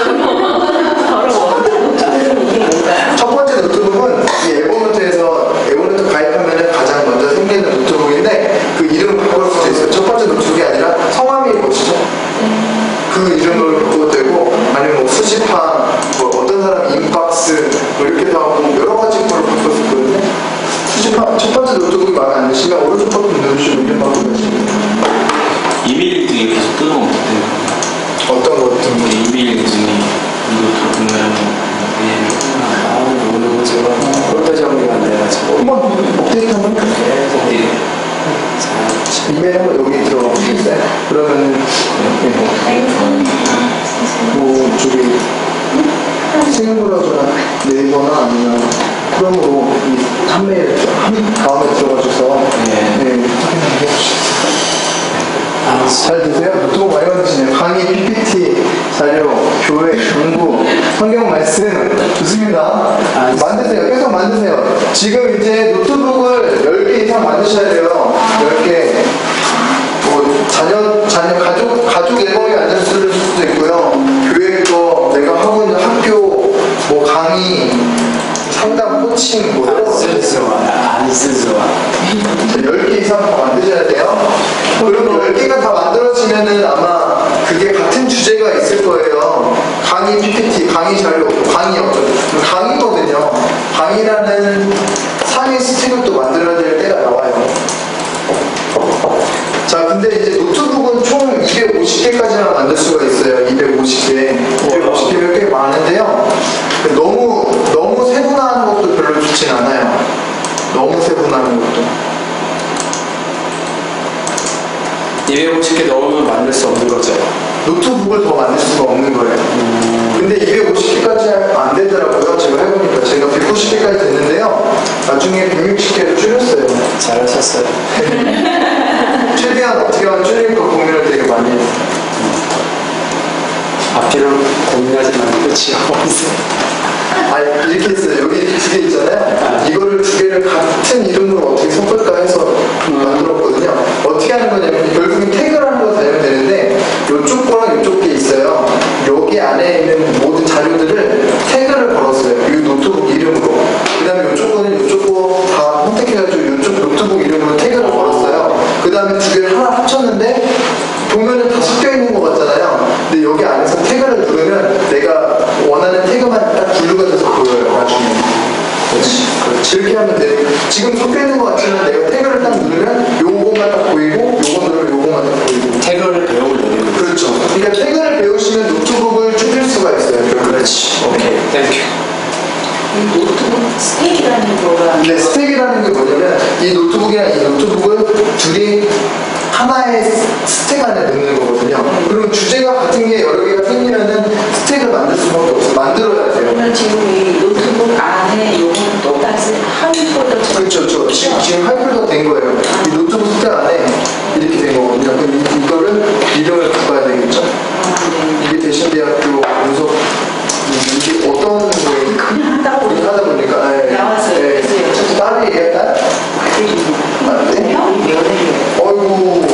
첫 번째 노트북은 이 에버노트에서 에버노트 가입하면 가장 먼저 생기는 노트북인데 그 이름을 바꿀 수도 있어요. 첫 번째 노트북이 아니라 성함이 뭐시죠? 그 이름을 바꿔도 되고 아니면 뭐 수집함, 뭐 어떤 사람이 인박스 뭐 이렇게도 하고 여러 가지 걸로 바꿀 수 있거든요. 수집함 첫 번째 노트북이 마음에 안 드시면 오른쪽 버튼 누르시고 이름 바꾸면 됩니다. 이메일 등이 계속 뜨면 어때요? 어떤 거 같은 거? 이메일 등이 이거 보면 아, 너무 제가 폴더 정리가 안 돼가지고. 한번 업데이트 한번 해볼게요. 어디 이메일 한번 여기 들어가 보시겠어요? 그러면은 뭐 저기 생브라우저나 네이버나 아니면 크롬으로 이 한메일 한 다음에 들어가셔서 네. 네, 확인을 해주시겠어요? 아, 잘 되세요? 노트북 많이 받으시네요. 강의, 피피티, 자료, 교회, 공부, 성경 말씀 좋습니다. 만드세요. 계속 만드세요. 지금 이제 노트북을 열 개 이상 만드셔야 돼요. 열 개. 뭐 자녀, 자녀, 가족, 가족 앨범이 앉아서 쓸 수도 있고요. 교회 거, 내가 하고 있는 학교, 뭐 강의, 상담, 코칭, 뭐 여러 안 쓸 와, 안 쓸 와. 열 개 이상 다 만드셔야 돼요. 그럼 열 개가 다 만들어지면은 아마 그게 같은 주제가 있을 거예요. 강의 피피티, 강의 자료, 강의 어쩌고 장이라는 상위 스틱을 또 만들어야 될 때가 나와요. 자, 근데 이제 노트북은 총 이백오십 개까지만 만들 수가 있어요. 이백오십 개. 이백오십 개면 꽤 많은데요. 너무, 너무 세분화하는 것도 별로 좋진 않아요. 너무 세분화하는 것도. 이백오십 개 넘으면 만들 수 없는 거죠. 노트북을 더 만들 수가 없는 거예요. 근데 이백오십 개까지 안 되더라고요. 제가 해보니까. 제가 백구십 개까지 됐는데요. 나중에 백육십 개로 줄였어요. 잘하셨어요. 최대한 어떻게 하면 줄일까 고민을 되게 많이 했어요. 앞뒤로 고민하지 말고 끝이 없어요. 아니, 이렇게 했어요. 여기 두 개 있잖아요. 이거를 두 개를 같은 이름으로 어떻게 섞을까 해서 만들었거든요. 어떻게 하는 거냐면, 결국엔 태그를 하는 거 되면 되는데, 이쪽 거랑 이쪽 게 있어요. 여기 안에 있는 모든 자료들을 태그를 걸었어요. 이 노트북 이름으로. 그 다음에 이쪽 거는 이쪽 거 다 선택해가지고 이쪽 노트북 이름으로 태그를 걸었어요. 그 다음에 두 개를 하나 합쳤는데, 보면은 다 섞여 있는 것 같잖아요. 근데 여기 안에서 태그를 누르면 내가 원하는 태그만 딱 분류가 돼서 보여요, 나중에. 그렇지. 그렇지. 이렇게 하면 돼. 지금 섞여 있는 것 같지만 내가 태그를 딱 누르면 요거만 딱 보이고, 요거 누르면 요거만 딱 보이고. 태그를 배우려는 거죠. 그렇죠. 그러니까 태그를 배우시면 노트북을 줄일 수가 있어요. 그렇지. 오케이. 땡큐. 이 노트북 스택이라는 거가 근데 스택이라는 게 뭐냐면, 이 노트북이랑 이 노트북을 둘이 하나의 스택 안에 넣는 거거든요. 그리고 주제가 같은 게 여러 개가 생기면은 스택을 만들 수밖에 없어요. 만들어야 돼요. 그러면 지금 이 노트북 안에 요거는 똑같이 한 폴더처럼 그렇죠, 그렇죠. 지금, 지금 하이플러가 된 거예요. 이 노트북 스택 안에 이렇게 된 거거든요. 그럼 이, 이거를 이름을 바꿔야 되겠죠. 이게 대신대학교 분석, 이게 어떤 거예요? 그냥 하다 보니까 하다 보니까, 네. 나왔어요. 네. 그래서 딸이에요, 딸? 아, 네? 어이구.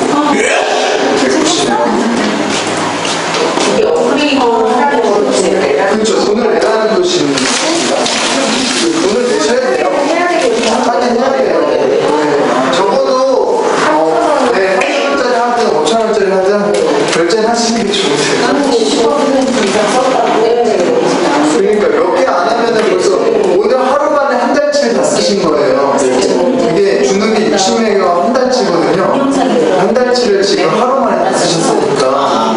이게 업그레이드 하라는 거로 제가 그렇죠. 돈을 내라는 것입니다. 돈을 내셔야 돼요. 하긴 해야 돼요. 네. 적어도 어, 네, 삼천 원짜리 하든 오천 원짜리 하든 결제는 하시는 게 좋으세요. 나는 십 퍼센트 이상 썼다고 그러니까 몇 개 안 하면은 벌써 오늘 하루 만에 한 달치를 다 쓰신 거예요. 이게 주는 게 육십 메가 한 달치거든요. 한 달치를 지금 하루 만에 다 쓰셨으니까.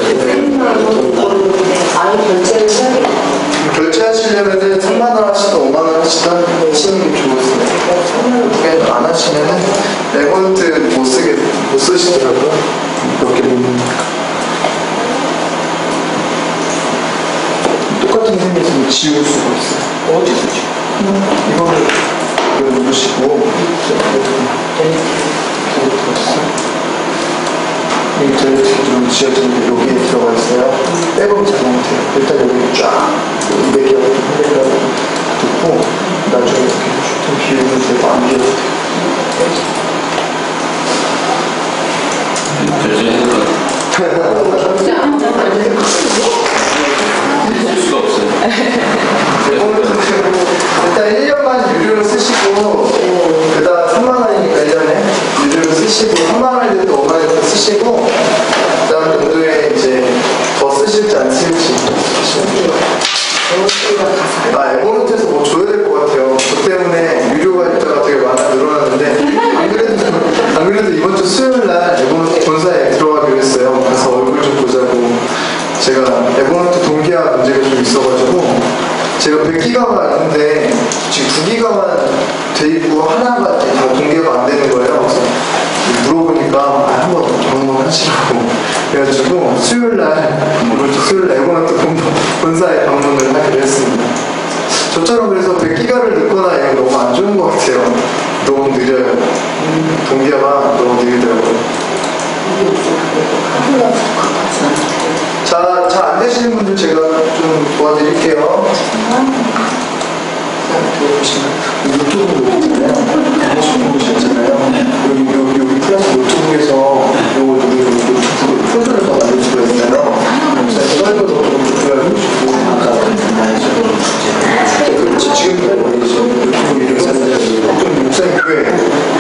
아예 결제를 해야겠다. 결제하시려면은 삼만 원 하시든 오만 원 하시든 하시는 게 좋으세요. 그렇게 안 하시면은 레몬트 못 쓰게, 못 쓰시더라고요. 몇 개 못 넣으니까. 똑같은 셈이 있으면 지울 수가 있어요. 어디서 지워? 이거를 이거 누르시고 이 좀 지어진 여기에 들어가 있어요. 백업 작업해요. 일단 여기 쫙 이백 개가 이백 개가 듣고 나중에 이렇게 좀 비우면 되고 안 비워도 돼요. 결제해서 쓸 수가 없어요. 일단 일 년만 유료로 쓰시고 그 다음 삼만 원이니까 일 년에 유료로 쓰시고 삼만 원이 돼도 오만 원이 쓰시고 그 다음 정도에 이제 더 쓰실지 안 쓰실지 아 에버노트에서 뭐 줘야 될 것 같아요. 그 때문에 유료 가입자가 되게 많아 늘어났는데 안 그래도 안 그래도 이번 주 수요일 날 에버노트 본사에 들어가기로 했어요. 가서 얼굴 좀 보자고. 제가 에버노트 동기화 문제가 좀 있어가지고 제가 백 기가가 있는데 지금 구 기가만 돼 있고 하나가 다 동기화가 안 되는 거예요. 그래서 물어보니까 아, 한번 방문 하시라고 그래가지고 수요일 날 이번 주 수요일 날 에버노트 본사에 방문을 하기로 했습니다. 저처럼 그래서 백 기가를 넣거나 이런 거 너무 안 좋은 것 같아요. 너무 느려요. 동기화가 너무 느리더라고요. 자, 잘 안 되시는 분들 제가 좀 도와드릴게요. 보시면 노트북 있잖아요. 노트북 있잖아요. 여기, 여기, 여기 플러스 노트북에서 요거 노트북 폴더를 더 만들 수가 있어요. 폴더도 노트북을 주고 아까 그렇지. 지금 노트북 이름 사는데 좀 육사의 교회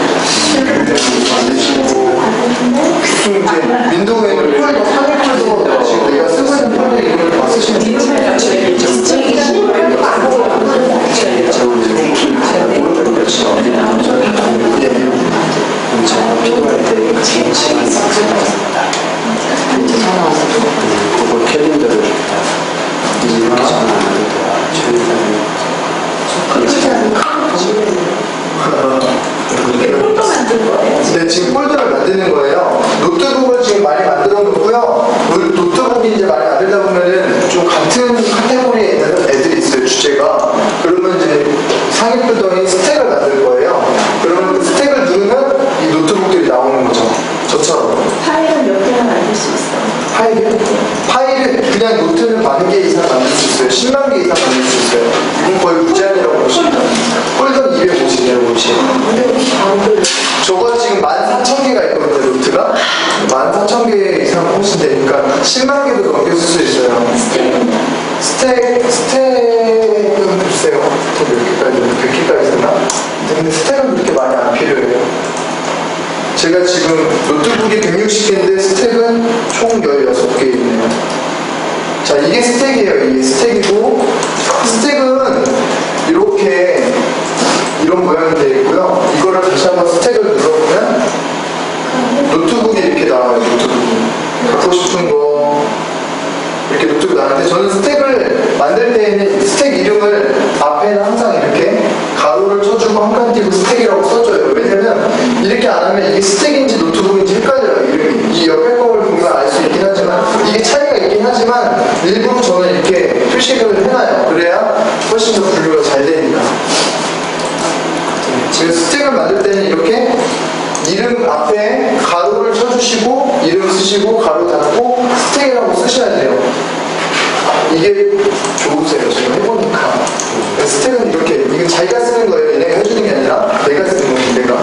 만드시고 좀 이제 윈도우에는 폴더 상위 폴더 지금 내가 쓰고 있는 폴더 이름을 다 쓰시면 돼요. 전화 와서 그걸 캘린더를 다 이렇게 전화 안 해도 이게 폴더 만든 거예요? 네, 지금 폴더를 만드는 거예요. 노트북을 지금 많이 만들어 놓고요. 노- 노트북이 이제 많이 만들다 보면은 좀 같은 카테고리에 있는 애들이 있어요, 주제가. 그러면 이제 상위 폴더인 스택을 만들 거예요. 그러면 그 스택을 누르면 이 노트북들이 나오는 거죠. 저처럼. 파일은 몇 개나 만들 수 있어? 파일을? 파일을 그냥 노트는 만 개 이상 만들 수 있어요. 십만 개 이상 만들 수 있어요. 이건 거의 무제한이라고 보시면 돼요. 폴더는 이백오십이에요, 오십. 저거 지금 만 사천 개가 있거든요, 노트가. 만 사천 개 이상 보시면 되니까 십만 개도 넘길 수 있어요. 스택, 스택은 글쎄요. 몇 개까지, 백 개까지 되나? 근데 스택은 그렇게 많이 안 필요해요. 제가 지금 노트북이 백육십 개인데 스택은 총 열여섯 개 있네요. 자, 이게 스택이에요. 이게 스택이고, 스택은 이렇게 이런 모양이 되어 있고요. 이거를 다시 한번 스택을 눌러보면 노트북이 이렇게 나와요. 노트북이. 갖고 싶은 거 이렇게 노트북 나왔는데, 저는 스택을 만들 때에는 스택 이름을 앞에는 항상 이렇게 가로를 쳐주고 한 칸 띄고 스택이라고 써줘요. 왜냐면 이렇게 안 하면 이게 스택인지 노트북인지 헷갈려요, 이름이. 이 옆에 거를 보면 알 수 있긴 하지만, 이게 차이가 있긴 하지만 일부러 저는 이렇게 표식을 해놔요. 그래야 훨씬 더 분류가 잘 되니까. 지금 스택을 만들 때는 이렇게 이름 앞에 가로를 쳐주시고 이름 쓰시고 가로 닫고 스택이라고 쓰셔야 돼요. 이게 좋으세요. 지금 해보니까. 스택은 이렇게, 이건 자기가 쓰는 거예요. 얘네가 해주는 게 아니라 내가 쓰는 거예요. 내가.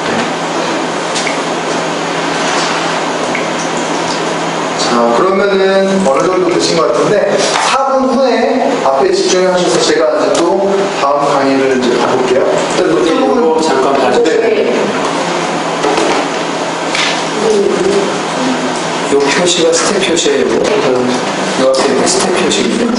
자, 그러면은 어느 정도 되신 것 같은데 사 분 후에 앞에 집중하셔서 제가 이제 또 다음 강의를 이제 가볼게요. 일단 노트북은 잠깐 봐주세요. 네. 이 표시가 스텝 표시예요. 이 앞에 스텝 표시입니다.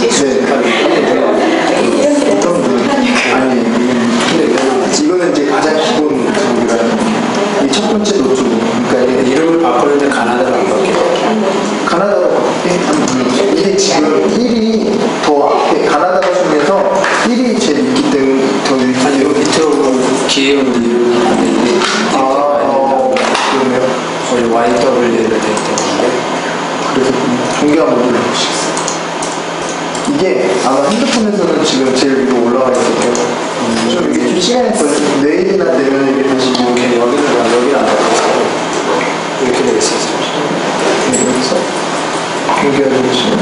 네. 어떤 분? 아니, 근데 이거는 이제 가장 기본 노트북이라는. 이 첫 번째 노트북. 그러니까 이게 이름을 바꾸는데 가나다로 안 바뀌어요. 가나다로 바뀌게 한번 눌러주세요. 이게 지금 일이 더 앞에 가나다라 중에서 일이 제일 있기 때문에 더 아니, 유익하죠. 여기 밑으로 기회운 이름이 있는데, 아, 어, 그러네요. 거의 와이더블유를 돼 있다고. 그래서 종교 한번 눌러보시겠어요. 이게 아마 핸드폰에서는 지금 제일 위로 올라가 있을 거예요. 좀 이게 좀 시간이 걸려서 내일이나 되면 이게 다시 이렇게 이렇게 여기를 안, 여기를 안 바꿔서 이렇게 되겠어요. 여기서 종교를 보시면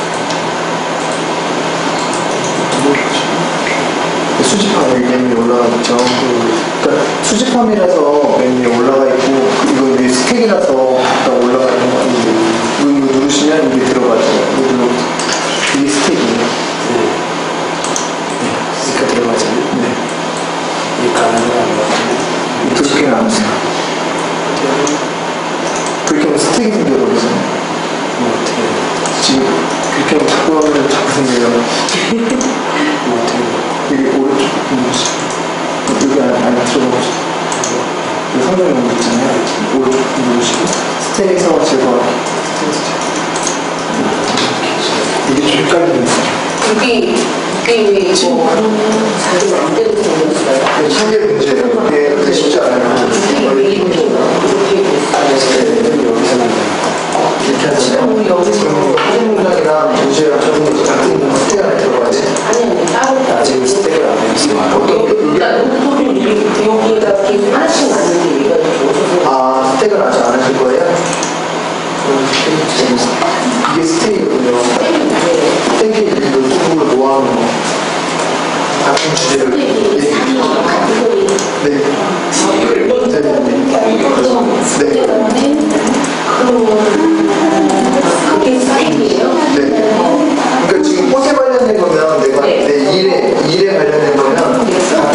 수집함 이게 맨 위에 올라가 있죠. 그러니까 수집함이라서 맨 위에 올라가 있고, 이거 위에 스택이라서 다 올라가 있는 거 아니에요. 이거 누르시면 이게 들어가죠. 이거 눌러 이게 스택이에요. 네. 이렇게 들어가잖아요. 네. 이 가나다로 안 바뀌어요. 그렇게는 안 써요. 그렇게 하면 스택이 생겨버리잖아요. 뭐 어떻게 해요? 지금 그렇게 하면 자꾸 하면 자꾸 생겨요. 뭐 어떻게 해요? 여기 오른쪽 누르시고 여기 안에 안에 들어가보시고 여기 상단에 놓은 거 있잖아요. 오른쪽 누르시고 스택에서 제거하기. 이게 좀 헷갈리는 거예요. 여기 이게 지금 그러면 자기 마음대로 되는 수가 이게 문제예요. 이게 그렇게 쉽지 않아요. 여기서만 이렇게 하시면 여기서 한 문장이랑 문제랑 적은 같은 스택 안에 들어가야 돼. 아니 아니 따로 아직 스택을 안 했어요. 어떤 그러니까 노트북이 여기에다 계속 하나씩 만드는데 얘가 좀 아, 스택을 아직 안 하실 거예요? 그럼 스택이 이게 스택이거든요. 스택이 이 노트북을 모아놓은 거. 같은 주제를. 네. 네. 네. 네. 그게 사이즈예요? 네. 그러니까 지금 꽃에 관련된 거면 내가 네. 내 일에, 일에 관련된 거면 같은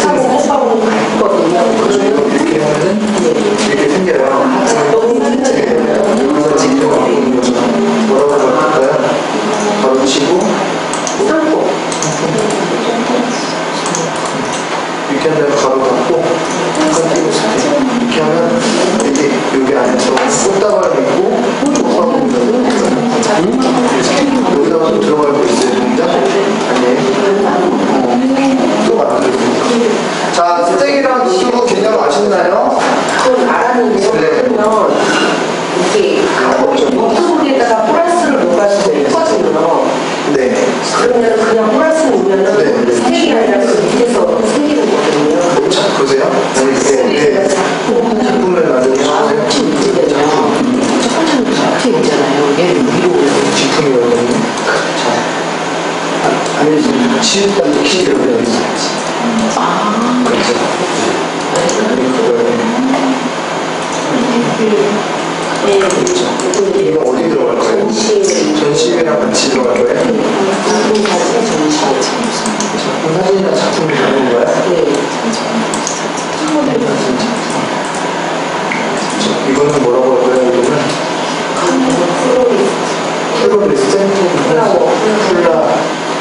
이렇게 하면은 이렇게 생겨요. 네. 여기서 지금 뭐라고 할까요? 바로 치고 이렇게 한 다음에 가로 닫고 한칸 띄고 이렇게 하면 이게 여기 안에서 꽃다발을 입고 꽃다발을 입는 이게 위로 제품이거든요. 아니, 지금 치즈단도 키즈로 되어있지. 아. 그렇죠. 네. 그렇죠. 이거 어디 들어갈 거예요? 전시회랑 같이 들어갈 거예요? 작품 자체가 전시회. 작품 사진이랑 작품이 다른 거야? 네. 이거는 뭐라고 할 거예요? 이거는? 플로리스트? 플라워. 플라.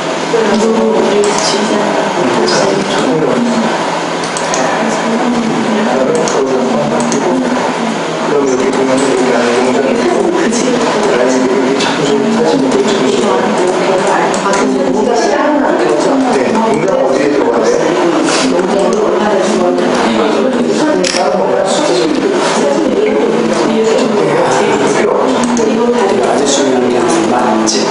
그럼 여기 보면 여기 안에 동작이 있고 여기 작품 사진 네, 동작 어디에 들어가야 돼? 다른 거야? 아주 중요한 게 맞지.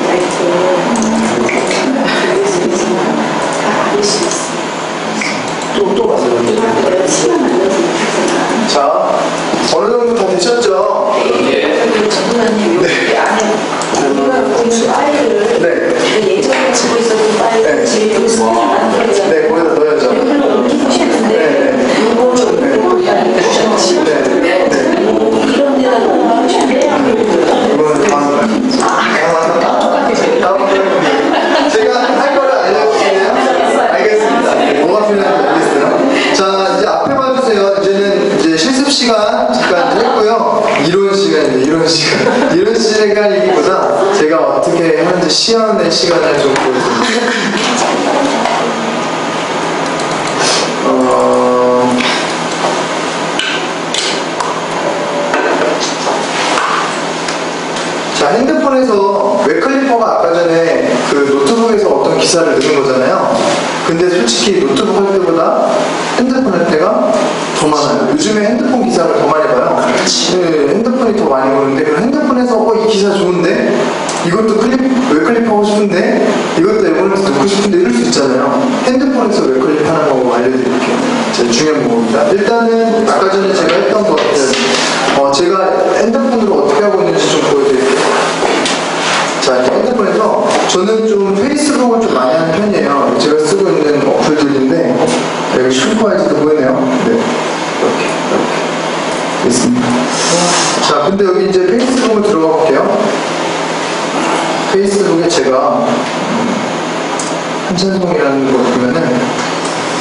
또, 또 가세요. 자, 어느 정도 다 되셨죠? 전문가님 여기 안에 우리가 보이는 파일을 네. 예전에 지고 있었던 파일을 지금 여기 스캔 만들어서 네, 거기다 넣어야죠. 여기를 옮기셨는데 이거를 이렇게 알려주셨지. 네. 네. 이런 데다 옮기셨는데 이거는 다음 다음 제가 할 거를 알려주시네요. 알겠습니다. 뭐가 필요한지 알겠어요. 자, 이제 앞에 봐주세요. 이제는 이제 실습 시간 잠깐 했고요. 이론 시간인데 이론 시간 이론 시간이기보다 제가 어떻게 하는지 시연의 시간을 좀 보여드립니다. 어... 자, 핸드폰에서 웹클리퍼가 아까 전에 그 노트북에서 어떤 기사를 넣은 거잖아요. 근데 솔직히 노트북 할 때보다 핸드폰 할 때가 더 많아요. 요즘에 핸드폰 기사를 더 많이 봐요. 네, 핸드폰이 더 많이 보는데 그 핸드폰에서 어, 이 기사 좋은데 이것도 클립, 웹클립 하고 싶은데 이것도 앨범에서 넣고 싶은데 이럴 수 있잖아요. 핸드폰에서 웹클립 하는 방법 알려드릴게요. 제일 중요한 방법입니다. 일단은 아까 전에 제가 했던 것 같아요. 어, 제가 핸드폰으로 어떻게 하고 있는지 좀 보여드릴게요. 자, 핸드폰에서 저는 좀 페이스북을 좀 많이 하는 편이에요. 제가 쓰고 있는 어플들인데 여기 슈퍼와이즈도 보이네요. 네, 이렇게 이렇게 됐습니다. 자, 근데 여기 이제 페이스북을 들어가 볼게요. 페이스북에 제가 한찬송이라는 거 보면은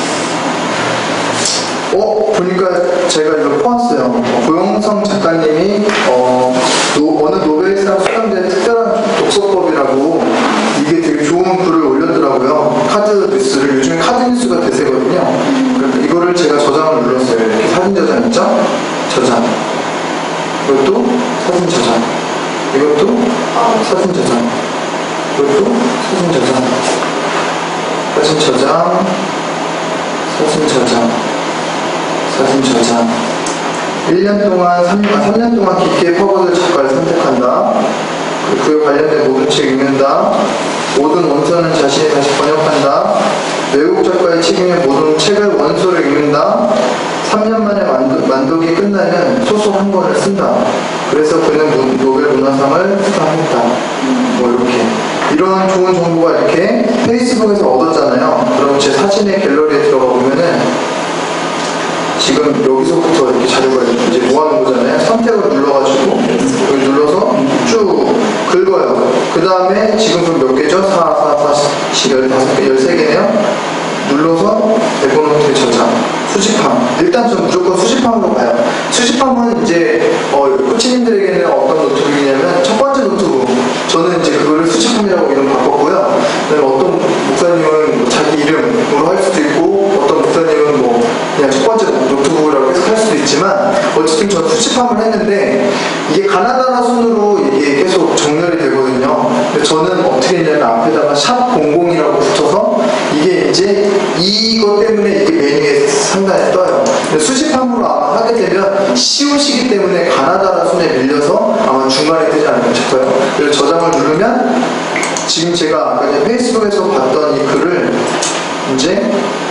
어? 보니까 제가 이거 퍼왔어요. 어, 고영성 작가님이 어, 노, 어느 노벨상 수상된 특별한 독서법이라고 이게 되게 좋은 글을 올렸더라고요. 카드 뉴스를. 요즘에 카드 뉴스가 대세거든요. 그러니까 이거를 제가 저장을 눌렀어요. 이렇게 사진 저장 있죠? 저장. 이것도 사진 저장. 이것도 사진 저장. 이것도 사진 저장. 사진 저장. 사진 저장. 사진 저장. 일 년 동안, 삼 년, 삼 년 동안 깊게 퍼거들 작가를 선택한다. 그에 관련된 모든 책 읽는다. 모든 원서는 자신이 다시 번역한다. 외국 작가의 책임의 모든 책을 원서를 읽는다. 삼 년 만에 만두, 만독이 끝나면 소설 한 권을 쓴다. 그래서 그는 문, 노벨 문화상을 수상했다. 뭐 이렇게. 이런 좋은 정보가 이렇게 페이스북에서 얻었잖아요. 그럼 제 사진의 갤러리에 들어가 보면은 지금 여기서부터 이렇게 자료가 이제 모아놓은 거잖아요. 선택을 눌러가지고 여기 눌러서 쭉 긁어요. 그 다음에 지금 그럼 몇 개죠? 사, 사, 사, 열다섯 개, 열세 개네요. 눌러서 에버노트에 저장, 수집함. 일단 전 무조건 수집함으로 가요. 수집함은 이제 어, 코치님들에게는 어떤 노트북이냐면 첫 번째 노트북. 저는 이제 그거를 수집함이라고 이름 바꿨고요. 어떤 목사님은 자기 이름으로 할 수도 있고 어떤 목사님은 뭐 그냥 첫 번째 노트북이라고 계속 할 수도 있지만 어쨌든 저는 수집함을 했는데 이게 가나다라 순으로 이게 계속 정렬이 되거든요. 근데 저는 어떻게 했냐면 앞에다가 샵 공공이라고 붙여서 이게 이제 이거 때문에 이게 메뉴에 상단에 떠요. 근데 수집함으로 아마 하게 되면 쉬우시기 때문에 가나다라 순에 밀려서 아마 중간에 뜨지 않을까 싶어요. 그래서 저장을 누르면 지금 제가 아까 이제 페이스북에서 봤던 이 글을 이제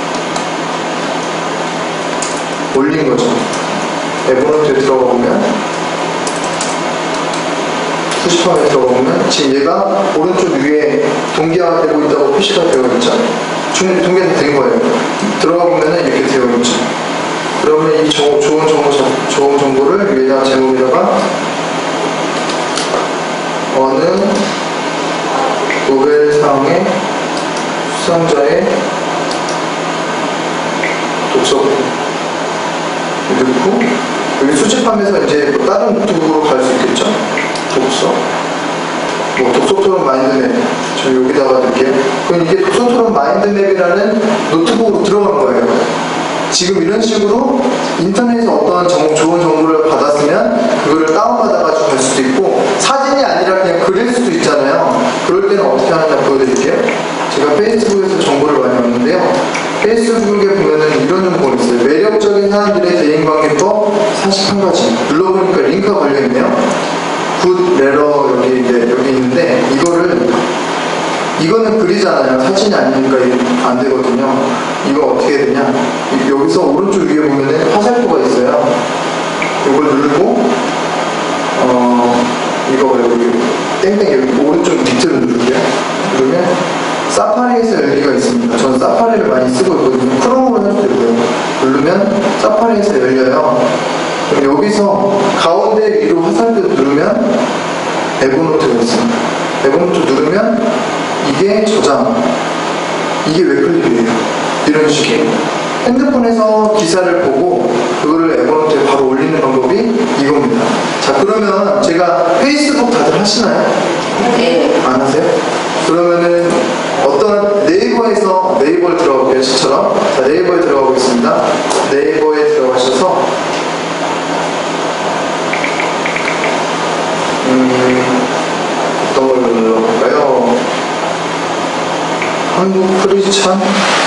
올린 거죠. 에버노트에 들어가 보면 푸시팜에 들어가보면 지금 얘가 오른쪽 위에 동기화가 되고 있다고 표시가 되어 있죠. 중- 동기화 된 거예요. 들어가 보면은 이렇게 되어 있죠. 그러면 이 조- 좋은 정보, 좋은 정보를 위에다가 제목에다가 어느 노벨상의 수상자의 독서를 넣고 여기 수집하면서 이제 뭐 다른 노트북으로 갈 수 있겠죠. 독서 뭐 독서토론 마인드맵 저 여기다가 넣을게요. 그럼 이게 독서토론 마인드맵이라는 노트북으로 들어간 거예요. 지금 이런 식으로 인터넷에서 어떤 정, 좋은 정보를 받았으면 그거를 다운받아가지고 갈 수도 있고 사진이 아니라 그냥 그릴 수도 있잖아요. 그럴 때는 어떻게 하느냐 보여드릴게요. 제가 페이스북에서 정보를 많이 얻는데요. 페이스북에 보면은 이런 정보가 있어요. 매력적인 사람들의 대인관계법 사십일 가지. 눌러보니까 링크가 걸려있네요. 굿 레러 여기, 이제 여기 있는데 이거를 이거는 글이잖아요. 사진이 아니니까 안 되거든요. 이거 어떻게 해야 되냐? 여기서 오른쪽 위에 보면은 화살표가 있어요. 이걸 누르고 어 이거 여기 땡땡 여기 오른쪽 밑으로 누를게요. 누르면 사파리에서 열기가 있습니다. 저는 사파리를 많이 쓰고 있거든요. 크롬으로 해도 되고요. 누르면 사파리에서 열려요. 그럼 여기서 가운데 위로 화살표 누르면 에버노트가 있습니다. 에버노트 누르면 이게 저장, 이게 웹클립이에요. 이런 식이에요. 핸드폰에서 기사를 보고 그거를 에버노트에 바로 올리는 방법이 이겁니다. 자, 그러면 제가 페이스북 다들 하시나요? 네. 안 하세요? 그러면은 어떤 네이버에서 네이버를 들어가볼게요. 저처럼. 자, 네이버에 들어가 보겠습니다. 네이버에 들어가셔서 음, 어떤 걸 눌러볼까요? 한국 크리스찬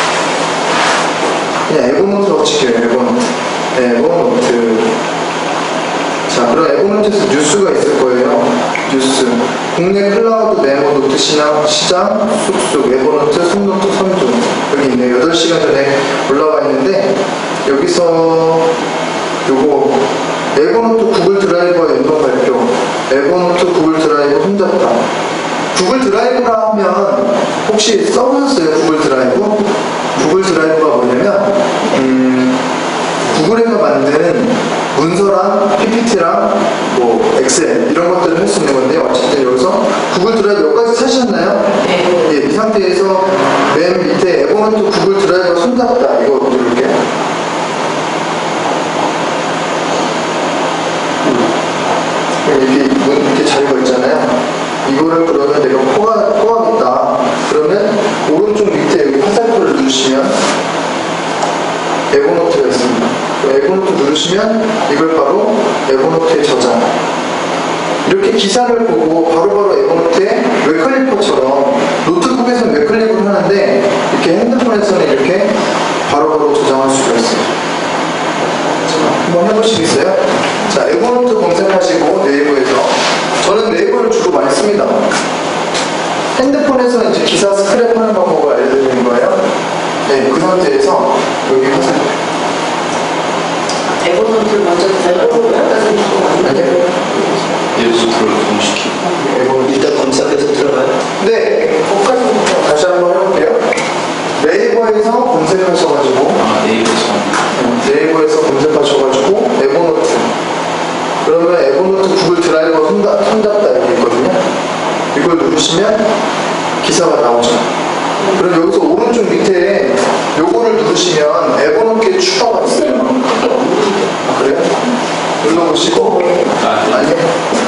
그냥 에버노트로 칠게요. 에버노트. 네, 에버노트. 자, 그럼 에버노트에서 뉴스가 있을 거예요. 뉴스. 국내 클라우드 메모 노트 시장, 시장 쑥쑥 에버노트 손노트 선두. 여기 있네요. 여덟 시간 전에 올라와 있는데 여기서 요거 에버노트 구글 드라이버 연동 발표. 에버노트 구글 드라이버 손잡다. 구글 드라이브라 하면 혹시 써보셨어요? 구글 드라이브? 구글 드라이브가 뭐냐면 음, 구글에서 만든 문서랑 피피티랑 뭐 엑셀 이런 것들을 할 수 있는 건데요. 어쨌든 여기서 구글 드라이브 여기까지 찾으셨나요? 네. 예, 이 상태에서 맨 밑에 에버노트 구글 드라이버 손잡다 이거 누를게요. 이렇게, 이렇게 자리가 있잖아요. 이거를 그러면 내가 포함, 포함했다. 그러면 오른쪽 밑에 여기 화살표를 누르시면 에버노트가 있습니다. 에버노트 누르시면 이걸 바로 에버노트에 저장. 이렇게 기사를 보고 바로바로 에버노트에 웹클리퍼처럼 노트북에서는 웹클릭을 하는데 이렇게 핸드폰에서는 이렇게 바로바로 저장할 수가 있어요. 자, 한번 해보시겠어요? 자, 에버노트 검색하시고 네이버에서 저는 네이버를 주로 많이 씁니다. 핸드폰에서 이제 기사 스크랩 하는 방법을 알려드리는 거예요. 네, 그 상태에서 여기 화살 에버노트를 먼저 들어가고요. 아니요. 예수들을 동시키고 에버노트 일단 검색해서 들어가요. 네, 다시 한번 해볼게요. 네이버에서 검색하셔가지고 아 네이버에서 네이버에서 검색하셔가지고 에버노트 그러면 에버노트 구글 드라이버 손잡, 손잡다 이렇게 있거든요. 이걸 누르시면 기사가 나오죠. 그럼 여기서 오른쪽 밑에 요거를 누르시면 에버노트에 추가가 있어요. 아, 그래요? 눌러보시고 아, 네. 아니요.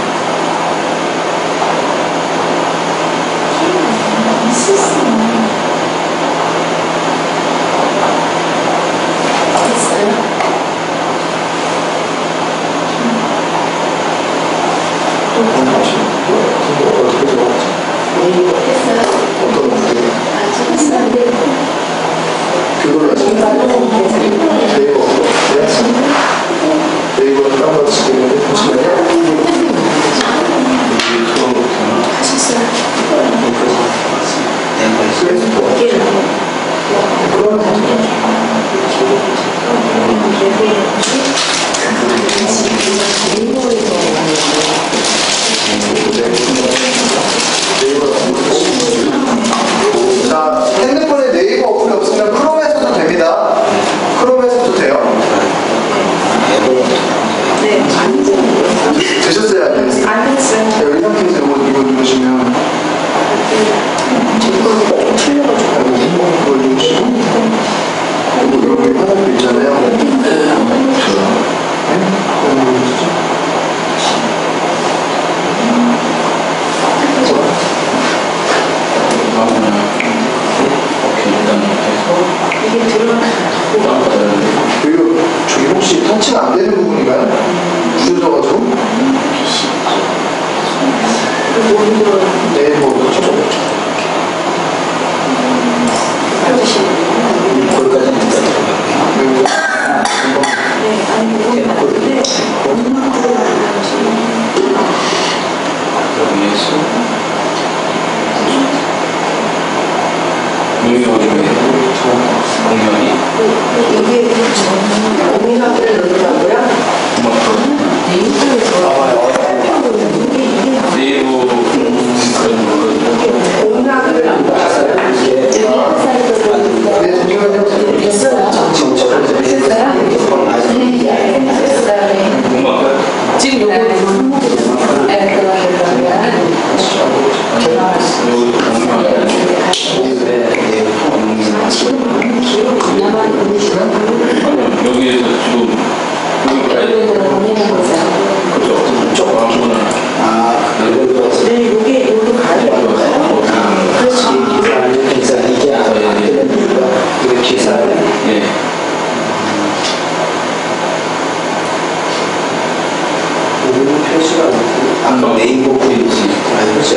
어떻게 들어갔지? 어떤 문제? 그걸로 하시면 네이버 네이버는 다운로드 시키는데 보시면요. 그럼 그리고 저기 혹시 터치가 안 되는 부분인가요? 부서져가지고? 네, 뭐 그렇죠. 거기까지는 여기에서 유명하게 공연이 이게 공연학교를 넣더라고요. 네이버 그런 거 공연학교를 안 봤어요. 여기 한 살도 네, 잠시만요. 됐어요. 됐어요. 음악 지금 요거 네, 그러면 여기도 공연이 여기에서 지금 여기 가야 돼. 그죠? 쪽 아무거나 아, 그래도 네, 요게 요로 가야 돼요. 기사 이게 안 되는 이유가 이게 기사를 예. 오늘 표시가 아까 네이버 페이지 아니 그죠?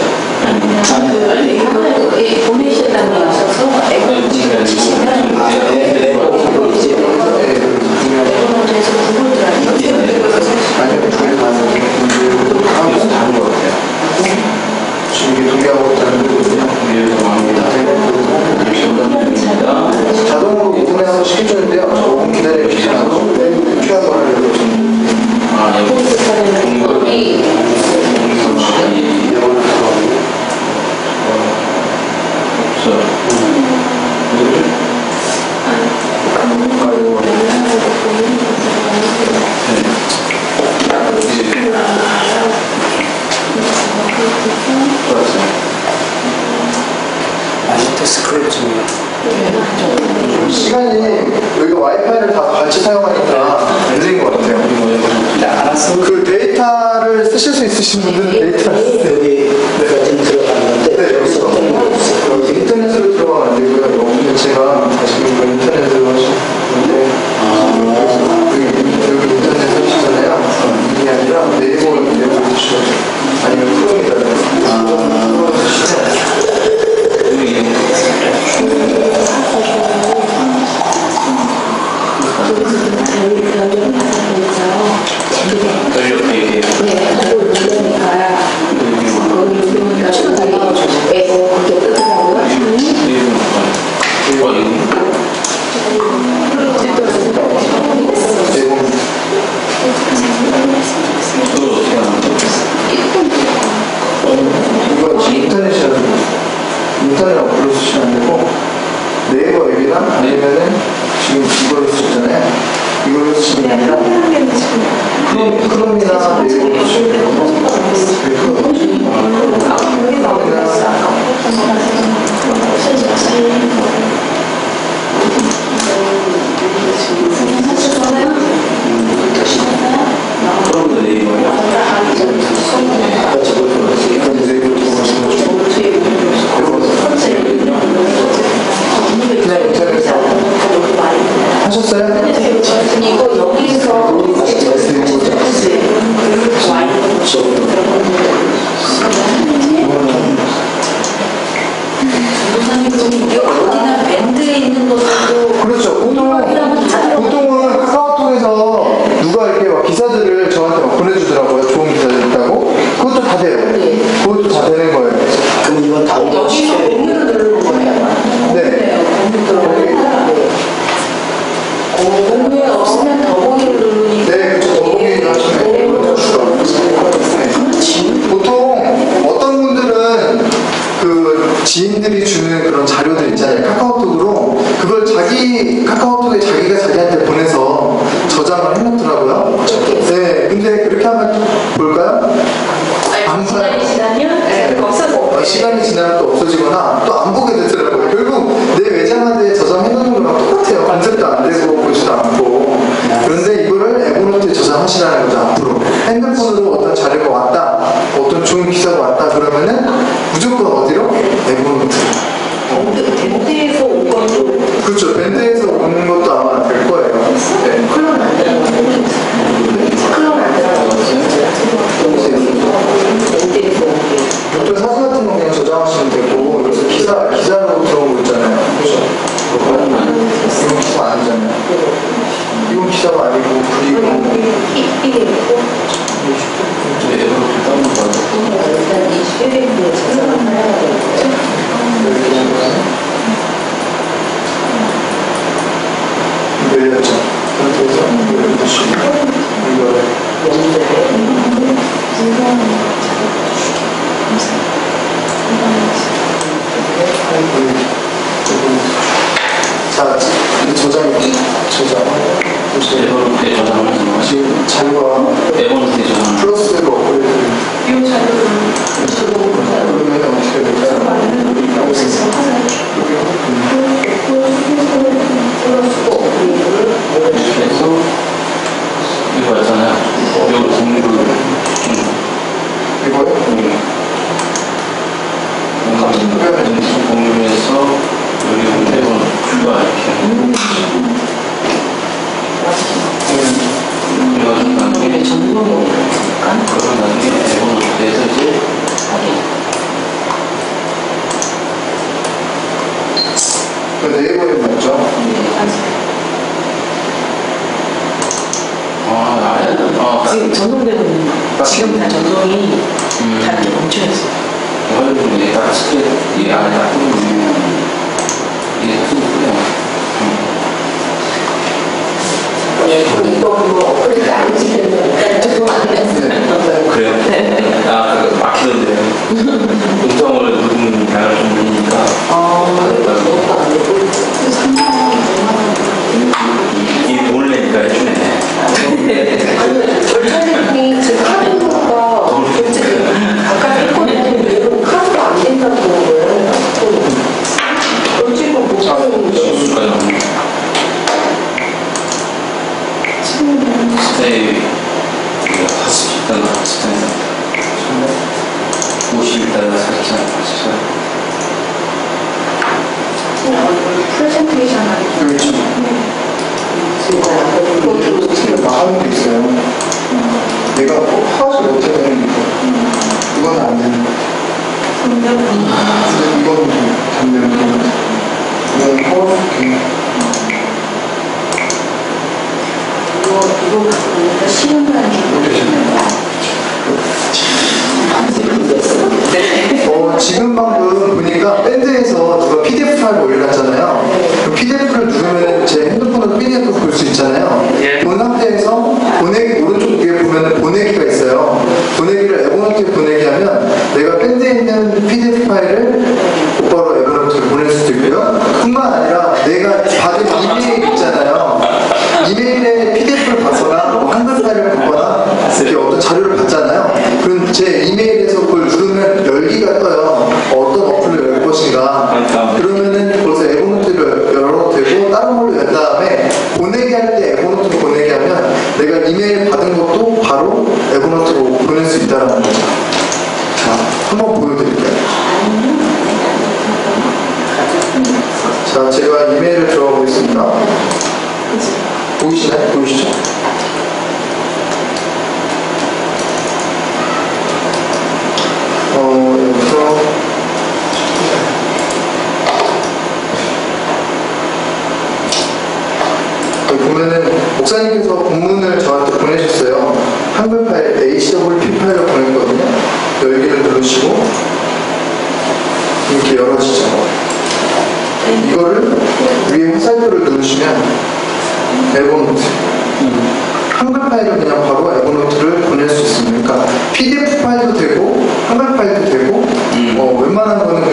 그 이거 보내셨다는 게 있어서 앱을 치시면 아, 네, 네이버 페이지 에버노트에서 구글 드라이브 아니요, 저희 가서 그래서 다른 것 같아요. 지금 이게 동의하고 있다는 거거든요. 위에서 마무리다. 감사합니다. 자동으로 오픈해 한번 시켜주는데요. 조금 기다려주시면 필요한 걸 알려드립니다. 아, 여기 공연이 공연이 없어요. 아직도 스크랩 중이에요. 시간이 여기 와이파이를 다 같이 사용하니까 안 되는 것 같아요. 알았어. 그 데이터를 쓰실 수 있으신 분들은 데이터를 쓰세요. 여기 내가 지금 들어갔는데 네, 여기서 여기 인터넷으로 들어가면 안 되고요. 여기는 제가 지금 이거 인터넷으로 하시는데 여기, 여기 인터넷 하시잖아요. 이게 아니라 네이버 네이버 주시죠. 아니면 크롬이다. 크롬 주시면 이렇게 얘기해요. 이거 인터넷이라도 인터넷 어플로 쓰시면 안 되고 네이버 앱이나 아니면은 지금 이걸로 쓰셨잖아요. 이걸로 쓰시면 아니라 크롬, 크롬이나 네이버로 쓰시면 되고 그럼도 네이버요. 아까 저거 네이버 들어가시면 네, 인터넷에서 하셨어요? 이거 여기서 이게 어디나 밴드에 있는 것도 그렇죠. 보통, 보통은 카카오톡에서 누가 이렇게 막 기사들을 저한테 막 보내주더라고요. 좋은 기사들 있다고. 그것도 다 돼요. 그것도 다 되는 거예요. 그럼 이건 다운로드 여기서 시켜야 돼. 공유를 누르는 거예요. 네. 공유에 없으면 더보기를 누르니까 네, 그렇죠. 더보기를 하시면 네. 보통 어떤 분들은 그 지인들이 주는 그런 자료들 있잖아요. 카카오톡으로 그걸 자기 카카오톡에 자기가 자기한테 보내서 저장을 해놓더라고요. 네, 근데 그렇게 하면 볼까요? 안 봐요. 시간이 지나면 네, 없어져. 어, 시간이 지나면 또 없어지거나 또 안 보게 되더라고요. 결국 내 외장하드에 저장해놓는 거랑 똑같아요. 검색도 안 되고 보지도 않고. 그런데 이거를 에버노트에 저장하시라는 거죠. 앞으로 핸드폰으로 어떤 자료가 왔다, 어떤 좋은 기사가 왔다 그러면은 무조건 어디로? 에버노트. 밴드에서 온 것도 그렇죠. 밴드에서 오는 것도 아마 자, 저장이 저장. 에버노트에 저장을 하는 거지. 지금 자료가 에버노트에 저장을. 플러스가 업그레이드. 이 자료를 그러면 어떻게 될까요? 그래서 이거 있잖아요. 이거 공유를 이거요? 뭔가 공유를 해서 여기 오면 추가 이렇게 그래가지고 나중에 그러고 나중에 에버노트에서 이제 그 네이버에 맞죠? 아 아예 아 지금 전송되고 있는 거. 지금 다 전송이 다 이렇게 멈춰있어요. 이거는 이제 딱 스크립 이 안에 딱 뜨면 이게 또 그냥 그래요? 아, 그 막히던데. 음성을 누르는 양을 좀 늘리니까. 이 돈을 내니까 해주네. 결제대금이 지금 카드가 결제 아까 했거든요. 이런 카드가 안 된다고 그런 거예요. 결제금 못 하는 게 수가요. 스테이, 사십 달러, 스테이. 오십 달러, 사십 달러. 프레젠테이션 하기 여기 지금 그것도 지금 나가는 게 있어요. 내가 꼭 파악을 못하면 이거 이건 안 되는 거. 근데 이건 되는 거. 이건 파워풀게. 이거 이거 보니까 시험하는 어, 지금 방금 보니까 밴드에서 누가 피디에프 파일을 올려놨잖아요. 그 피디에프를 누르면 제 핸드폰으로 피디에프 볼 수 있잖아요. 본 상태에서 보내기, 오른쪽 위에 보면 보내기가 있어요. 보내기를 에버노트에 보내기 하면 내가 밴드에 있는 피디에프 파일을 곧바로 에버노트로 보낼 수도 있고요. 뿐만 아니라 내가 받은 이메일 있잖아요. 이메일에 피디에프를 받거나 뭐 한글 파일을 받거나 이렇게 어떤 자료를 받잖아요. 그럼 제 이메일에서 그걸 누르면 열기가 떠요. 어떤 어플을 열 것인가. 그러면은 벌써 에버노트를 열어도 되고 다른 걸로 연 다음에 보내기 할 때 에버노트로 보내기 하면 내가 이메일 받은 것도 바로 에버노트로 보낼 수 있다는 거죠. 자, 한번 보여드릴게요. 자, 제가 이메일을 들어가 보겠습니다. 보이시나요? 보이시죠? 어, 여기서 여기 보면은 목사님께서 본문을 저한테 보내셨어요. 한글 파일 에이치더블유피 파일로 보냈거든요. 열기를 누르시고 이렇게 열어지죠. 이거를 위에 화살표를 누르시면 에버노트 한글 파일은 그냥 바로 에버노트를 보낼 수 있습니다. 그러니까 피디에프 파일도 되고 한글 파일도 되고 어, 웬만한 거는